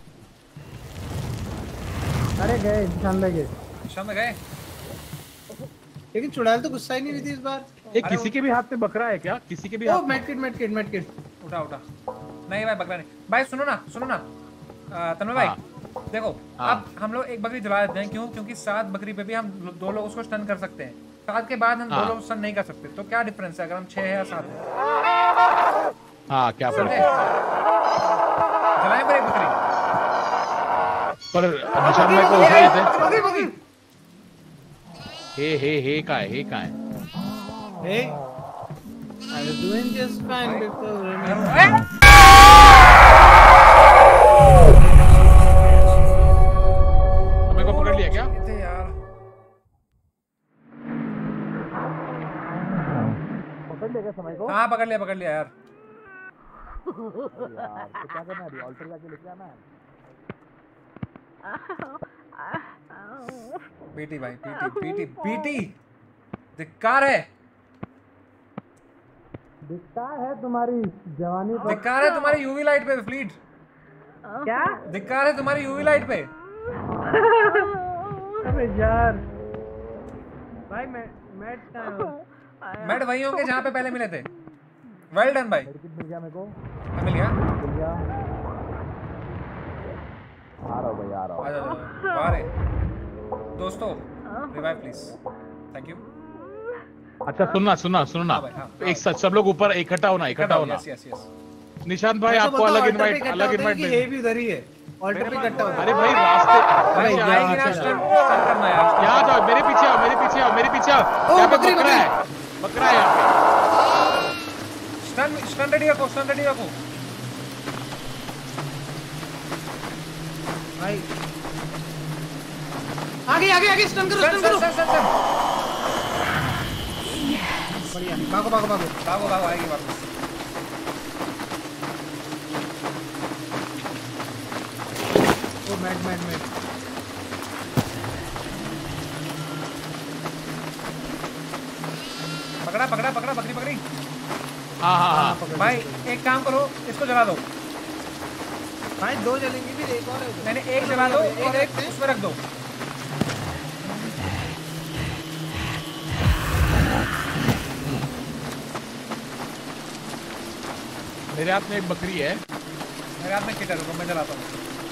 अरे गए निशान भाई गए, शाम में गए। लेकिन चुड़ैल तो गुस्सा ही नहीं रही थी इस बार। एक किसी के भी हाथ में बकरा है क्या? किसी के भी ओ हाथ में? Medkit medkit medkit. उठा उठा। नहीं भाई बकरा नहीं। भाई सुनो ना सुनो ना तन्मय भाई, देखो अब हम लोग एक बकरी जला देते हैं। क्यों? क्योंकि सात बकरी पे भी हम दो लोग उसको स्टन कर सकते हैं, सात के बाद हम दो लोग स्टन नहीं कर सकते। तो क्या डिफरेंस है अगर हम छह है या सात है? हाँ क्या फर्क है? जलाएं पर एक बकरी। पर निशान भाई को उठाए थे। बकरी बकरी। हे हे हे का है, हे का है। Hey, I was doing just fine before. हमें को पकड़ लिया क्या? यार पकड़ लेगा समय को। हाँ पकड़ लिया पकड़ लिया यार। यार तो क्या करना है अभी? ऑल्टर जाके लेके आना है। पीटी भाई पीटी पीटी पीटी धिक्कार है, दिखता है तुम्हारी जवानी पर। धिक्कार है तुम्हारी यूवी लाइट पे फ्लीट। क्या? धिक्कार है तुम्हारी यूवी लाइट पे। अबे यार भाई मैं मैट कहाँ हूँ? मैड वही होंगे जहाँ पे पहले मिले थे। वेल डन भाई। मिल गया मेरे को। मिल गया मिल गया। आ रहा हूँ भाई, आ रहा हूँ। आ जाओ बाहर है दोस्तों। Revive please, thank you. अच्छा सुनना सुनना सुनना, हाँ भाई, हाँ, एक साथ सब लोग ऊपर इकट्ठा होना, इकट्ठा होना। Yes yes yes. निशांत भाई आपको अलग इनवाइट, अलग इनवाइट ये भी उधर ही है, ऑल्टर पे इकट्ठा होता है। अरे भाई रास्ते भाई पीछे आएगी ना आओ, स्टन करना यार। यहाँ जाओ, मेरे पीछे आओ, मेरे पीछे आओ, मेरे पीछे आओ। यहाँ पे बकरा है, बकरा है यहाँ पे। स्टन स्टन रेडी रखो, स्टन रेडी रखो भाई। आगे आगे आगे स्टन करो, स्टन स्टन स्टन करो। Stun stun. बढ़िया, भागो भागो भागो। भागो भागो आएगी वापस। Oh mad mad mad. पकड़ा पकड़ा पकड़ा बकरी पकड़ी। हाँ हाँ हाँ भाई एक काम करो, इसको जला दो। भाई दो जलेंगे फिर एक और है। मैंने एक जला दो और एक उसमें रख दो। मेरे हाथ में एक बकरी है। मेरे हाथ में किटर है, मैं जलाता हूँ।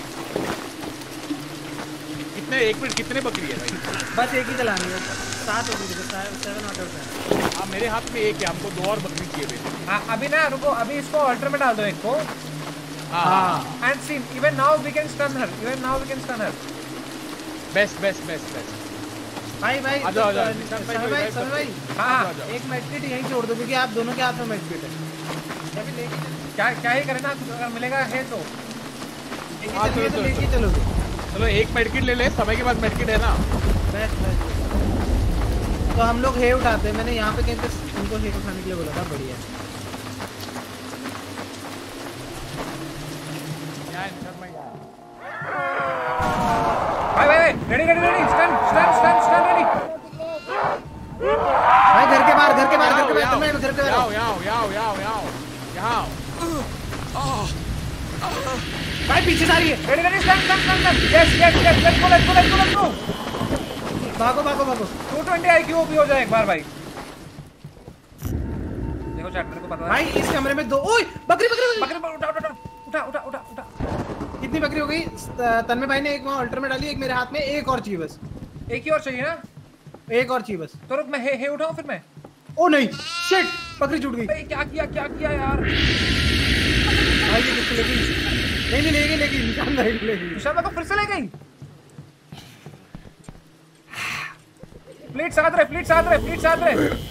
कितने एक मिनट कितने बकरी है भाई? बस एक ही जलानी है। सात होगी देखो, सेवन आउट ऑफ टेन। हाँ मेरे हाथ में एक है, हमको दो और बकरी चाहिए बेटे। हाँ अभी ना रुको, अभी इसको अल्टर में डाल दो एक को। हाँ and see even now we can stun her, even now we can stun her. Best best best best. भाई भाई आ जाओ, आ जाओ, समय भाई, भाई भाई, समय भाई हाँ एक मेडकिट यहीं छोड़ दो क्योंकि आप दोनों के हाथ में मेडकिट है। अभी लेके क्या क्या ही करें ना, अगर मिलेगा है तो हाँ, चलिए चलो, तो चलो, लेके चलोगे। चलो एक मेडकिट ले ले, समय के बाद मेडकिट है ना। Best best. तो हम लोग हे उठाते हैं, मैंने यहाँ पे कहीं पे उनको हे उठाने के लिए बोला था। बढ़िया भाई भाई ready ready ready stun stun stun stun ready. भाई घर के बाहर घर के बाहर घर के बाहर तुम्हें घर के बाहर याओ याओ याओ याओ याओ याओ। भाई पीछे से आ रही है। Ready ready stun stun stun yes yes yes let's go let's go let's go let's go. भागो भागो भागो। टू ट्वेंटी आईक्यू भी हो जाए एक बार भाई। देखो चैट मेरे को पता है भाई इस कमरे में दो। ओए बकरी बकरी बकरी बकरी उठा उठा उठा उठा उठा उठा। कितनी बकरी हो गई? तन्मय भाई ने एक वहाँ अल्टर में डाली, एक मेरे हाथ में, एक और चाहिए बस। एक ही और चाहिए ना? एक और चाहिए बस। तो रुक मैं हे हे उठाऊं फिर मैं। ओ नहीं शिट, बकरी छूट गई। भाई क्या किया क्या किया यार? भाई ये किसको लेगी? नहीं नहीं लेगी लेगी निशान भाई लेगी। निशान को फिर से ले गई। फ्लीट साथ रहे फ्लीट साथ रहे फ्लीट साथ रहे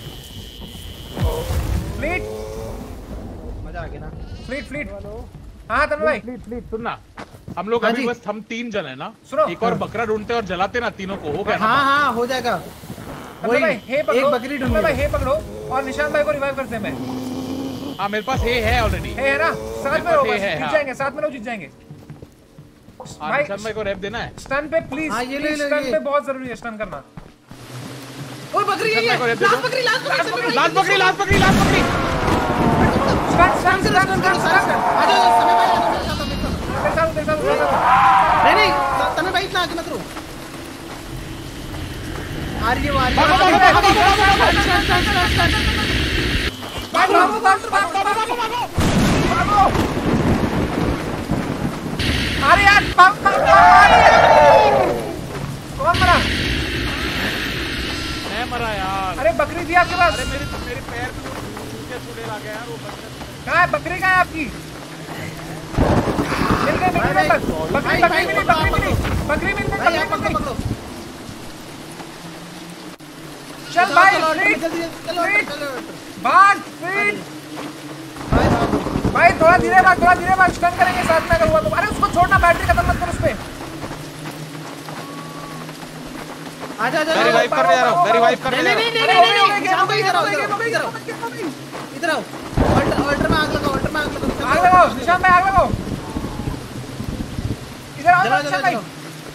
फ्लीट। मजा आ गया ना। Fleet fleet. हाँ तन्मय भाई प्लीज प्लीज सुनना, हम लोग हाँ अभी जी। बस हम तीन जन है ना। सुनो। एक और बकरा ढूंढते और जलाते ना तीनों को, हो गया ना? हाँ हाँ हो जाएगा। तन्मय भाई हे पकड़ो, एक बकरी तन्मय भाई ढूंढी। हे पकड़ो और निशान भाई को रिवाइव करते हैं मैं। हाँ मेरे पास ये है ऑलरेडी। हे है ना? साथ में पास रहो हे बस, है, जीत हाँ। जाएंगे साथ में लोग जीत जाएंगे। हाँ भाई निशान भाई को रैप देना है। स्टन पे प्लीज हाँ, ये ले प्लीज लो, स्टन ये। पे बहुत जरूरी है स्टन करना। ओए बकरी निशान है भाई को रैप दे लास्ट दो। बकरी लास्ट बकरी लास्ट बकरी लास्ट बकरी लास्ट बकरी। Stun stun stun stun stun. आ जाओ समय भाई आ जाओ मेरे साथ, मेरे साथ। देख साथ देख साथ देख साथ। नहीं नहीं तन्मय भाई इतना आगे मत रहो। आ रही है वो आ रही है। भागो, भागो, भागो, भागो, भागो, भागो, भागो, भागो। अरे यार भाग भाग भाग। कौन मरा? मैं मरा यार। अरे बकरी थी आपके पास। अरे मेरे मेरे पैर में सूखे सूखे लग गए यार वो बकरा। कहाँ है बकरी? कहाँ है आपकी? मिल गई मिल गई बकरी बकरी बकरी मिली बकरी मिली बकरी मिल गई भाई बकरी आप मिल पकड़ो गई। पकड़ो। चल भाई चलो, फ्लीट जल्दी चलो फ्लीट चलो। भाग फ्लीट। भाई भागो। भाई थोड़ा धीरे भाग थोड़ा धीरे भाग स्टन करेंगे साथ में अगर हुआ तो। अरे उसको छोड़ना, बैटरी खत्म मत कर उस पे। आजा आजा मैं रिवाइव करने जा रहा हूँ, मैं रिवाइव करने नहीं जा नहीं रहा नहीं हूँ। नहीं नहीं नहीं इधर आओ इधर आओ इधर आओ इधर आओ। अल्टर अल्टर में आग लगाओ अल्टर में आग लगाओ। आग लगाओ निशान भाई आग लगाओ। इधर आओ चलो निशान चलो भाई। चलो।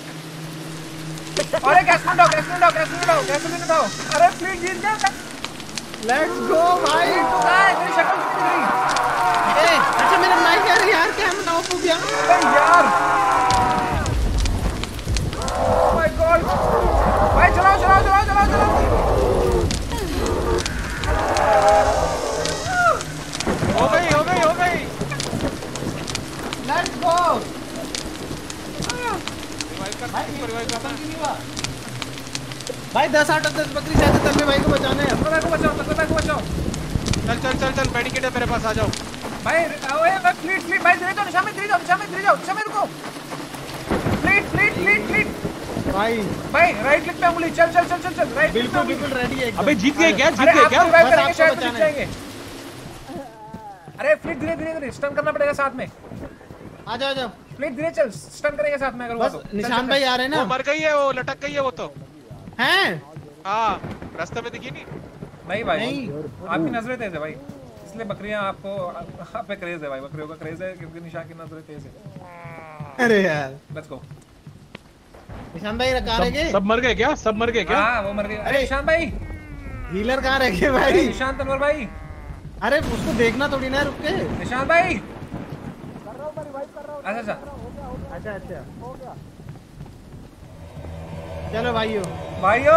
अरे गैसोलीन उठाओ गैसोलीन उठाओ गैसोलीन उठाओ गैसोलीन उठाओ। अरे फ्लीट जीत गया। लेट्स गो भाई। भाई मेरी शक्ल नहीं दिख रही। ए अच्छा मेरा माइक यार यार क्या मैं ऑफ हो गया। अरे यार ओह माय गॉड। भाई चलाओ चलाओ चलाओ चलाओ चलाओ। हो गई हो गई हो गई। Let's go. रिवाइव कर रिवाइव करना। भाई दस आठ दस बकरी शायद तन्मय भाई को बचाना है। तन्मय को बचाओ तन्मय को बचाओ। चल चल चल चल मेडिकेट है मेरे पास, आ जाओ। भाई ओए भाई फ्लीट फ्लीट भाई धीरे जाओ निशान में धीरे जाओ निशान में धीरे जाओ निशान में रुको। फ्लीट फ्लीट फ्लीट फ्लीट भाई भाई राइट क्लिक पे उंगली चल चल चल चल चल राइट क्लिक पे बिल्कुल उंगली। बिल्कुल रेडी है एकदम। अबे जीत गए क्या? जीत अरे गए आप क्या? रिवाइव बस करेंगे आपको शायद जीत बचाना है। जाएंगे। अरे फ्लीट धीरे धीरे धीरे स्टन करना पड़ेगा साथ में। आ जाओ आ जाओ। फ्लीट धीरे चल स्टन करेंगे साथ में अगर हुआ बस तो। चल, निशान चल, भाई चल। आ रहे हैं वो ना। मर गई है, वो लटक गई है वो तो। हैं हाँ रास्ते में दिखी नहीं। नहीं भाई नहीं। आपकी नजरें तेज है भाई, इसलिए बकरियां आपको आप पे क्रेज है भाई। बकरियों का क्रेज है क्योंकि निशान की नजरें तेज है। अरे यार लेट्स गो। निशान भाई कहाँ रह गए? सब, सब मर गए क्या? सब मर गए क्या? हाँ वो मर गई। अरे अरे, निशान भाई। हीलर कहाँ रह गए अरे भाई? निशान तनवर भाई। अरे उसको देखना थोड़ी ना रुक के। निशान भाई। अच्छा अच्छा अच्छा अच्छा चलो भाइयों भाइयों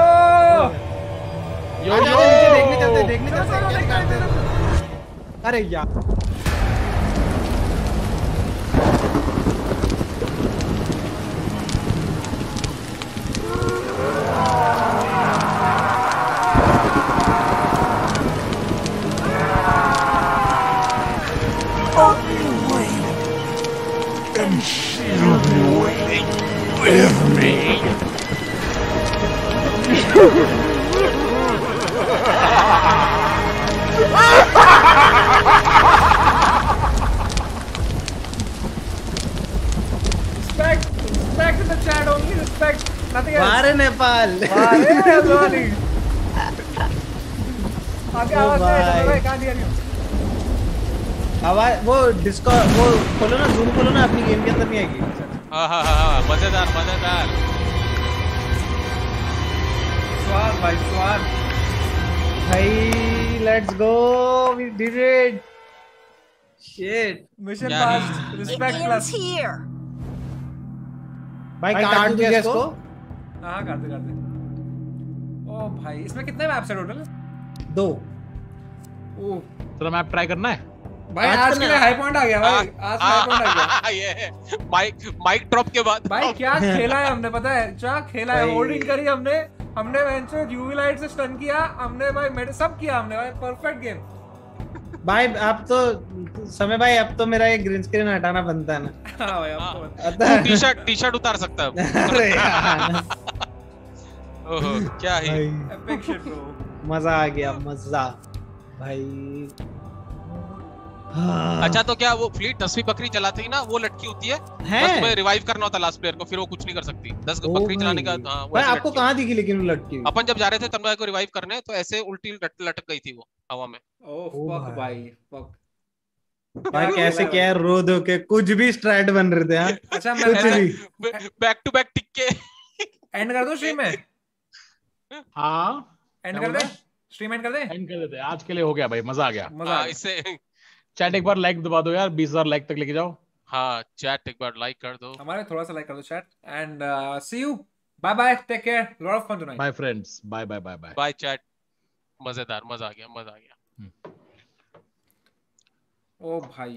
यो यो नीचे देखने चलते देखने चलते क्या दिखाते हैं? अरे यार Respect, respect in the chat only, respect, nothing else. बाहर है नेपाल अरे लोली आगे ओ आवाज नहीं भाई। आ रही कहां दिया नहीं आवाज वो डिस्को वो खोलो ना जूम खोलो ना अपनी गेम के अंदर नहीं आएगी हाँ हाँ हाँ हाँ मजेदार मजेदार स्वाद भाई स्वाद भाई let's go we did it shit mission क्या पास रिस्पेक्ट प्लस here. भाई काट दो इसको हां कर दे कर दे ओ भाई इसमें कितने मैप्स है टोटल दो ओ तेरा मैप ट्राई करना है भाई आज आज तो के ना- लिए हाई पॉइंट आ गया भाई आज हाई पॉइंट आ गया ये माइक माइक ड्रॉप के बाद भाई क्या खेला है हमने पता है क्या खेला है भाई। होल्डिंग करी हमने हमने वेंचर यूवी लाइट से स्टन किया हमने भाई मेड सब किया हमने भाई परफेक्ट गेम भाई अब तो समय भाई अब तो मेरा ये ग्रीन स्क्रीन हटाना बनता है ना हां भाई अब तो अतः टी शर्ट टी शर्ट उतार सकता है अरे यार ओहो क्या है भाई एपिक शिट ब्रो मजा आ गया मजा भाई हाँ। अच्छा तो क्या वो फ्लीट दसवीं बकरी चलाते ही ना वो लटकी होती है है? बस तुम्हें रिवाइव करना होता लास्ट प्लेयर को फिर वो कुछ नहीं कर सकती दस ओ बकरी चलाने का भाई। हाँ, वो भाई ऐसे आपको लटकी कहाँ दिखी लेकिन वो लटकी हुई? अपन जब जा रहे थे तन्मय को रिवाइव करने तो ऐसे उल्टी लट, लटक गई थी वो हवा में ओह ओ फक भाई। भाई फक भाई कैसे क्या है रो दो के कुछ भी स्ट्रैट बन रहे थे हाँ अच्छा कुछ मैं भी बैक टू बैक टिक के एंड कर दूं स्ट्रीम में हाँ एंड क्या कर बोल दे रहा है? स्ट्रीम एंड कर दे एंड कर देते हैं। आज के लिए हो गया भाई मजा आ गया मजा आ हाँ, गया इससे चैट एक बार लाइक दबा दो यार बीस हजार लाइक तक लेके जाओ हाँ चैट एक बार लाइक कर दो हमारे थोड़ा सा लाइक कर दो chat and see you bye bye take care lot of fun tonight bye friends bye bye bye bye bye chat मजेदार मजा आ गया मजा आ गया ओ भाई